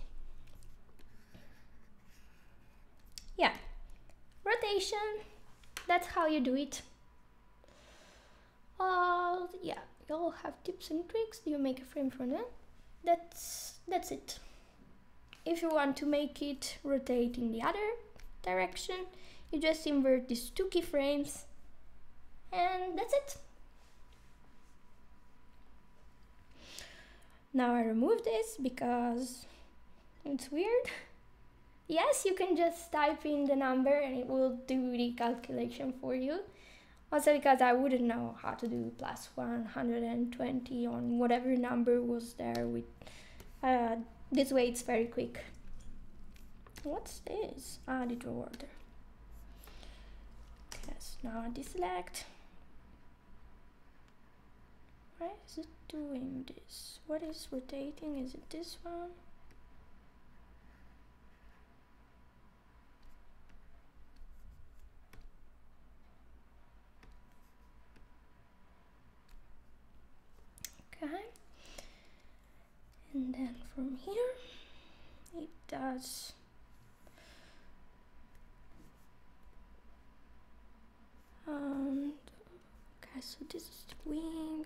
Yeah, rotation, that's how you do it. Yeah, you'll have tips and tricks. You make a frame from them. That's it. If you want to make it rotate in the other direction, you just invert these two keyframes, and that's it. Now I remove this because it's weird. Yes, you can just type in the number and it will do the calculation for you. Also because I wouldn't know how to do plus 120 on whatever number was there. With this way it's very quick. What's this? The draw order. Yes, now I deselect. Why is it doing this? What is rotating? Is it this one? Okay. And then from here, it does okay, so this is the wing.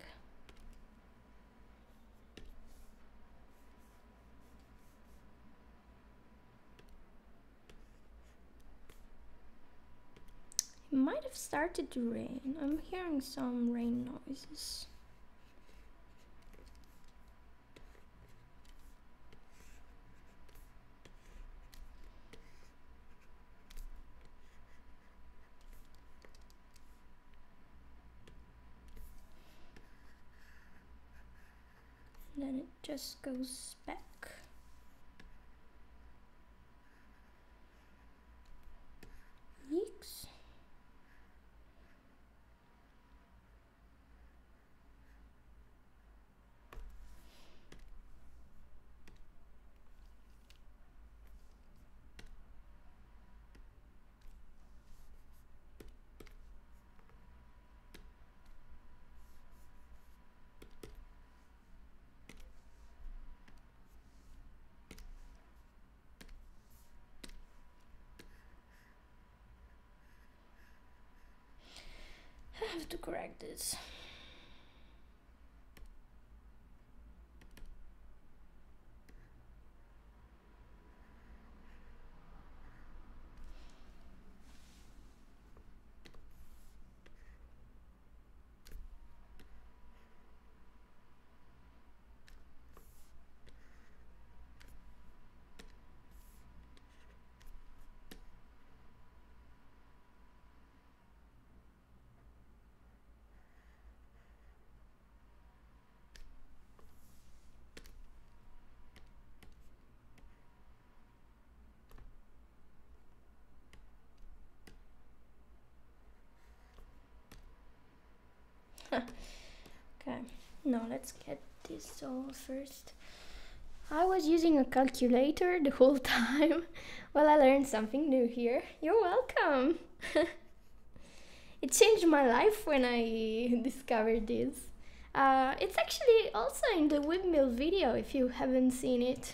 It might have started to rain. I'm hearing some rain noises. Then it just goes back. Yeeks. I have to correct this. Okay, now let's get this all first. I was using a calculator the whole time. Well, I learned something new here. You're welcome. It changed my life when I discovered this. It's actually also in the windmill video if you haven't seen it.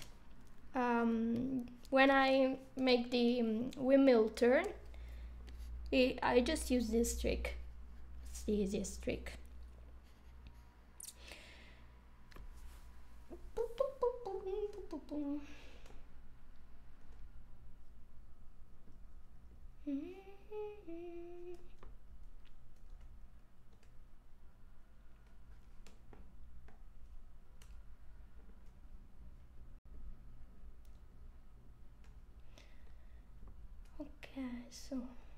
When I make the windmill turn, I just use this trick. It's the easiest trick. Okay, so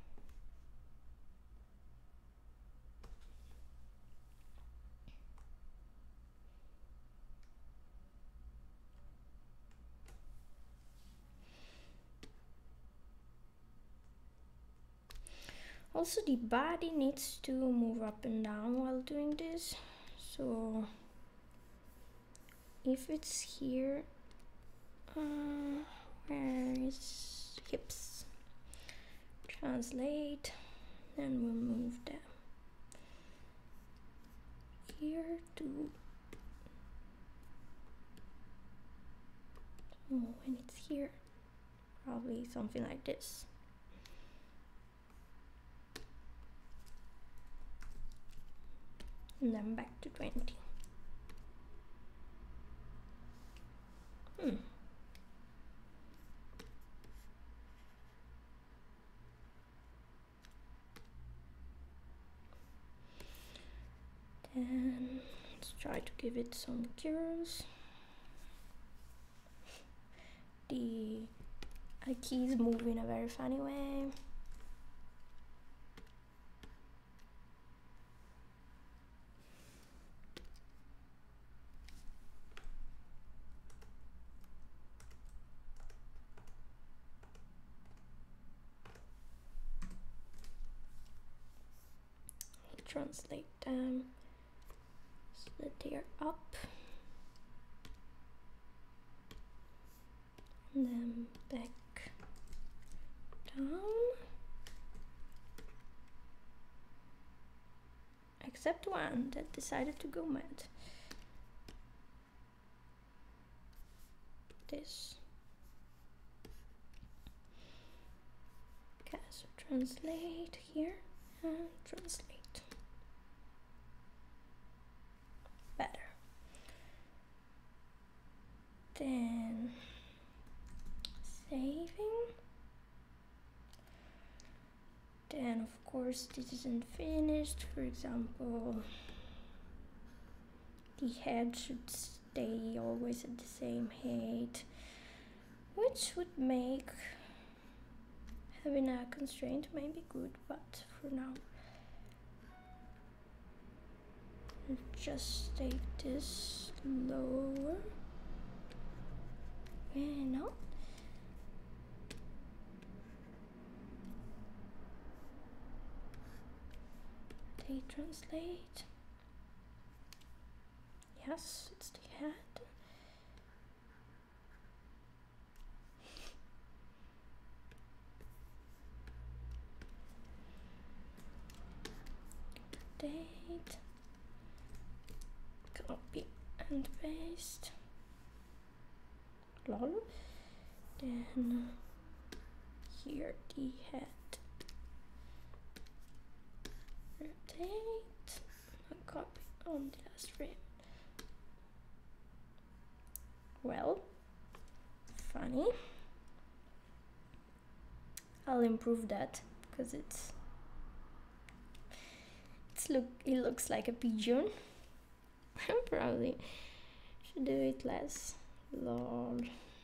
also the body needs to move up and down while doing this. So if it's here, where is hips? Translate, then we'll move them here to, oh, when it's here, probably something like this. and then back to 20. Then let's try to give it some curves. The keys move in a very funny way. Translate them so that they are up and then back down, except one that decided to go mad. This. Okay, so translate here and translate. Better. Then saving. Then of course this isn't finished. For example, the head should stay always at the same height, which would make having a constraint maybe good, but for now just take this lower. And now they translate. Yes, it's the head. Date. Copy and paste. Lol. Then here the head. Rotate. And copy on the last frame. Well, funny. I'll improve that because it looks like a pigeon. Probably should do it less. Lol.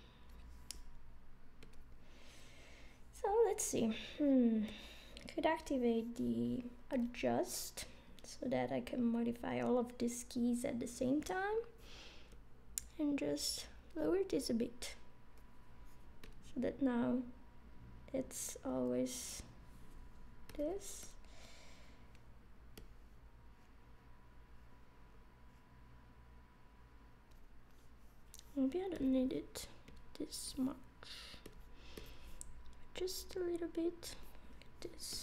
So let's see. Could activate the adjust so that I can modify all of these keys at the same time, and just lower this a bit so that now it's always this. Maybe I don't need it this much, just a little bit like this.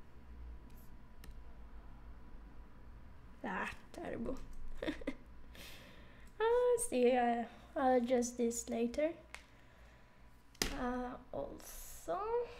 Ah, terrible. See, I'll adjust this later. Also,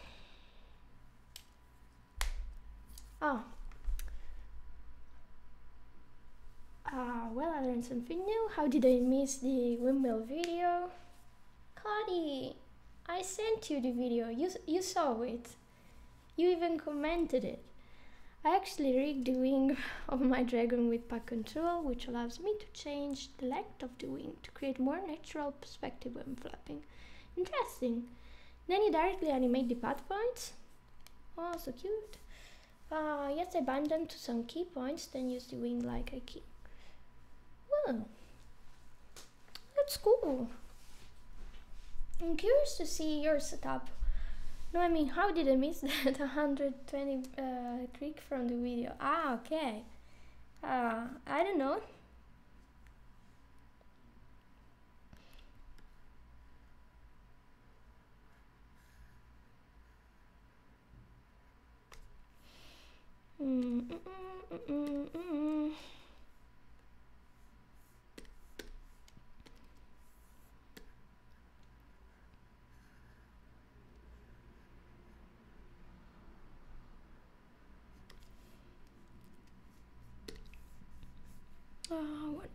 well, I learned something new. How did I miss the windmill video? Cody, I sent you the video. You saw it. You even commented it. I actually rigged the wing of my dragon with path control, which allows me to change the length of the wing to create more natural perspective when flapping. Interesting. Then you directly animate the path points. Oh, so cute. Yes, I bind them to some key points, then use the wing like a key. Well, that's cool. I'm curious to see your setup. No, I mean, how did I miss that 120 click from the video? Ah, okay. I don't know.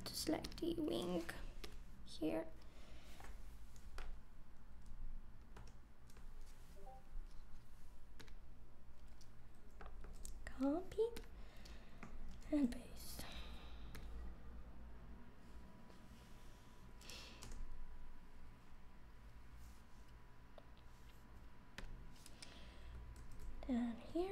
to select the wing here. Copy and paste. Down here.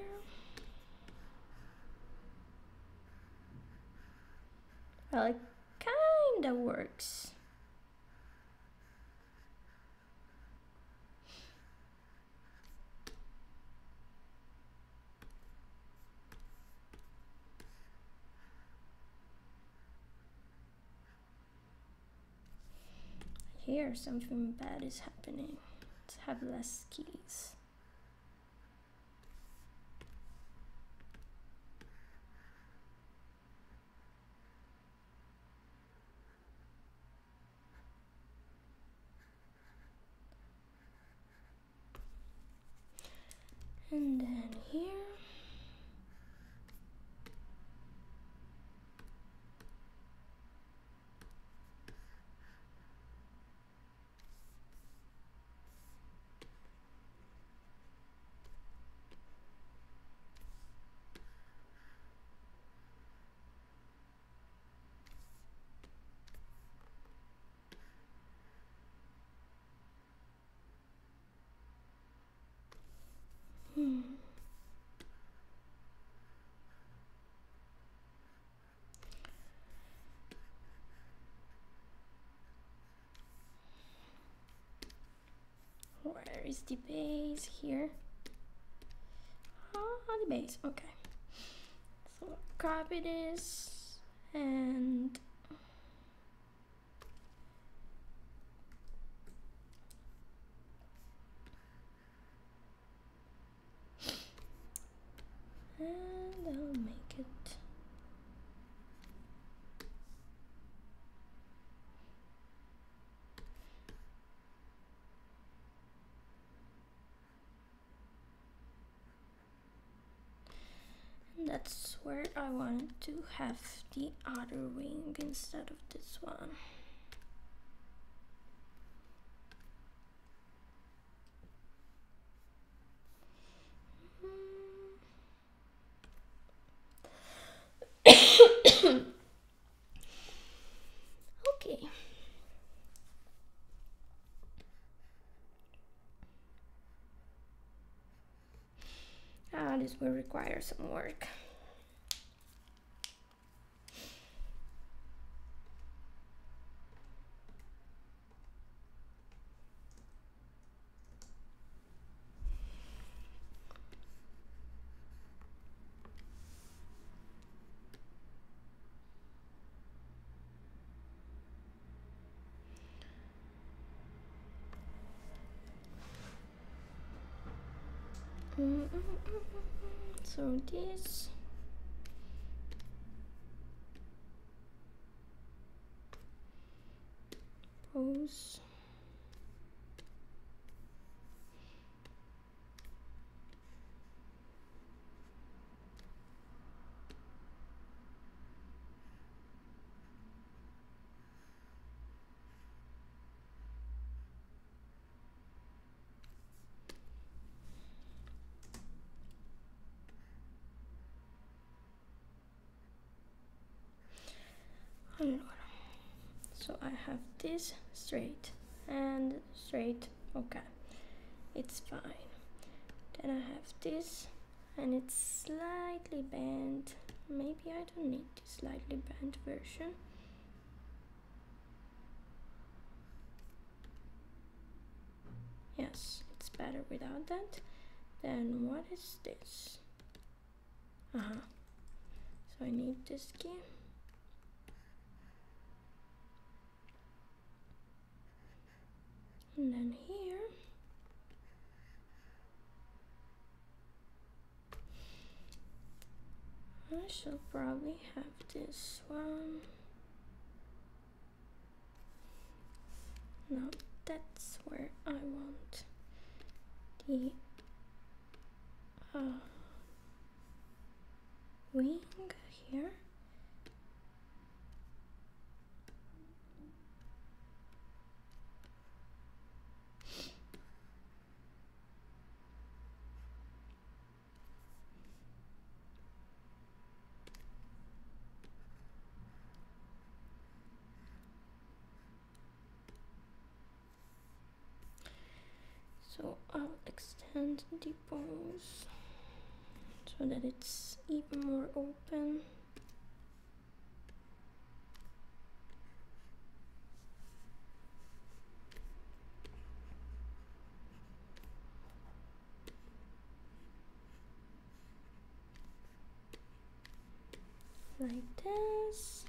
Well, it kinda works. Here something bad is happening. Let's have less keys. And then here. Where is the base? Here. Ah, the base. Okay. So copy this and I'll make it. And that's where I wanted to have the other wing instead of this one. Okay. This will require some work. So this pose. So I have this straight and straight. Okay, it's fine. Then I have this and it's slightly bent. Maybe I don't need the slightly bent version. Yes, it's better without that. Then what is this? So I need this key. And then here I shall probably have this one. No, that's where I want the wing here. So I'll extend the bows so that it's even more open. Like this.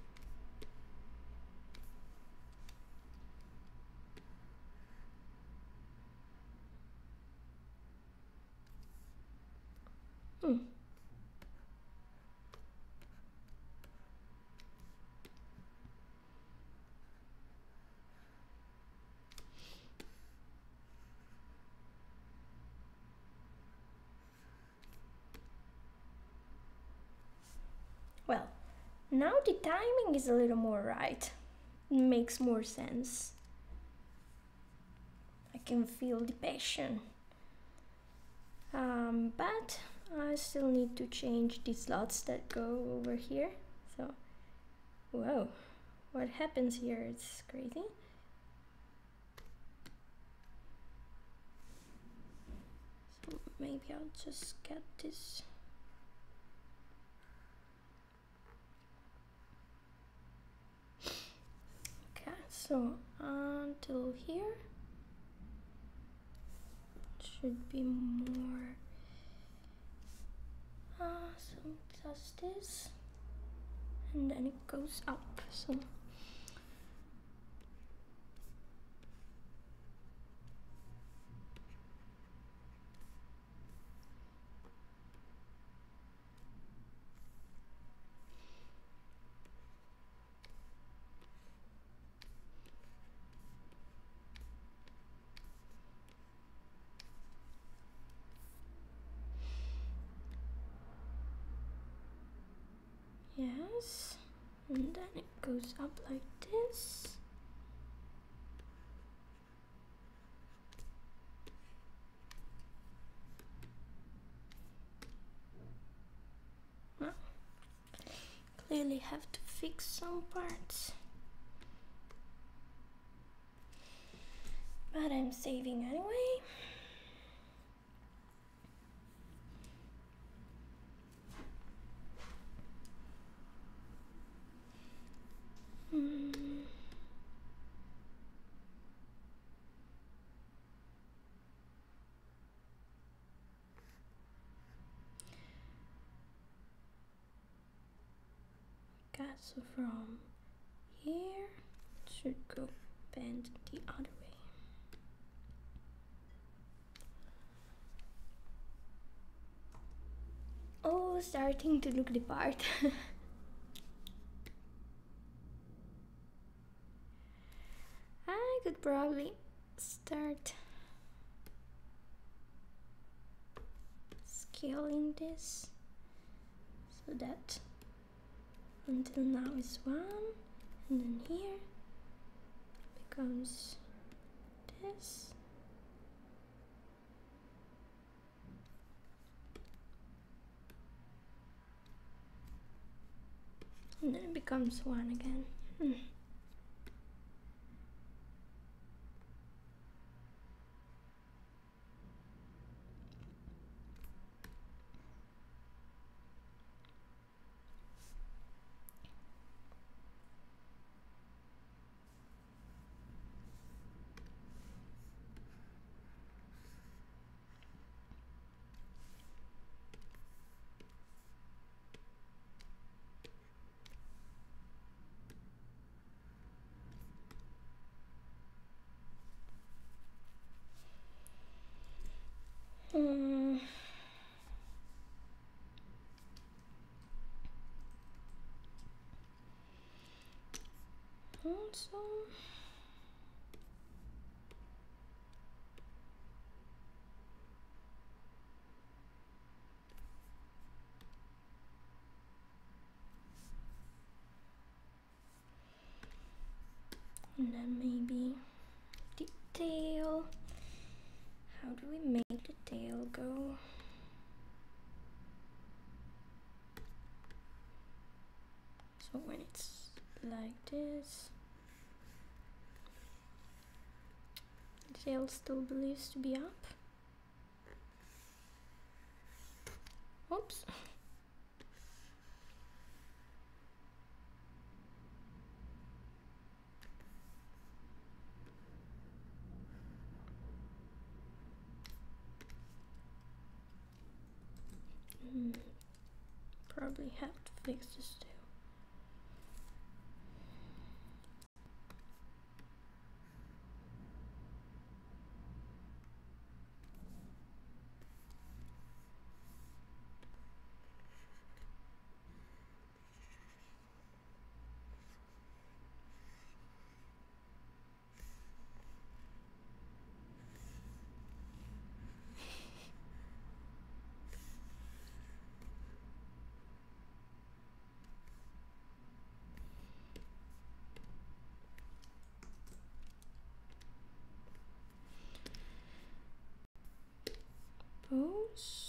Well, now the timing is a little more right. It makes more sense. I can feel the passion. But I still need to change the slots that go over here. So, whoa, what happens here? It's crazy. So maybe I'll just get this. Okay, so until here should be more. So it does this, and then it goes up. So. Yes, and then it goes up like this. Well, clearly have to fix some parts, but I'm saving anyway. Okay, so from here it should go bend the other way. Oh, starting to look the part. I could probably start scaling this so that until now is 1, and then here becomes this. And then it becomes 1 again. Also, and then maybe the tail. How do we make the tail go? So when it's like this, tail still believes to be up. Oops. Probably have to fix this too. Pose.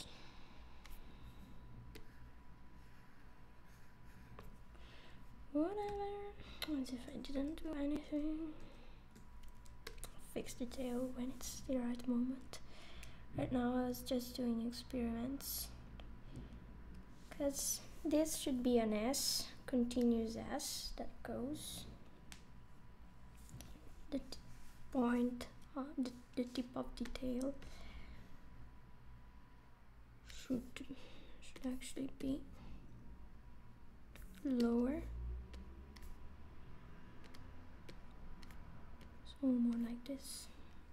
Whatever. What if I didn't do anything? Fix the tail when it's the right moment. Right now I was just doing experiments. Because this should be an S, continuous S that goes. The point, the tip of the tail should actually be lower. So more like this.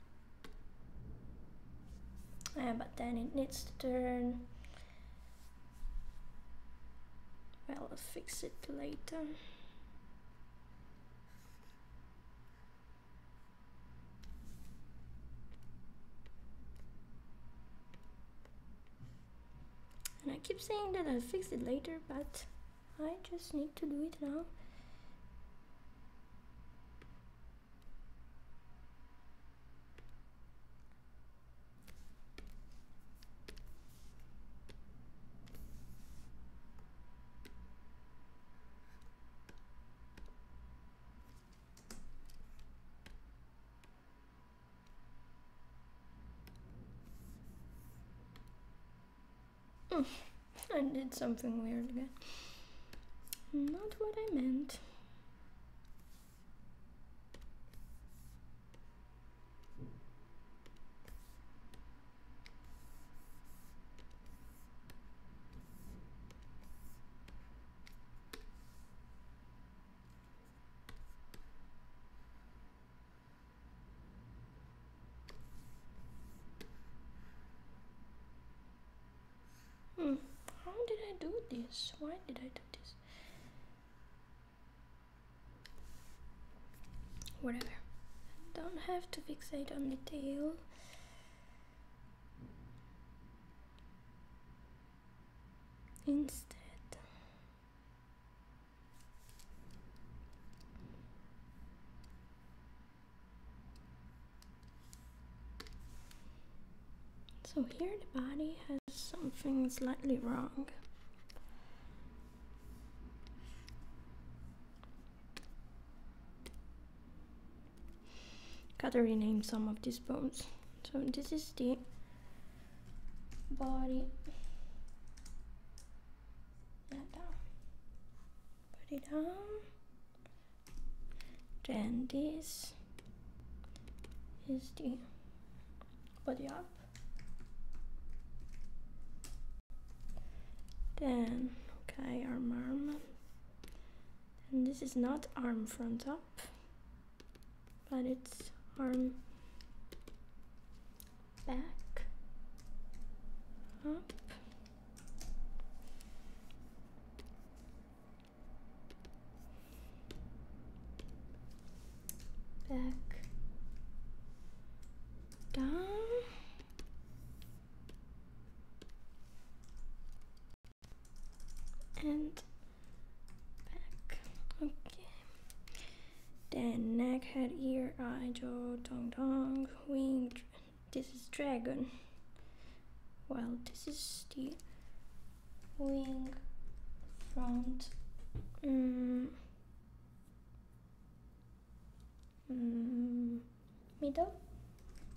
But then it needs to turn. Well, I'll fix it later. And I keep saying that I'll fix it later, but I just need to do it now. I did something weird again. Not what I meant. How did I do this? Why did I do this? Whatever. Don't have to fixate on the tail. Instead. So here the body has something slightly wrong. Gotta rename some of these bones. So this is the body. Down. Put it down. Then this is the body up. Then, okay, arm. And this is not arm front up, but it's arm back up. Back down. And back. Okay. Then neck, head, ear, eye, jaw, tongue, wing. This is dragon. Well, this is the wing, front, middle.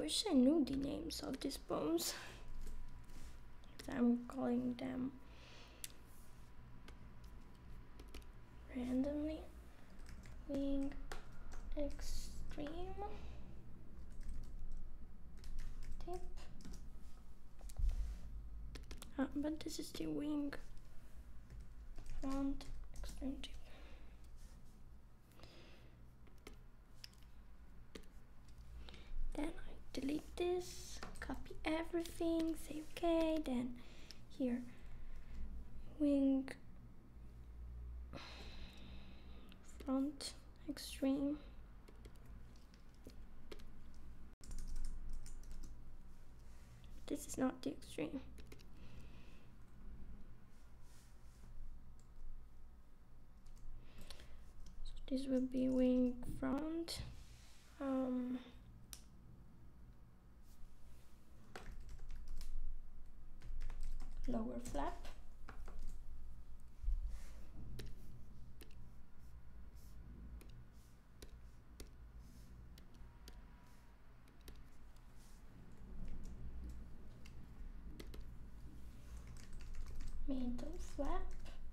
wish I knew the names of these bones. I'm calling them randomly. Wing extreme tip. But this is the wing front extreme tip. Then I delete this, copy everything, say okay, then here wing front extreme. This is not the extreme. So this will be wing front. Lower flap. Middle flap.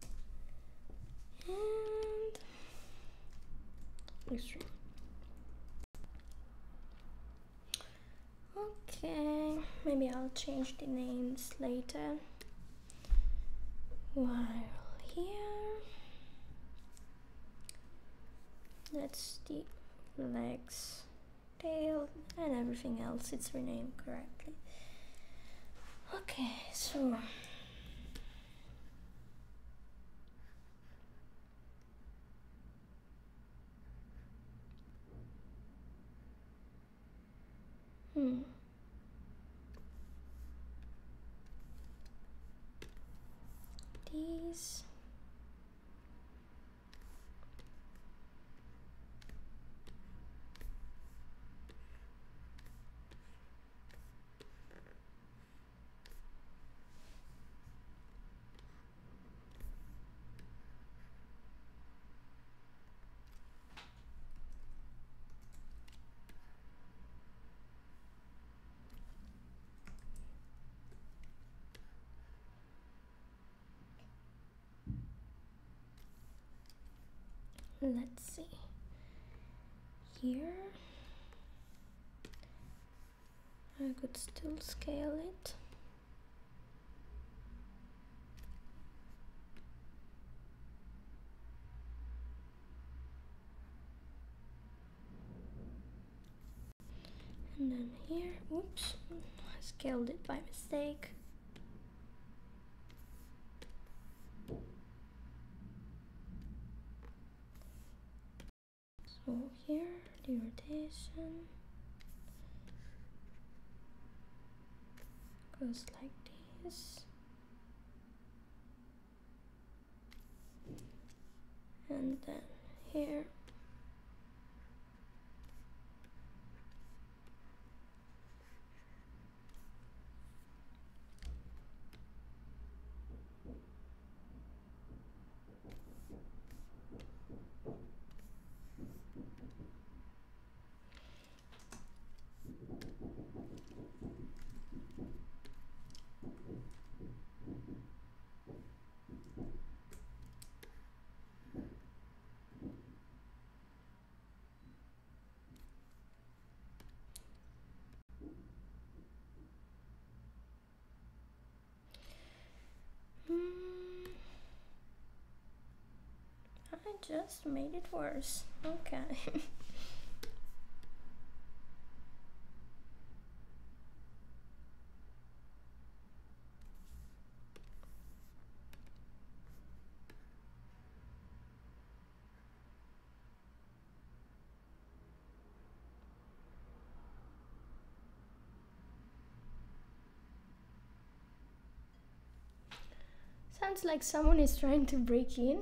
And extreme. Okay, maybe I'll change the names later. While here, that's the legs, tail, and everything else. It's renamed correctly. Okay, so these. Let's see. Here I could still scale it. And then here, oops, I scaled it by mistake. So here, the rotation goes like this. And then here, I just made it worse. Okay. Sounds like someone is trying to break in.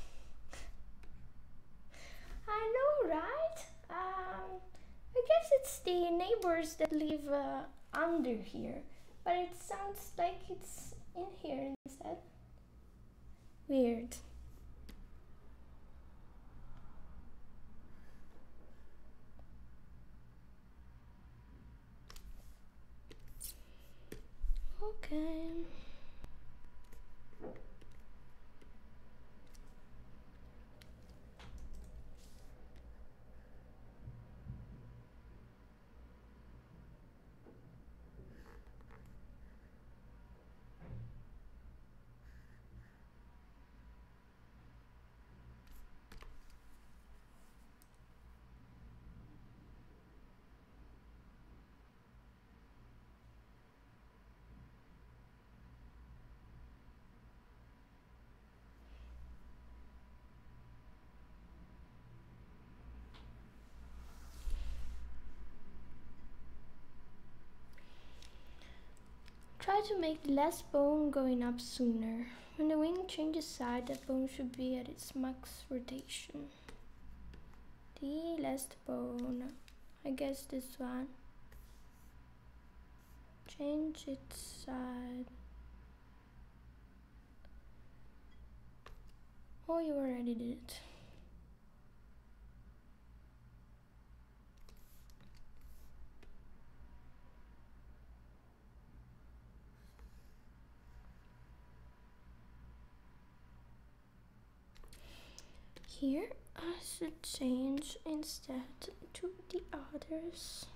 I know, right? I guess it's the neighbors that live under here, but it sounds like it's in here instead. Weird. to make the last bone going up sooner. When the wing changes side, that bone should be at its max rotation. The last bone, I guess this one. Change its side. Oh, you already did it. Here I should change instead to the others.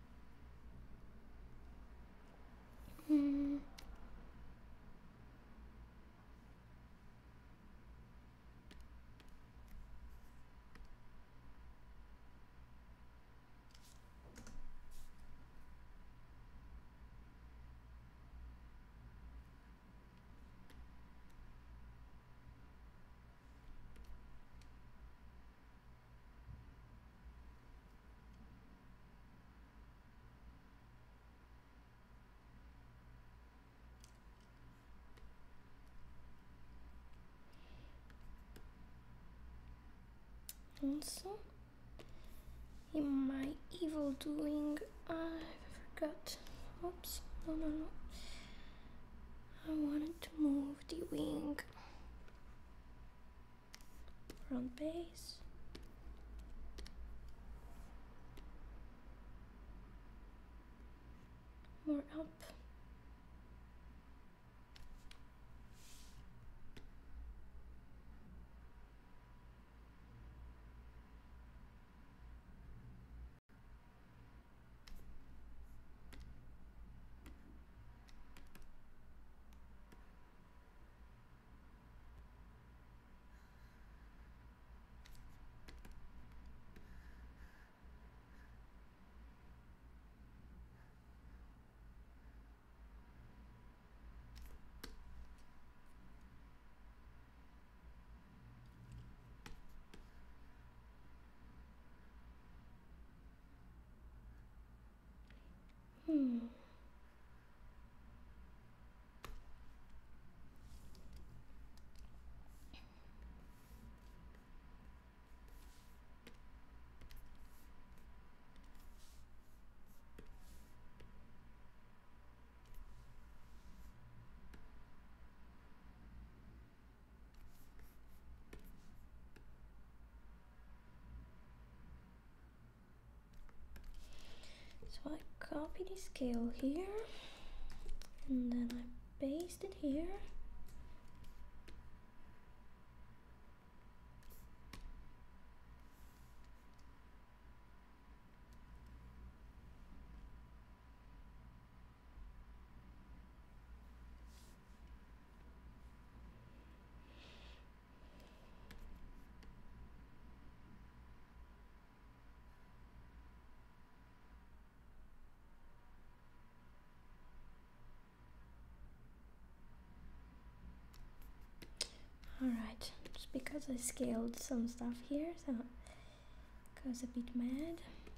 Also, in my evil doing, I forgot. Oops, no. I wanted to move the wing. Front base. More up. So I copy the scale here, and then I paste it here. Alright, just because I scaled some stuff here, so I was a bit mad.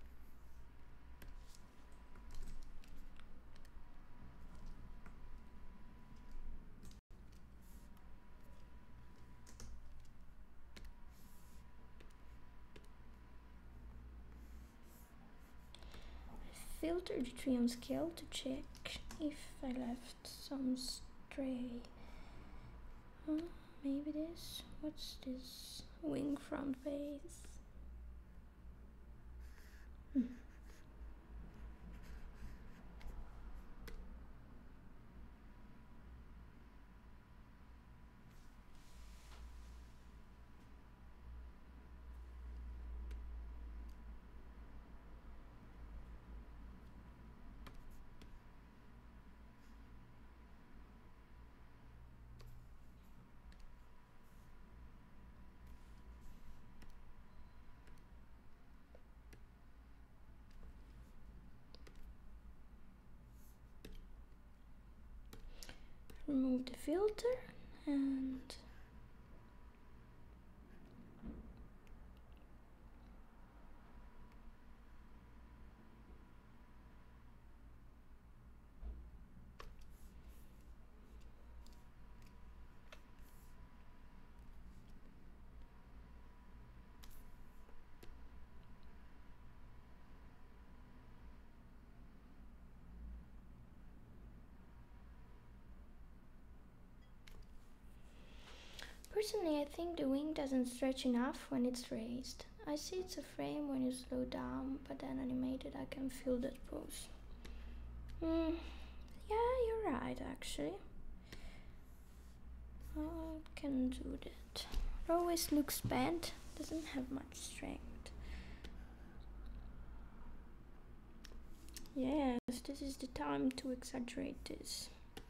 I filtered the tree on scale to check if I left some stray. Maybe this. What's this? Wing front base. Remove the filter and Personally, I think the wing doesn't stretch enough when it's raised. I see it's a frame when you slow down, but then animated I can feel that pose. Yeah, you're right actually. I can do that. It always looks bent, doesn't have much strength. Yes, this is the time to exaggerate this.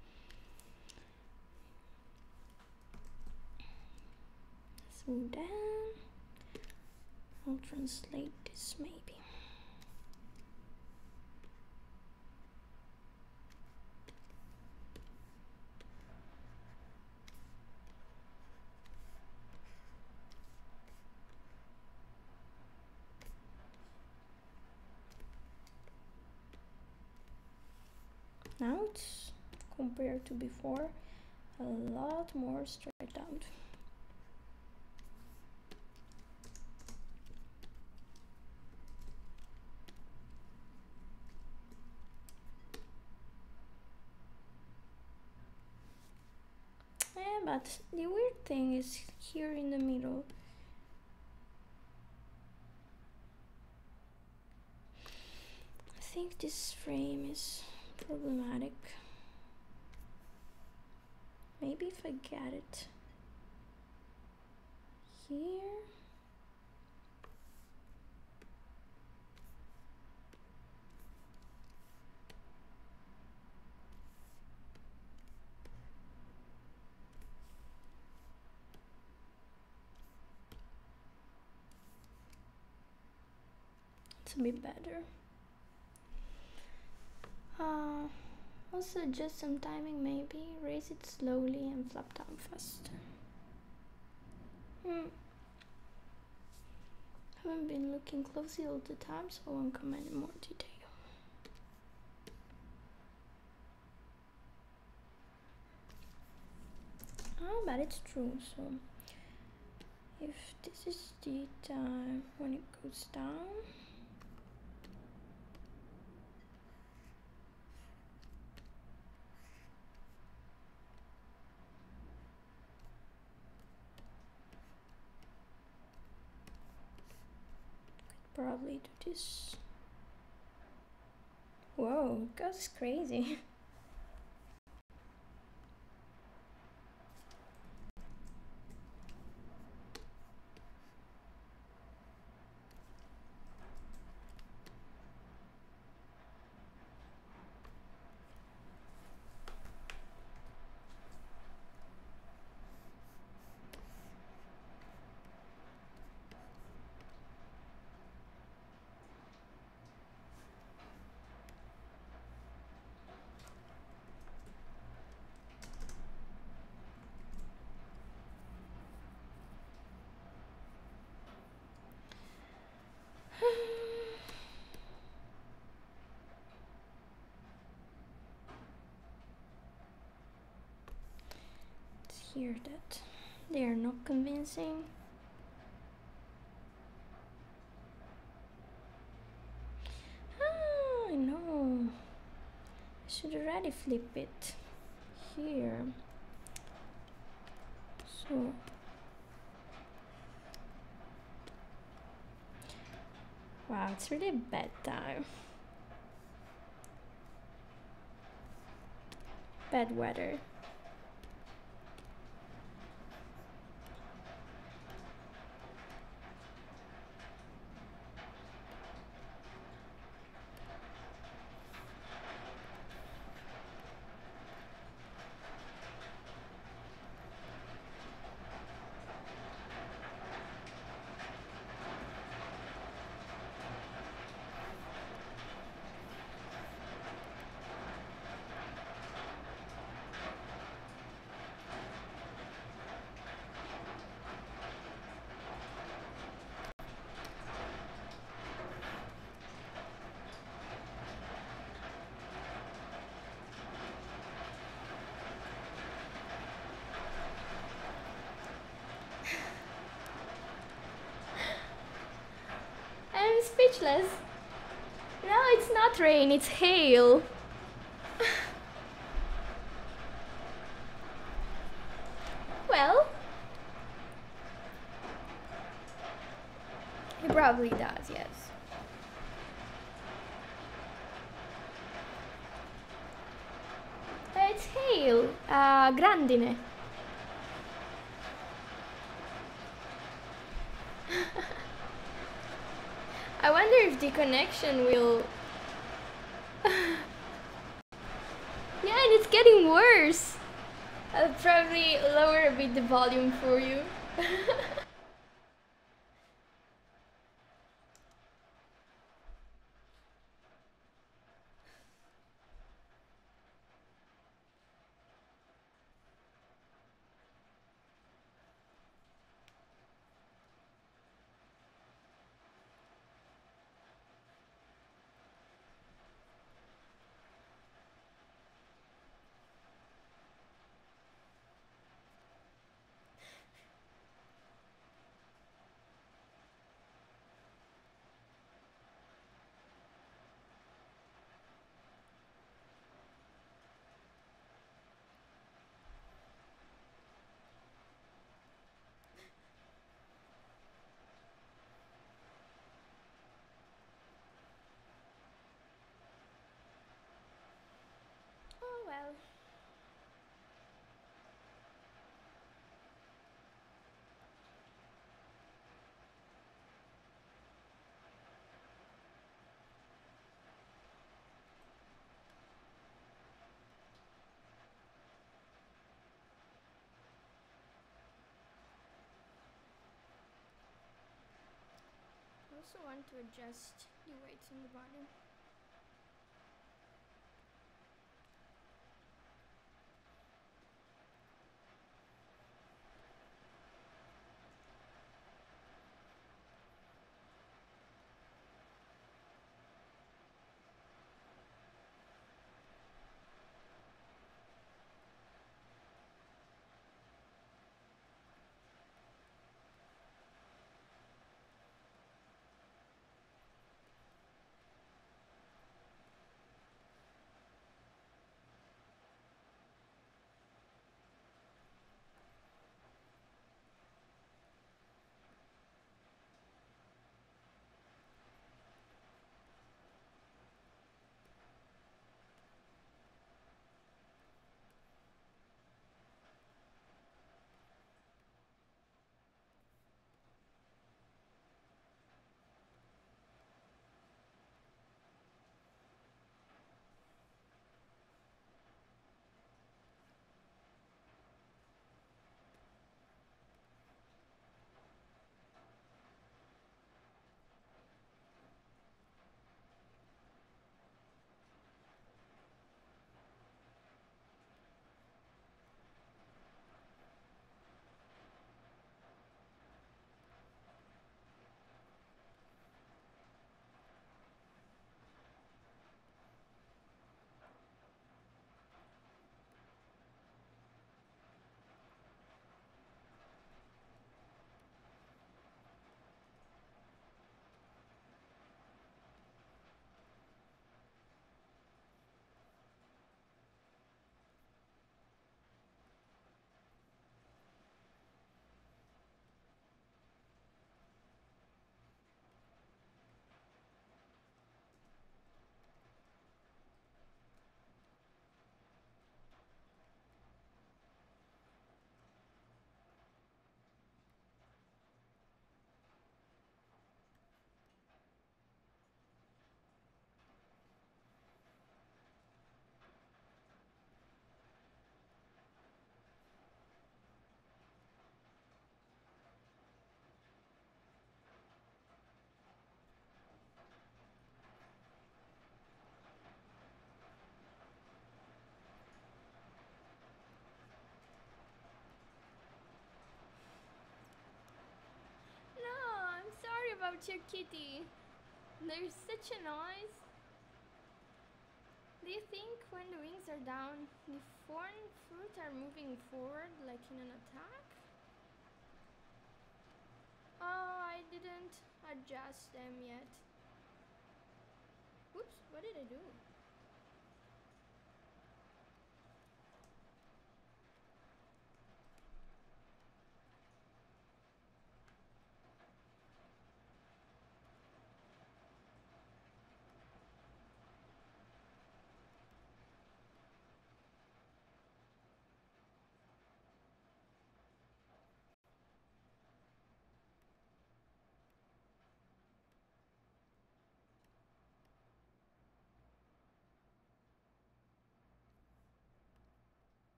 So then I'll translate this maybe. Now it's, compared to before, a lot more stretched out. Yeah, but the weird thing is here in the middle. I think this frame is problematic. Maybe if I get it here. It's a bit better. Also adjust some timing maybe, raise it slowly and flop down faster. Haven't been looking closely all the time, so I won't comment in more detail. Oh, but it's true, so if this is the time when it goes down, probably do this. Whoa, it goes crazy. Hear that they are not convincing. I know. I should already flip it here. So wow, it's really bad time. Bad weather. I'm speechless. No, it's not rain, it's hail. Well, probably does, yes. It's hail, grandine. I wonder if the connection will... Yeah, and it's getting worse. I'll probably lower a bit the volume for you. Oh well. I also want to adjust the weights on the bottom. No, I'm sorry about your kitty. There's such a noise. Do you think when the wings are down, the foreign fruit are moving forward like in an attack? Oh, I didn't adjust them yet. Oops, what did I do?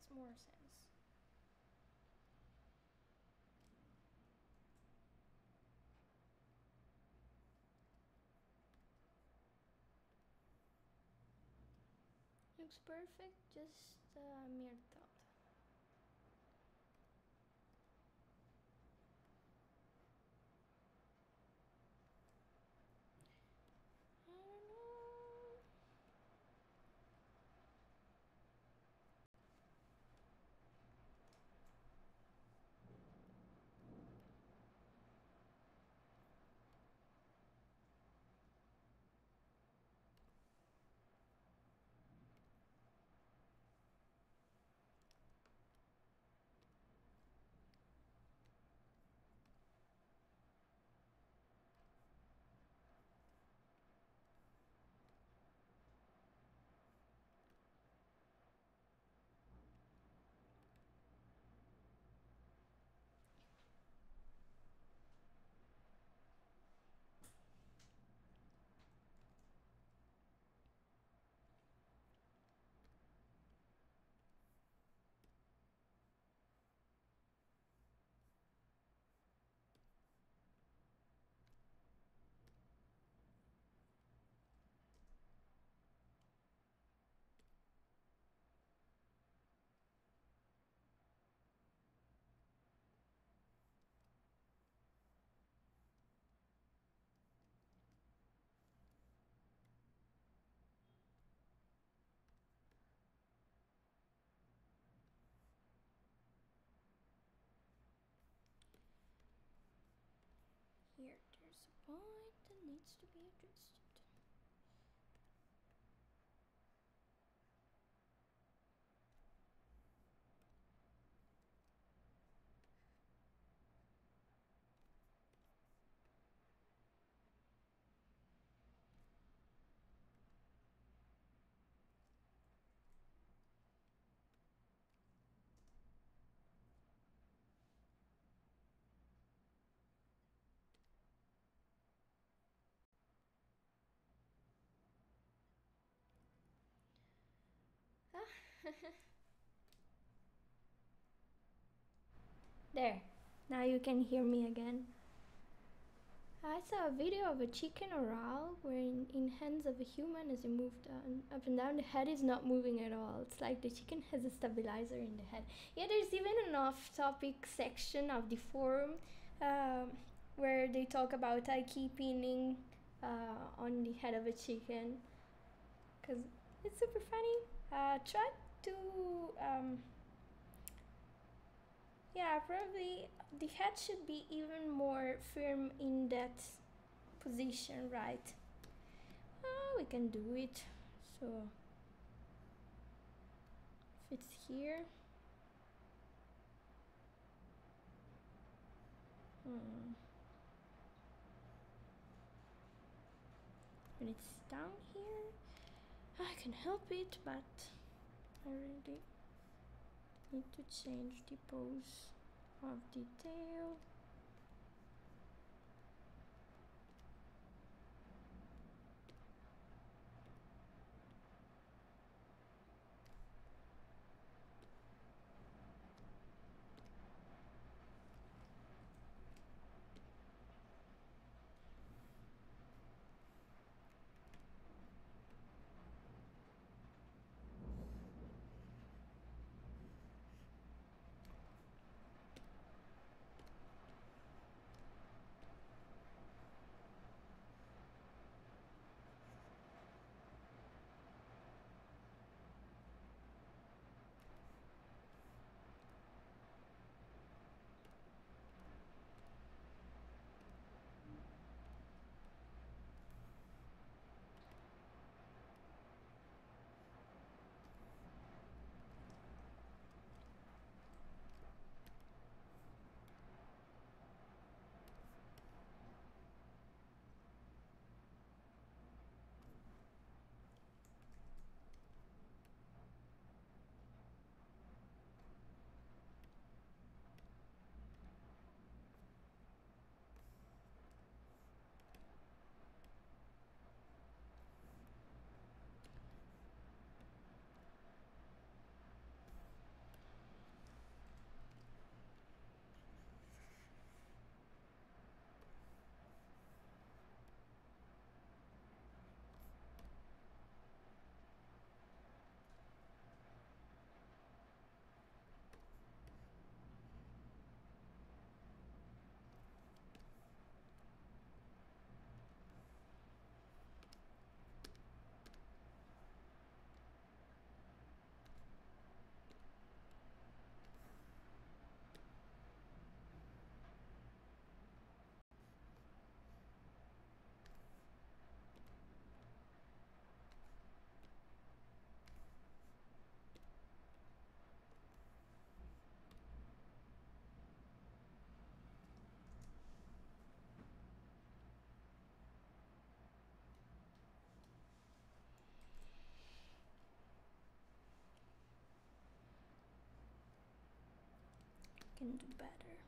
makes more sense. Looks perfect, just a mere thought. I don't know. Here, there's a point that needs to be adjusted. There, now you can hear me again. I saw a video of a chicken oral where in hands of a human as it moved up and down, the head is not moving at all. It's like the chicken has a stabilizer in the head. Yeah, there's even an off-topic section of the forum where they talk about key pinning on the head of a chicken, because it's super funny. Try to yeah, probably the head should be even more firm in that position, right? We can do it. So if it's here, when it's down here, I can help it, but I really need to change the pose of the tail. can do better.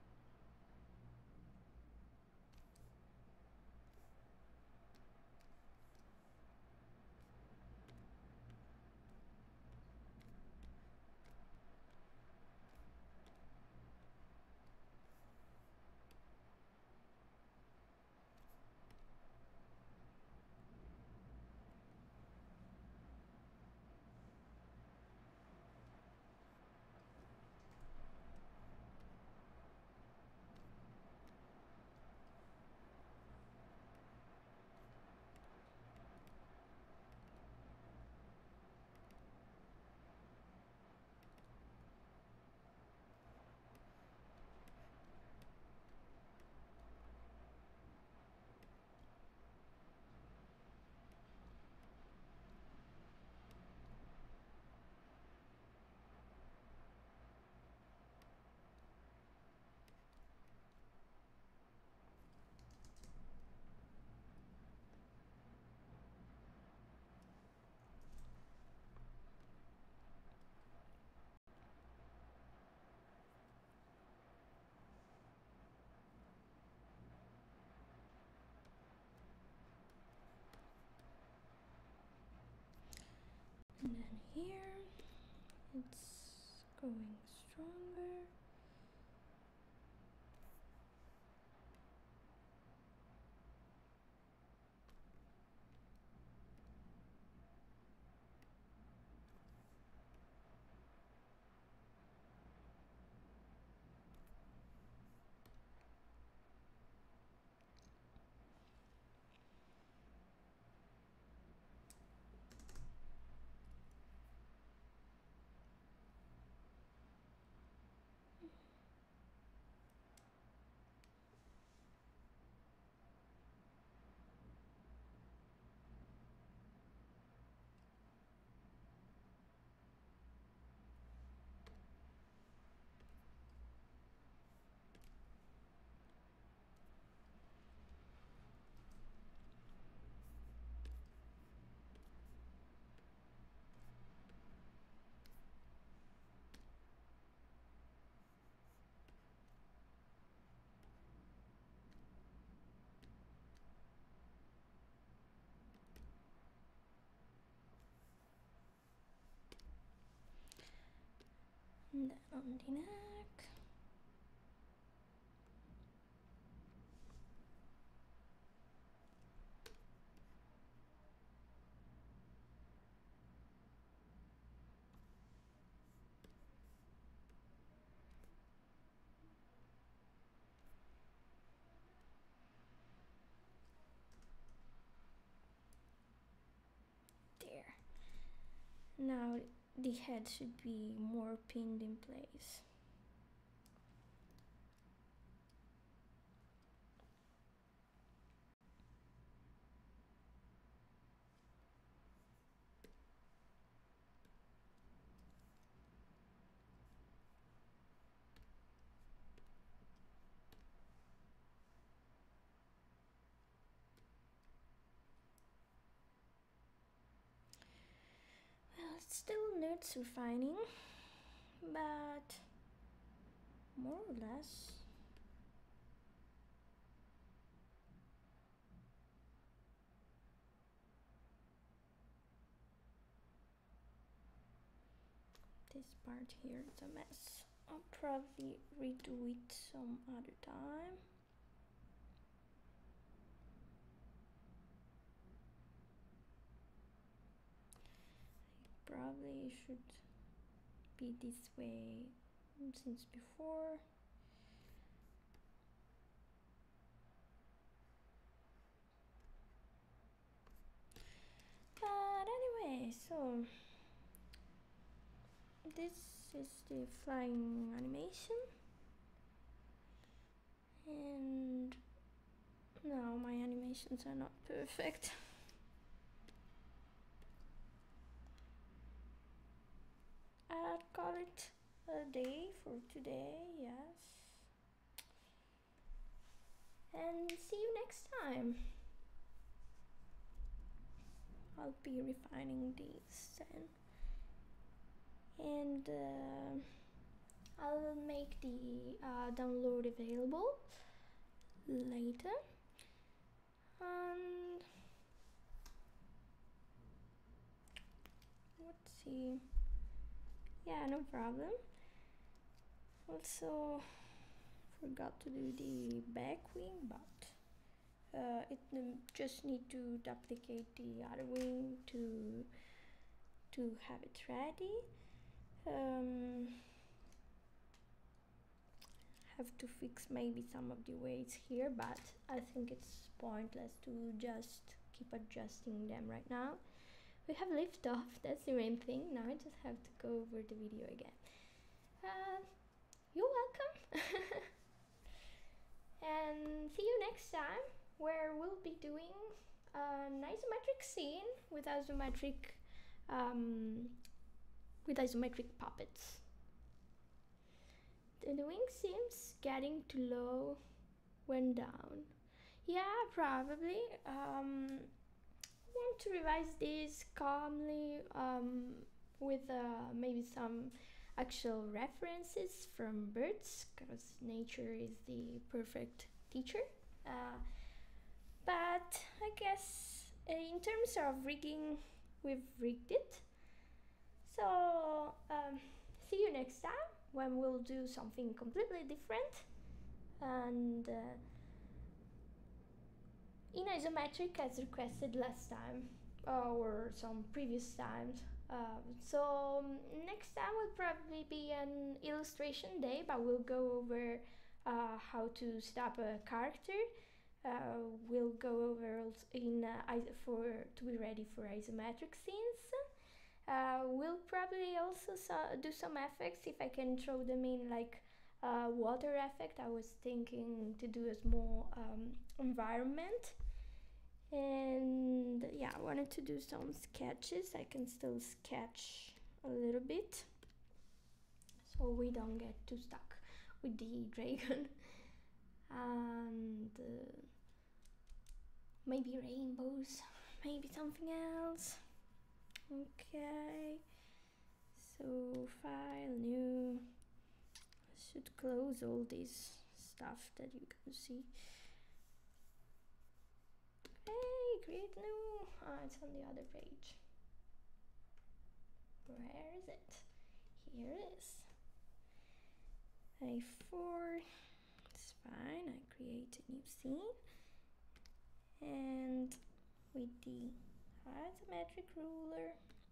And then here it's going stronger. And then on the neck. There. Now the head should be more pinned in place. Well, it still needs refining, but more or less. This part here is a mess. I'll probably redo it some other time. Probably should be this way since before. But anyway, so this is the flying animation, and no, my animations are not perfect. I'll call it a day for today, yes. And see you next time. I'll be refining these then. And I'll make the download available later. And let's see. Yeah, no problem. Also forgot to do the back wing, but it just need to duplicate the other wing to have it ready. Have to fix maybe some of the weights here, but I think it's pointless to just keep adjusting them right now. We have liftoff, that's the main thing. Now I just have to go over the video again. You're welcome. And see you next time, where we'll be doing an isometric scene with isometric puppets. The wing seems getting too low when down. Yeah, probably. Want to revise this calmly with maybe some actual references from birds, because nature is the perfect teacher. But I guess in terms of rigging, we've rigged it. So see you next time when we'll do something completely different and in isometric as requested last time or some previous times. So next time will probably be an illustration day, but we'll go over how to set up a character. We'll go over in to be ready for isometric scenes. We'll probably also do some effects if I can throw them in, like water effect. I was thinking to do a small environment. And yeah, I wanted to do some sketches. I can still sketch a little bit so we don't get too stuck with the dragon. And maybe rainbows, maybe something else. Okay, so file, new. I should close all this stuff that you can see. Hey, create new. It's on the other page. Where is it? Here it is. A4. It's fine. I create a new scene, and with the isometric ruler,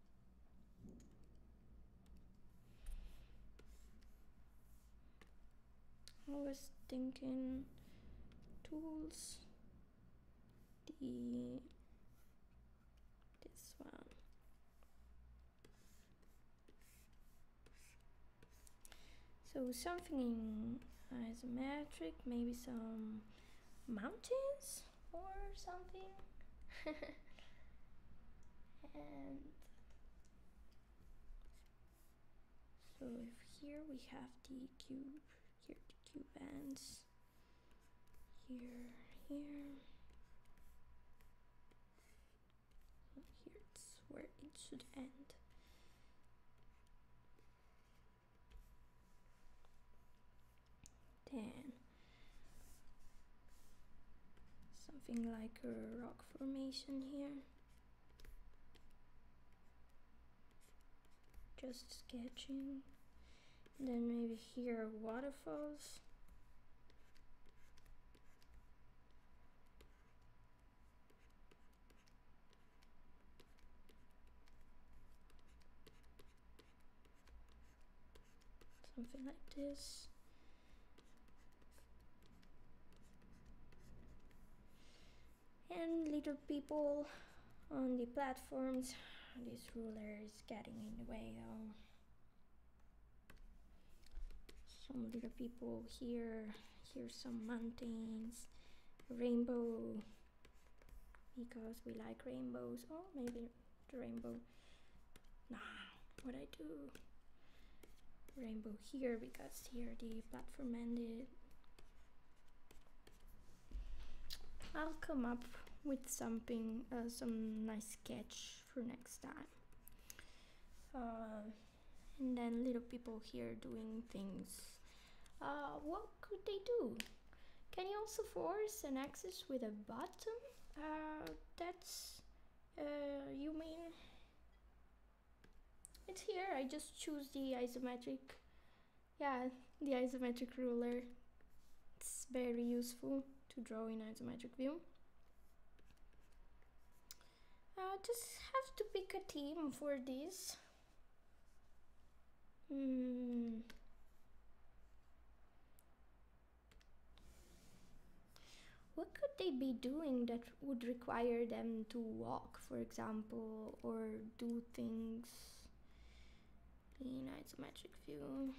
I was thinking tools, this one. So something in isometric, maybe some mountains or something. And so if here we have the cube, here the cube ends, here, here's where it should end. Then something like a rock formation here. Just sketching. And then maybe here waterfalls. Something like this. And little people on the platforms. This ruler is getting in the way though. Some little people here. Here's some mountains. Rainbow, because we like rainbows. Oh, maybe the rainbow. Nah, what I do? Rainbow here, because here the platform ended. I'll come up with something, some nice sketch for next time. and then little people here doing things. What could they do? Can you also force an axis with a button? You mean it's here. I just choose the isometric, yeah, the isometric ruler. It's very useful to draw in isometric view. Just have to pick a theme for this. What could they be doing that would require them to walk, for example, or do things in isometric view?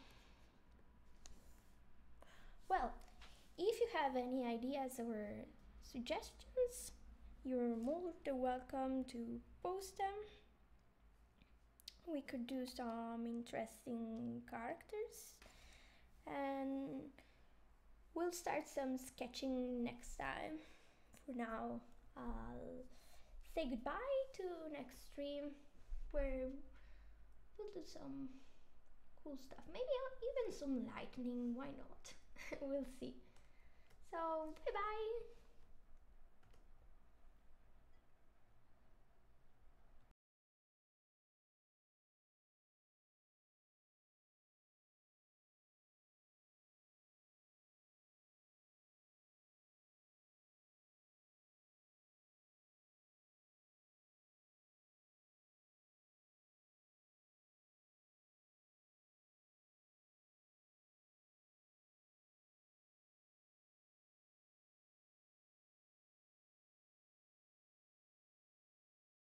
Well, if you have any ideas or suggestions, you're more than welcome to post them. We could do some interesting characters, and we'll start some sketching next time. For now, I'll say goodbye to next stream, where we'll do some cool stuff. Maybe even some lightning, why not? We'll see. So, bye bye!